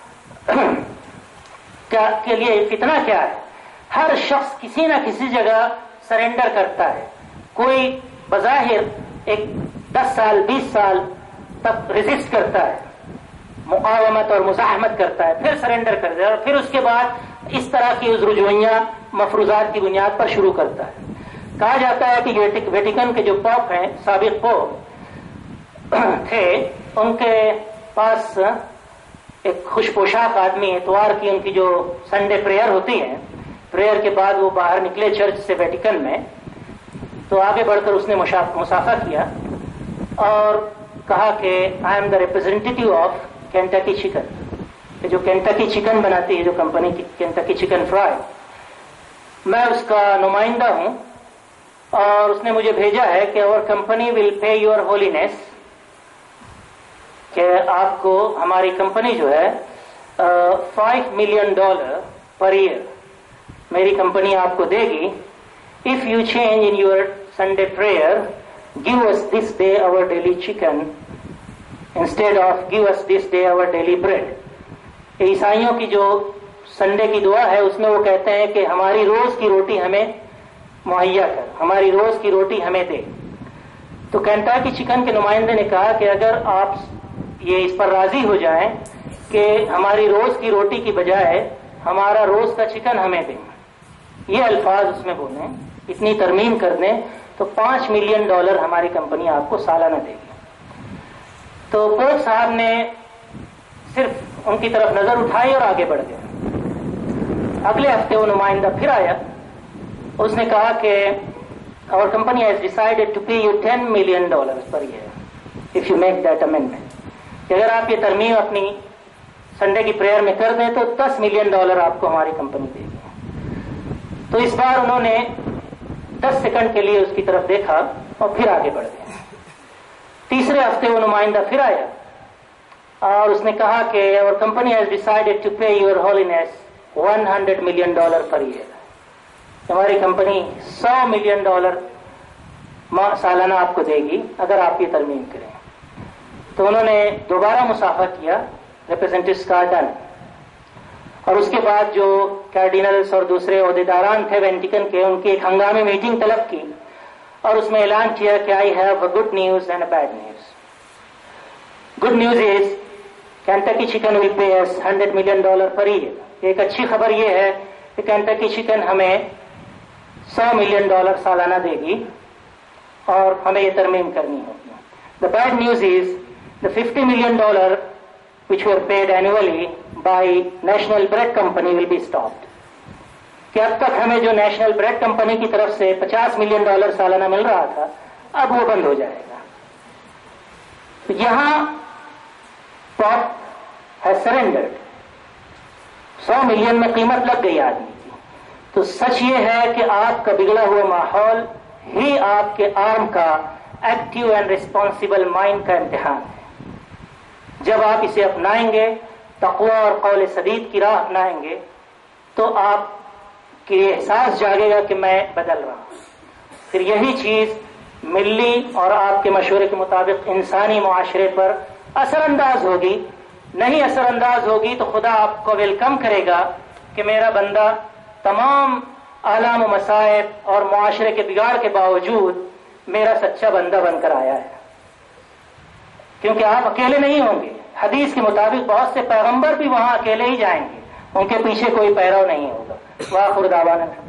کے لیے فتنہ کیا ہے. ہر شخص کسی نہ کسی جگہ سرنڈر کرتا ہے. کوئی بظاہر ایک 10 سال 20 سال تک ریزسٹ کرتا ہے، مقاومت اور مزاحمت کرتا ہے، پھر سرنڈر کرتا ہے اور پھر اس کے بعد اس طرح کی رجوعیاں مفروضات کی بنیاد پر شروع کرتا ہے. کہا جاتا ہے کہ ویٹیکن کے جو پوپ ہیں، سابق پوپ تھے، ان کے پاس ایک خوش پوشاک آدمی، اتوار کی ان کی جو سنڈے پریئر ہوتی ہے، پریئر کے بعد وہ باہر نکلے چرچ سے ویٹیکن میں، تو آگے بڑھ کر اس نے مصافحہ کیا اور کہا کہ I am the representative of Kentucky chicken. کہ جو کینٹکی چکن بناتی ہے، جو کمپنی کی کینٹکی چکن فرائی، میں اس کا نمائندہ ہوں اور اس نے مجھے بھیجا ہے کہ اور company will pay your holiness, کہ آپ کو ہماری کمپنی جو ہے $5 million پر ایئر میری کمپنی آپ کو دے گی if you change in your Sunday prayer, give us this day our daily chicken instead of give us this day our daily bread. عیسائیوں کی جو سنڈے کی دعا ہے اس میں وہ کہتے ہیں کہ ہماری روز کی روٹی ہمیں مہیا کر، ہماری روز کی روٹی ہمیں دے۔ تو کینٹاکی چکن کے نمائندے نے کہا کہ اگر آپ یہ اس پر راضی ہو جائیں کہ ہماری روز کی روٹی کی بجائے ہمارا روز کا چکن ہمیں دیں، یہ الفاظ اس میں بولیں، اتنی ترمیم کر دیں، تو $5 ملین ہماری کمپنی آپ کو سالانہ دے گی۔ تو پوپ صاحب نے صرف ان کی طرف نظر اٹھائی اور آگے بڑھ گئے۔ اگلے ہفتے وہ نمائندہ پھر آیا، اس نے کہا کہ our company has decided to pay you $10 million per year if you make that amendment، کہ اگر آپ یہ ترمیم اپنی سنڈے کی پریئر میں کر دیں تو $10 ملین آپ کو ہماری کمپنی دے گی۔ تو اس بار انہوں نے 10 سیکنڈ کے لیے اس کی طرف دیکھا اور پھر آگے بڑھ گئے۔ تیسرے ہفتے وہ نمائندہ پھر آیا اور اس نے کہا کہ our company has decided to pay your holiness $100 million per year، ہماری کمپنی $100 ملین سالانہ آپ کو دے گی اگر آپ یہ ترمیم کریں۔ تو انہوں نے دوبارہ مصافحہ کیا ریپرزینٹیو اسکارڈن، اور اس کے بعد جو کارڈینلز اور دوسرے عہدیداران تھے ویٹیکن کے، ان کی ایک ہنگامی میٹنگ طلب کی اور اس میں اعلان کیا کہ I have a good news and a bad news. Good news is Kentucky chicken will pay us $100 million per year. ایک اچھی خبر یہ ہے کہ کینٹکی چکن ہمیں $100 ملین سالانہ دے گی اور ہمیں یہ ترمیم کرنی ہوگی۔ The bad news is the $50 million which were paid annually by National Bread Company will be stopped۔ کہ اب تک ہمیں جو نیشنل بریڈ کمپنی کی طرف سے $50 ملین سالانہ مل رہا تھا اب وہ بند ہو جائے گا۔ تو یہاں پاپ has surrendered، 100 ملین میں قیمت لگ گئی آدمی کی۔ تو سچ یہ ہے کہ آپ کا بگڑا ہوا ماحول ہی آپ کے عام کا ایکٹیو اینڈ ریسپانسبل مائنڈ کا امتحان ہے۔ جب آپ اسے اپنائیں گے، تقوی اور قول سدید کی راہ اپنائیں گے، تو آپ کے احساس جاگے گا کہ میں بدل رہا ہوں۔ پھر یہی چیز ملی اور آپ کے مشورے کے مطابق انسانی معاشرے پر اثر انداز ہوگی۔ نہیں اثر انداز ہوگی تو خدا آپ کو ویلکم کرے گا کہ میرا بندہ تمام آلام و مصائب اور معاشرے کے بگاڑ کے باوجود میرا سچا بندہ بن کر آیا ہے، کیونکہ آپ اکیلے نہیں ہوں گے۔ حدیث کے مطابق بہت سے پیغمبر بھی وہاں اکیلے ہی جائیں گے، ان کے پیچھے کوئی پیرو نہیں ہوگا۔ وآخر دعوانا